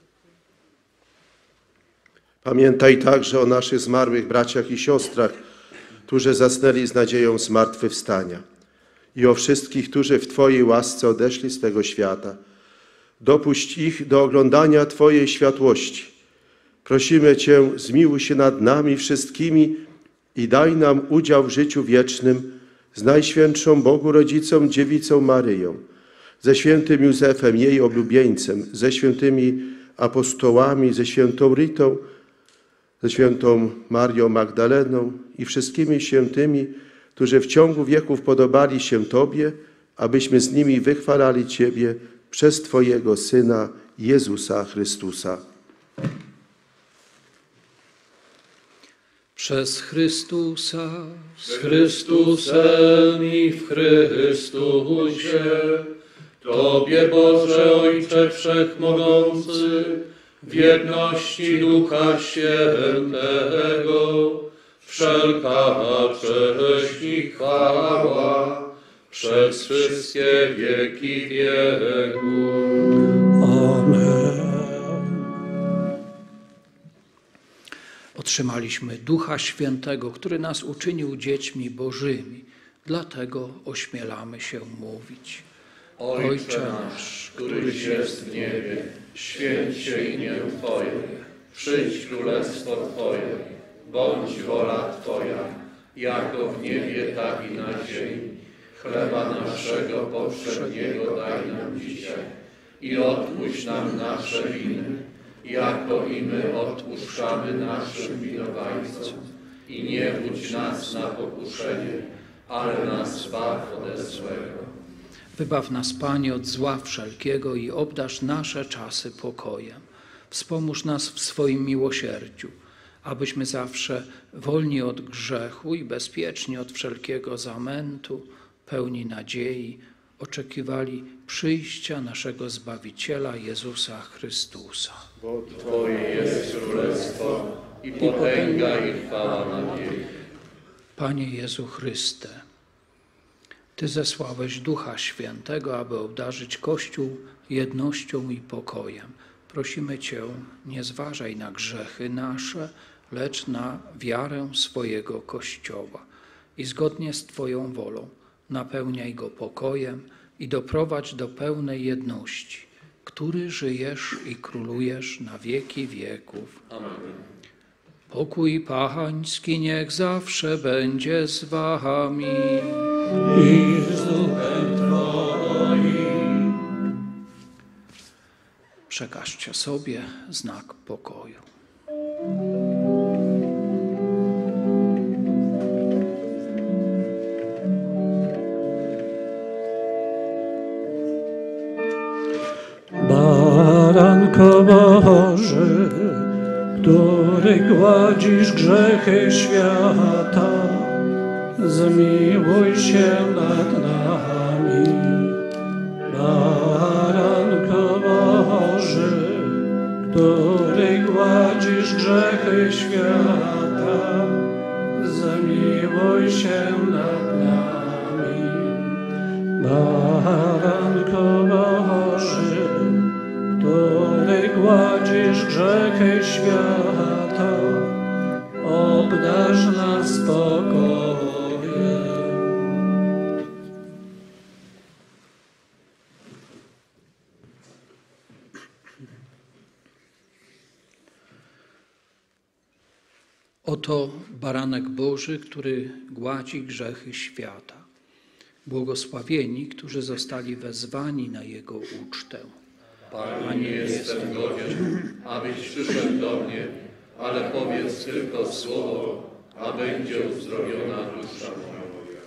Pamiętaj także o naszych zmarłych braciach i siostrach, którzy zasnęli z nadzieją zmartwychwstania, i o wszystkich, którzy w Twojej łasce odeszli z tego świata. Dopuść ich do oglądania Twojej światłości. Prosimy Cię, zmiłuj się nad nami wszystkimi i daj nam udział w życiu wiecznym z Najświętszą Bogu Rodzicą, Dziewicą Maryją, ze świętym Józefem, jej oblubieńcem, ze świętymi apostołami, ze świętą Ritą, ze świętą Marią Magdaleną i wszystkimi świętymi, którzy w ciągu wieków podobali się Tobie, abyśmy z nimi wychwalali Ciebie przez Twojego Syna, Jezusa Chrystusa. Przez Chrystusa, z Chrystusem i w Chrystusie, Tobie, Boże Ojcze Wszechmogący, w jedności Ducha Świętego, wszelka cześć i chwała przez wszystkie wieki wieków. Amen. Otrzymaliśmy Ducha Świętego, który nas uczynił dziećmi Bożymi. Dlatego ośmielamy się mówić. Ojcze nasz, któryś jest w niebie, święć się imię Twoje, przyjdź królestwo Twoje, bądź wola Twoja, jako w niebie, tak i na ziemi. Chleba naszego powszedniego daj nam dzisiaj i odpuść nam nasze winy, jako i my odpuszczamy naszym winowajcom. I nie wódź nas na pokuszenie, ale nas zbaw ode złego. Wybaw nas, Panie, od zła wszelkiego i obdarz nasze czasy pokojem. Wspomóż nas w swoim miłosierdziu, abyśmy zawsze wolni od grzechu i bezpieczni od wszelkiego zamętu, pełni nadziei, oczekiwali przyjścia naszego Zbawiciela Jezusa Chrystusa. Bo Twoje jest królestwo i potęga i chwała na wieki. Panie Jezu Chryste, Ty zesłałeś Ducha Świętego, aby obdarzyć Kościół jednością i pokojem. Prosimy Cię, nie zważaj na grzechy nasze, lecz na wiarę swojego Kościoła i zgodnie z Twoją wolą napełniaj go pokojem i doprowadź do pełnej jedności, który żyjesz i królujesz na wieki wieków. Amen. Pokój Pachański niech zawsze będzie z wami. I z duchem Twoim. Przekażcie sobie znak pokoju. Baranko Boży, który gładzisz grzechy świata, zmiłuj się nad nami. Baranko Boży, który gładzisz grzechy świata, zmiłuj się nad nami. Baranko Boży, który gładzisz grzechy świata, obdarz nas spokojem. Oto baranek Boży, który gładzi grzechy świata. Błogosławieni, którzy zostali wezwani na Jego ucztę. Panie, nie jestem godzien, abyś przyszedł do mnie, ale powiedz tylko słowo, a będzie uzdrowiona dusza moja.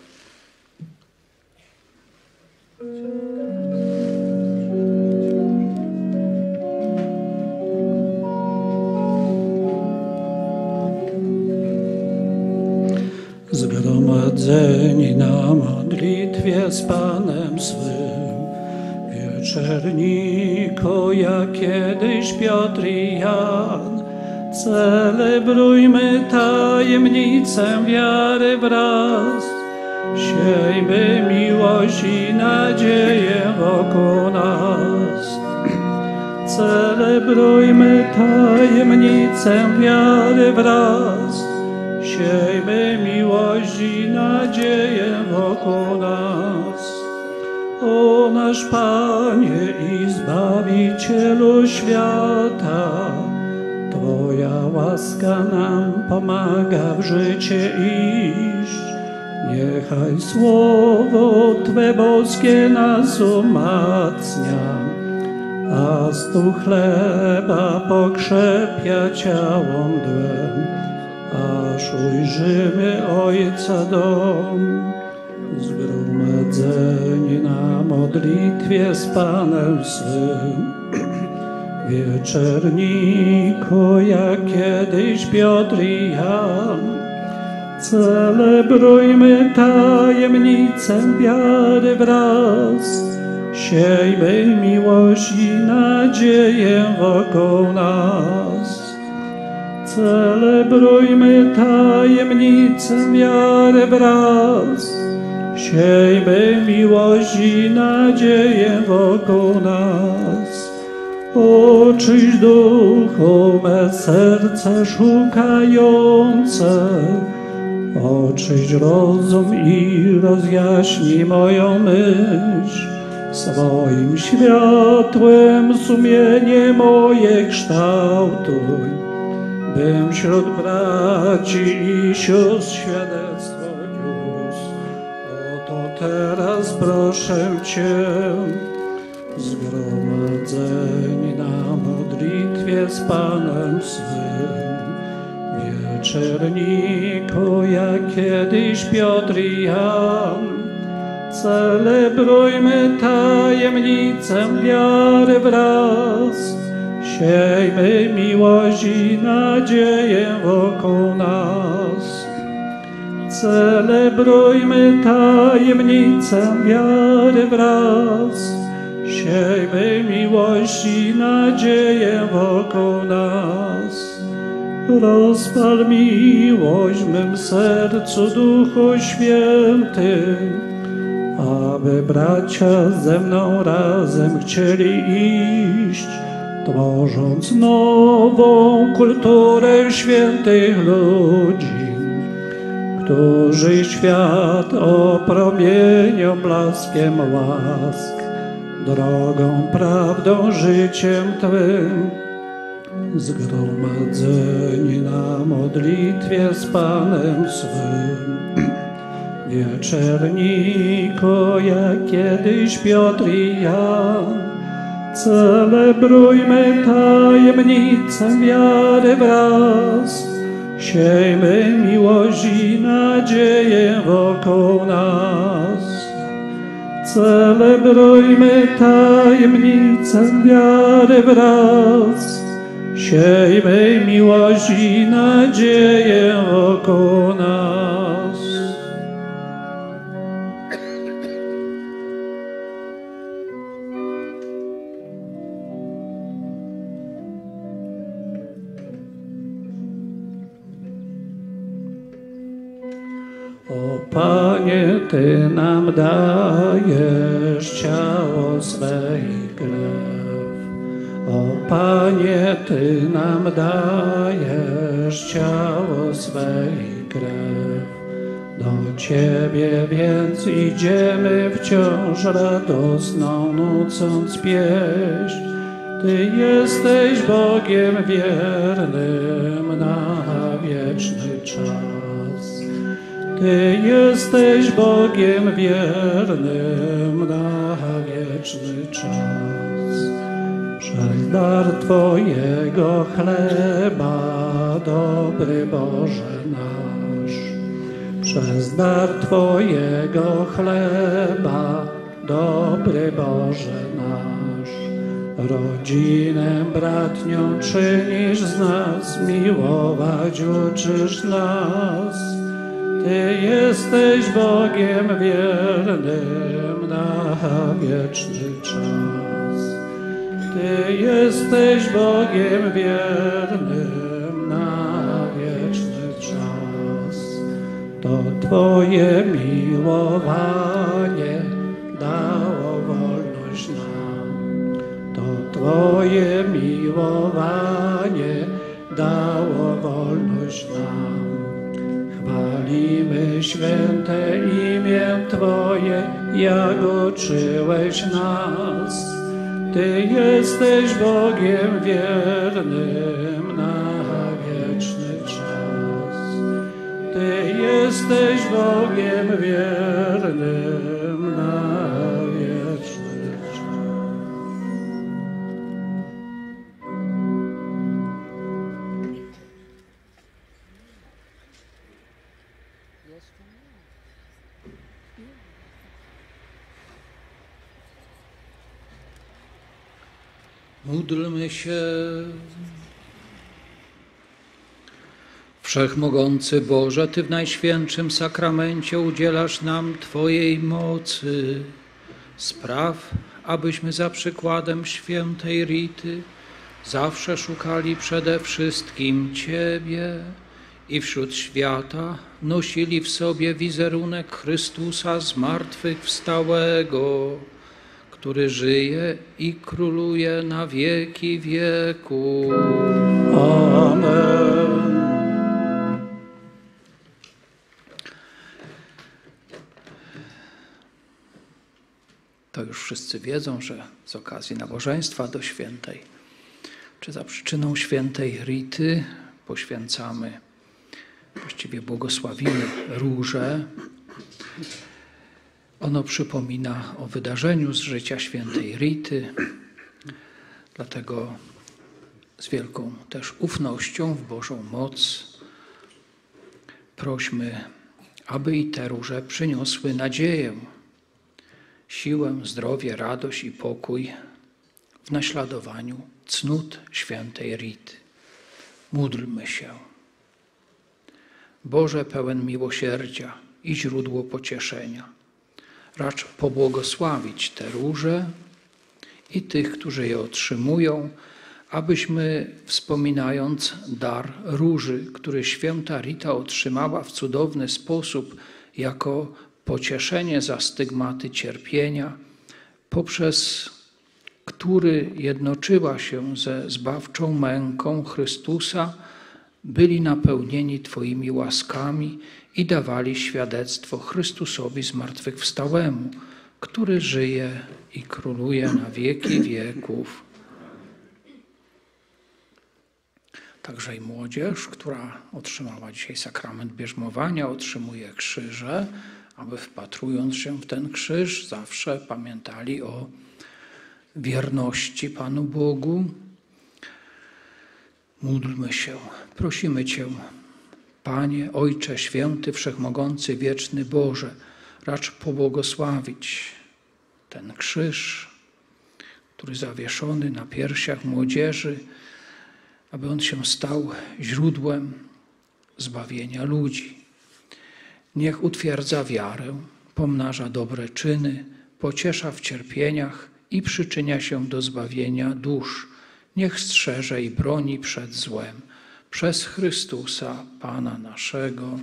Zgromadzeni na modlitwie z Panem swym, wieczerniku, jak kiedyś Piotr i Jan, Celebrujmy tajemnicę wiary wraz. Siejmy miłość i nadzieję wokół nas. Celebrujmy tajemnicę wiary wraz. Siejmy miłość i nadzieję wokół nas. O nasz Panie i Zbawicielu świata, Twoja łaska nam pomaga w życie iść. Niechaj słowo Twe boskie nas umacnia, a stół chleba pokrzepia ciało mdłe, aż ujrzymy Ojca dom. Zgromadzeni na modlitwie z Panem swym, wieczerniku jak kiedyś Piotr i Jan, celebrujmy tajemnicę wiary wraz. Siejmy miłość i nadzieję wokół nas. Celebrujmy tajemnicę wiary wraz. Siejmy miłość i nadzieję wokół nas. Oczyść duchu me serce szukające, oczyść rozum i rozjaśnij moją myśl. Swoim światłem sumienie moje kształtuj, bym wśród braci i sióstr świadectwo niósł. Oto teraz proszę Cię, zgromadzeni na modlitwie z Panem swym, wieczerniku jak kiedyś Piotr i Jan, celebrujmy tajemnicę wiary wraz. Siejmy miłość i nadzieję wokół nas. Celebrujmy tajemnicę wiary wraz. Siejmy miłość i nadzieję wokół nas. Rozpal miłość w mym sercu, Duchu Święty, aby bracia ze mną razem chcieli iść, tworząc nową kulturę świętych ludzi, którzy świat opromienią blaskiem łask, drogą, prawdą, życiem Twym. Zgromadzeni na modlitwie z Panem swym, wieczerniku jak kiedyś Piotr i Jan, celebrujmy tajemnicę wiary wraz. Siejmy miłość i nadzieję wokół nas. Celebrujmy tajemnicę wiary wraz. Siejmy miłość i nadzieję wokół nas. O Panie, Ty nam dajesz ciało swe i krew. O Panie, Ty nam dajesz ciało swe i krew. Do Ciebie więc idziemy wciąż radosną nucąc pieśń. Ty jesteś Bogiem wiernym na wieczny czas. Ty jesteś Bogiem wiernym na wieczny czas. Przez dar Twojego chleba, dobry Boże nasz. Przez dar Twojego chleba, dobry Boże nasz. Rodzinę bratnią czynisz z nas, miłować uczysz nas. Ty jesteś Bogiem wiernym na wieczny czas. Ty jesteś Bogiem wiernym Twoje miłowanie dało wolność nam. To Twoje miłowanie dało wolność nam. Chwalimy święte imię Twoje, jak uczyłeś nas. Ty jesteś Bogiem wiernym na wieczny czas. Ty jesteś Bogiem wiernym na wieczny czas. Módlmy się. Wszechmogący Boże, Ty w Najświętszym Sakramencie udzielasz nam Twojej mocy. Spraw, abyśmy za przykładem świętej Rity zawsze szukali przede wszystkim Ciebie i wśród świata nosili w sobie wizerunek Chrystusa zmartwychwstałego, który żyje i króluje na wieki wieków. Amen. To już wszyscy wiedzą, że z okazji nabożeństwa do świętej, czy za przyczyną świętej Rity poświęcamy, właściwie błogosławimy róże. Ono przypomina o wydarzeniu z życia świętej Rity, dlatego z wielką też ufnością w Bożą moc prośmy, aby i te róże przyniosły nadzieję, siłę, zdrowie, radość i pokój w naśladowaniu cnót świętej Rity. Módlmy się. Boże pełen miłosierdzia i źródło pocieszenia, racz pobłogosławić te róże i tych, którzy je otrzymują, abyśmy, wspominając dar róży, który święta Rita otrzymała w cudowny sposób jako pocieszenie za stygmaty cierpienia, poprzez który jednoczyła się ze zbawczą męką Chrystusa, byli napełnieni Twoimi łaskami i dawali świadectwo Chrystusowi zmartwychwstałemu, który żyje i króluje na wieki wieków. Także i młodzież, która otrzymała dzisiaj sakrament bierzmowania, otrzymuje krzyże, aby wpatrując się w ten krzyż zawsze pamiętali o wierności Panu Bogu. Módlmy się, prosimy Cię, Panie, Ojcze Święty, Wszechmogący, Wieczny Boże, racz pobłogosławić ten krzyż, który zawieszony na piersiach młodzieży, aby on się stał źródłem zbawienia ludzi. Niech utwierdza wiarę, pomnaża dobre czyny, pociesza w cierpieniach i przyczynia się do zbawienia dusz. Niech strzeże i broni przed złem. Przez Chrystusa, Pana naszego.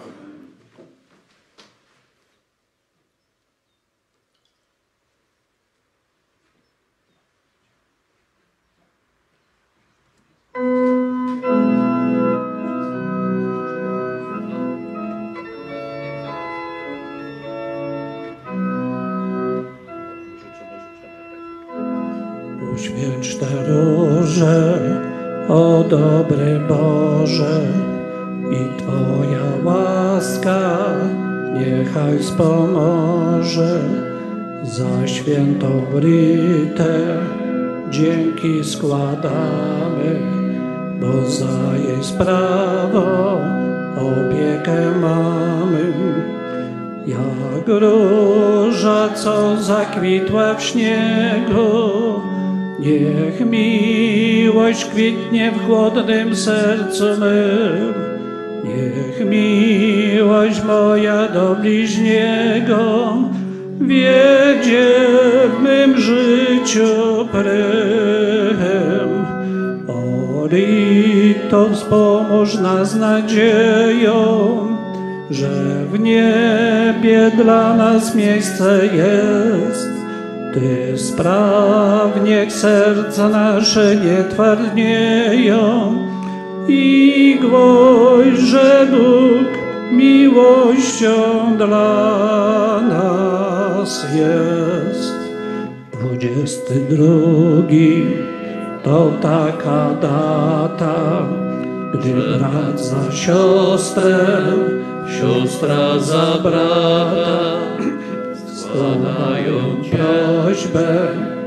Uświęć te róże, o dobry Boże, i Twoja łaska niechaj wspomoże. Za świętą Ritę dzięki składamy, bo za jej sprawą opiekę mamy. Jak róża, co zakwitła w śniegu, niech miłość kwitnie w chłodnym sercu mym. Niech miłość moja do bliźniego wiedzie w mym życiu prym. O Rito, wspomóż nas nadzieją, że w niebie dla nas miejsce jest. Ty spraw, niech serca nasze nie twardnieją i gwoźdź, że Bóg miłością dla nas jest. Dwudziesty drugi to taka data, gdy brat za siostrę, siostra za brata składają prośbę,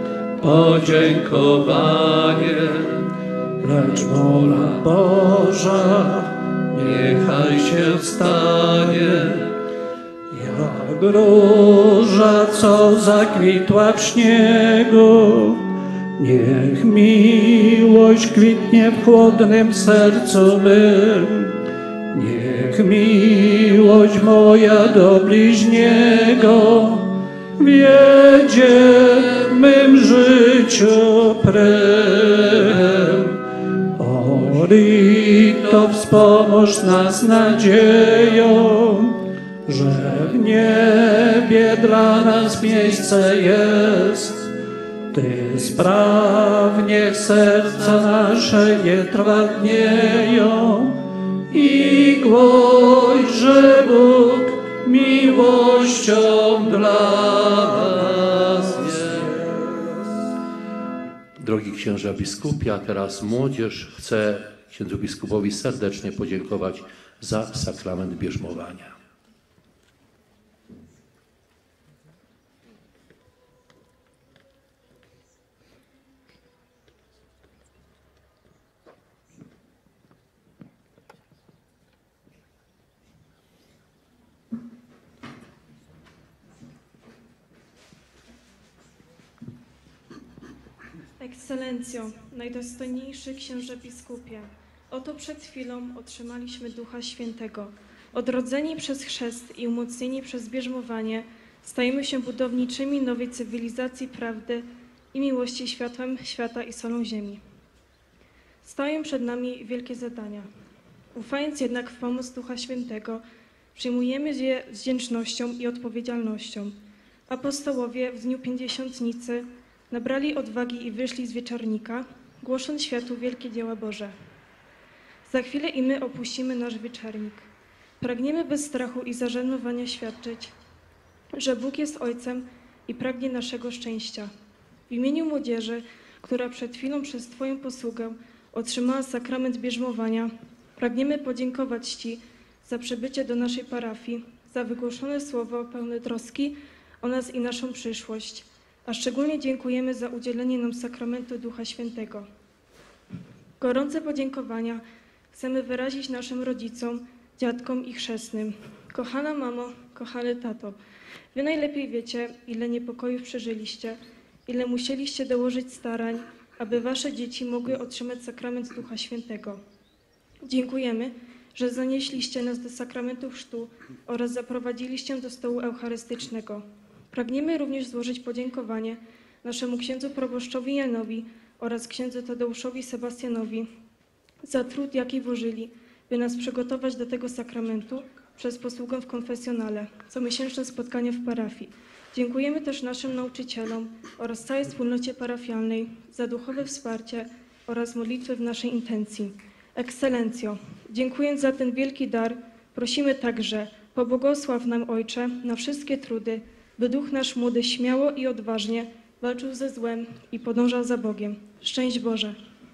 podziękowanie. Lecz wola Boża niechaj się stanie. Jak róża, co zakwitła w śniegu, niech miłość kwitnie w chłodnym sercu mym. Niech miłość moja do bliźniego wiedzie w mym życiu prym. O Rito, wspomóż nas nadzieją, że w niebie dla nas miejsce jest. Ty spraw, niech serca nasze nie twardnieją i głoś, że Bóg miłością dla nas jest. Drogi księża biskupie, a teraz młodzież, chcę księdzu biskupowi serdecznie podziękować za sakrament bierzmowania. Ekscelencjo, najdostojniejszy księże biskupie, oto przed chwilą otrzymaliśmy Ducha Świętego. Odrodzeni przez chrzest i umocnieni przez bierzmowanie, stajemy się budowniczymi nowej cywilizacji prawdy i miłości, światłem świata i solą ziemi. Stoją przed nami wielkie zadania. Ufając jednak w pomoc Ducha Świętego, przyjmujemy je z wdzięcznością i odpowiedzialnością. Apostołowie w dniu Pięćdziesiątnicy nabrali odwagi i wyszli z wieczornika, głosząc światu wielkie dzieła Boże. Za chwilę i my opuścimy nasz wieczornik. Pragniemy bez strachu i zażenowania świadczyć, że Bóg jest Ojcem i pragnie naszego szczęścia. W imieniu młodzieży, która przed chwilą przez Twoją posługę otrzymała sakrament bierzmowania, pragniemy podziękować Ci za przybycie do naszej parafii, za wygłoszone słowo pełne troski o nas i naszą przyszłość, a szczególnie dziękujemy za udzielenie nam sakramentu Ducha Świętego. Gorące podziękowania chcemy wyrazić naszym rodzicom, dziadkom i chrzestnym. Kochana mamo, kochany tato, wy najlepiej wiecie, ile niepokojów przeżyliście, ile musieliście dołożyć starań, aby wasze dzieci mogły otrzymać sakrament Ducha Świętego. Dziękujemy, że zanieśliście nas do sakramentu chrztu oraz zaprowadziliście do stołu eucharystycznego. Pragniemy również złożyć podziękowanie naszemu księdzu proboszczowi Janowi oraz księdzu Tadeuszowi Sebastianowi za trud, jaki włożyli, by nas przygotować do tego sakramentu przez posługę w konfesjonale, comiesięczne spotkania w parafii. Dziękujemy też naszym nauczycielom oraz całej wspólnocie parafialnej za duchowe wsparcie oraz modlitwy w naszej intencji. Ekscelencjo, dziękując za ten wielki dar, prosimy także, pobłogosław nam, Ojcze, na wszystkie trudy, by duch nasz młody śmiało i odważnie walczył ze złem i podążał za Bogiem. Szczęść Boże!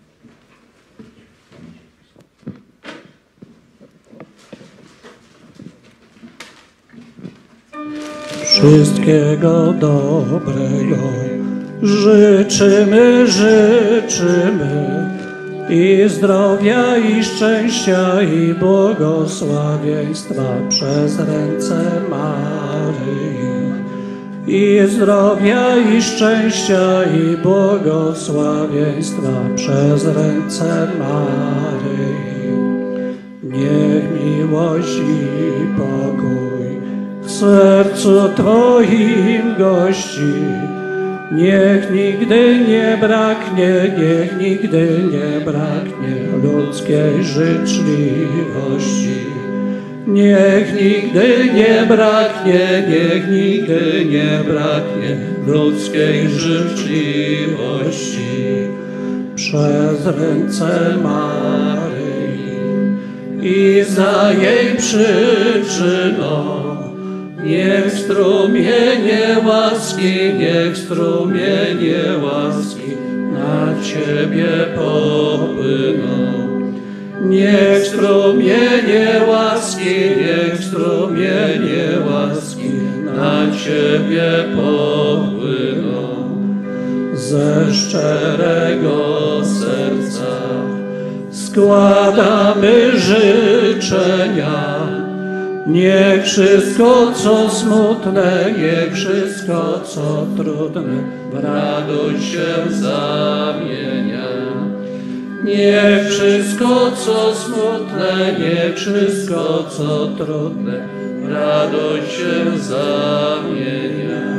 Wszystkiego dobrego życzymy, życzymy i zdrowia, i szczęścia, i błogosławieństwa przez ręce Maryi. I zdrowia, i szczęścia, i błogosławieństwa przez ręce Maryi. Niech miłość i pokój w sercu Twoim gości, niech nigdy nie braknie, niech nigdy nie braknie ludzkiej życzliwości. Niech nigdy nie braknie, niech nigdy nie braknie ludzkiej życzliwości. Przez ręce Maryi i za jej przyczyną niech strumienie łaski, niech strumienie łaski na Ciebie popłyną. Niech strumienie łaski, niech strumienie łaski na Ciebie popłyną. Ze szczerego serca składamy życzenia. Niech wszystko, co smutne, niech wszystko, co trudne, w radość się zamienia. Niech wszystko, co smutne, niech wszystko, co trudne, w radość się zamienia.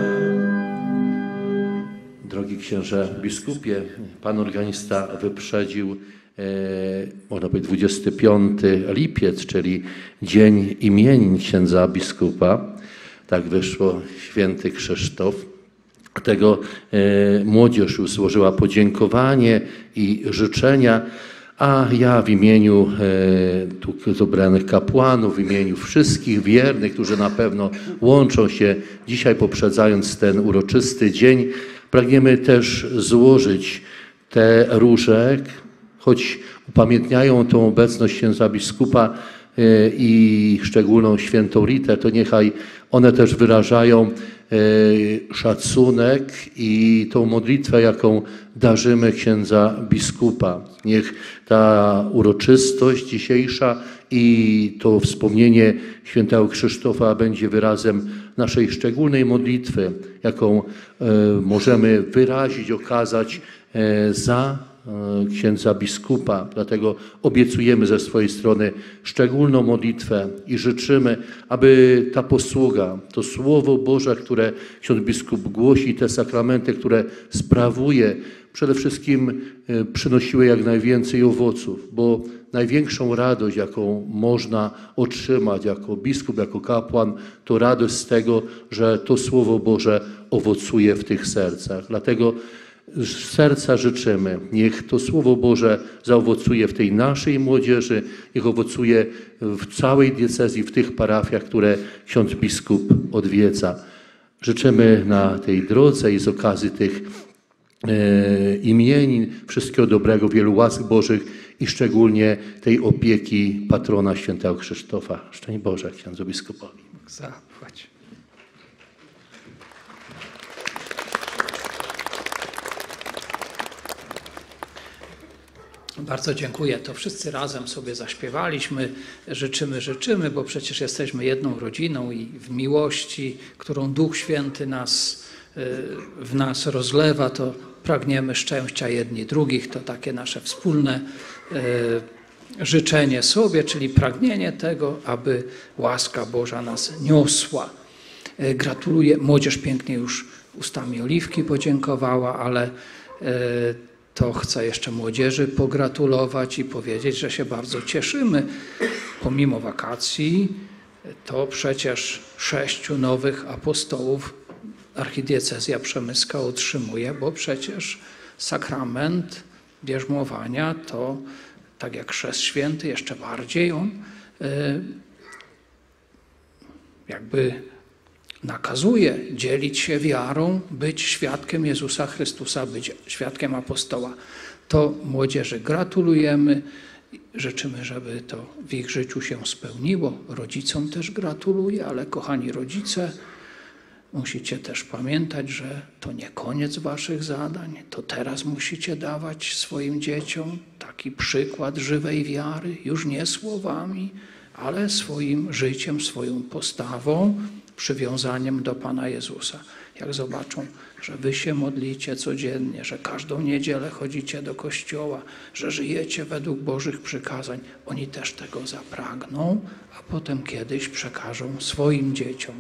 Drogi księże biskupie, pan organista wyprzedził, e, można powiedzieć, dwudziesty piąty lipiec, czyli dzień imienin księdza biskupa. Tak wyszło, święty Krzysztof. Dlatego e, młodzież już złożyła podziękowanie i życzenia, a ja w imieniu e, tu zebranych kapłanów, w imieniu wszystkich wiernych, którzy na pewno łączą się dzisiaj, poprzedzając ten uroczysty dzień, pragniemy też złożyć te róże, choć upamiętniają tą obecność księdza biskupa e, i szczególną świętą Ritę, to niechaj one też wyrażają szacunek i tą modlitwę, jaką darzymy księdza biskupa. Niech ta uroczystość dzisiejsza i to wspomnienie świętego Krzysztofa będzie wyrazem naszej szczególnej modlitwy, jaką możemy wyrazić, okazać za księdza biskupa. Dlatego obiecujemy ze swojej strony szczególną modlitwę i życzymy, aby ta posługa, to Słowo Boże, które ksiądz biskup głosi, te sakramenty, które sprawuje, przede wszystkim przynosiły jak najwięcej owoców, bo największą radość, jaką można otrzymać jako biskup, jako kapłan, to radość z tego, że to Słowo Boże owocuje w tych sercach. Dlatego z serca życzymy, niech to Słowo Boże zaowocuje w tej naszej młodzieży, niech owocuje w całej diecezji, w tych parafiach, które ksiądz biskup odwiedza. Życzymy na tej drodze i z okazji tych e, imienin wszystkiego dobrego, wielu łask Bożych i szczególnie tej opieki patrona świętego Krzysztofa. Szczęść Boże księdzu biskupowi. Zapłać. Bardzo dziękuję. To wszyscy razem sobie zaśpiewaliśmy. Życzymy, życzymy, bo przecież jesteśmy jedną rodziną i w miłości, którą Duch Święty nas, w nas rozlewa, to pragniemy szczęścia jedni drugich. To takie nasze wspólne życzenie sobie, czyli pragnienie tego, aby łaska Boża nas niosła. Gratuluję. Młodzież pięknie już ustami oliwki podziękowała, ale to chcę jeszcze młodzieży pogratulować i powiedzieć, że się bardzo cieszymy. Pomimo wakacji, to przecież sześciu nowych apostołów archidiecezja przemyska otrzymuje, bo przecież sakrament bierzmowania to, tak jak chrzest święty, jeszcze bardziej on jakby nakazuje dzielić się wiarą, być świadkiem Jezusa Chrystusa, być świadkiem apostoła. To młodzieży gratulujemy, życzymy, żeby to w ich życiu się spełniło. Rodzicom też gratuluję, ale kochani rodzice, musicie też pamiętać, że to nie koniec waszych zadań. To teraz musicie dawać swoim dzieciom taki przykład żywej wiary, już nie słowami, ale swoim życiem, swoją postawą, przywiązaniem do Pana Jezusa. Jak zobaczą, że wy się modlicie codziennie, że każdą niedzielę chodzicie do kościoła, że żyjecie według Bożych przykazań, oni też tego zapragną, a potem kiedyś przekażą swoim dzieciom.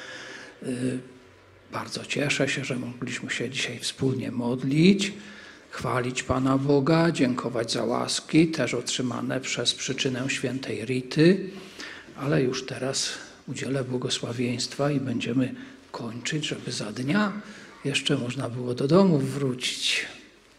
Bardzo cieszę się, że mogliśmy się dzisiaj wspólnie modlić. chwalić Pana Boga, dziękować za łaski, też otrzymane przez przyczynę świętej Rity, ale już teraz udzielę błogosławieństwa i będziemy kończyć, żeby za dnia jeszcze można było do domu wrócić.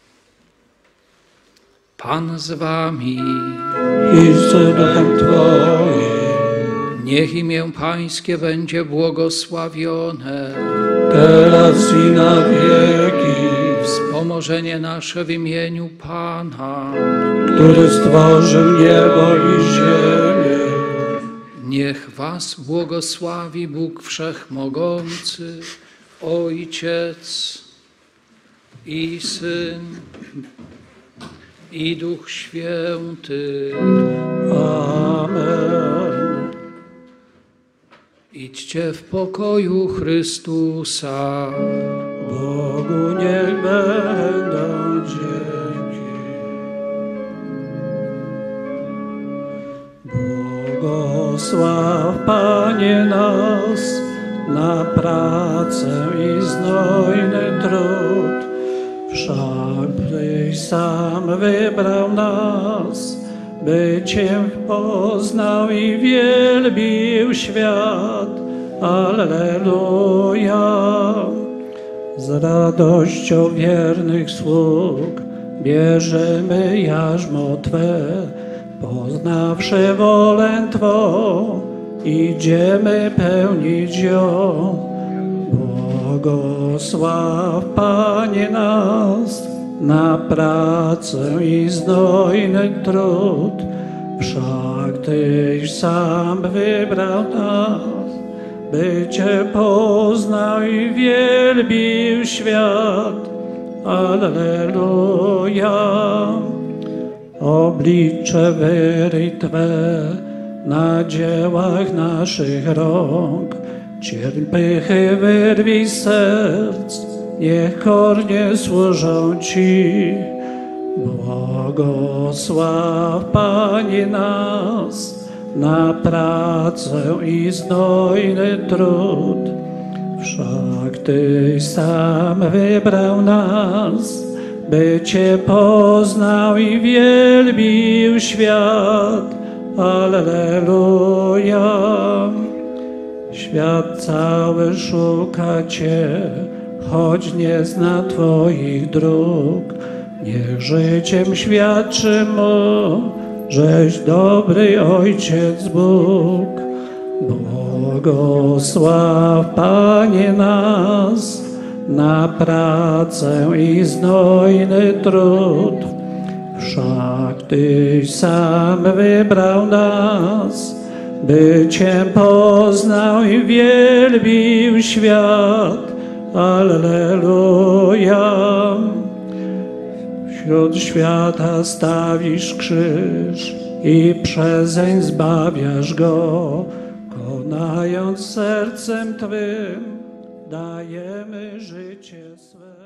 Pan z wami i z duchem Twoim. Niech imię Pańskie będzie błogosławione, teraz i na wieki. Wspomożenie nasze w imieniu Pana, który stworzył niebo i ziemię. Niech was błogosławi Bóg Wszechmogący, Ojciec i Syn i Duch Święty. Amen. Idźcie w pokoju Chrystusa. Bogu niech będą dzięki. Błogosław Panie nas na pracę i znojny trud. Wszak Tyś sam wybrał nas, by Cię poznał i wielbił świat. Alleluja. Z radością wiernych sług bierzemy jarzmo Twe, poznawszy wolę Twą, idziemy pełnić ją. Błogosław Panie nas na pracę i znojny trud. Wszak Tyś sam wybrał nas, by Cię poznał i wielbił świat. Alleluja. Oblicze wyryj Twe na dziełach naszych rąk. Cień pychy wyrwij z serc, niech kornie służą Ci. Błogosław Panie nas na pracę i znojny trud. Wszak Tyś sam wybrał nas, by Cię poznał i wielbił świat. Alleluja. Świat cały szuka Cię, choć nie zna Twoich dróg. Niech życiem świadczy mu, żeś dobry Ojciec Bóg. Błogosław Panie nas na pracę i znojny trud. Wszak Tyś sam wybrał nas, by Cię poznał i wielbił świat. Alleluja. Wśród świata stawisz krzyż i przezeń zbawiasz go. Konając sercem Twym, dajemy życie swe.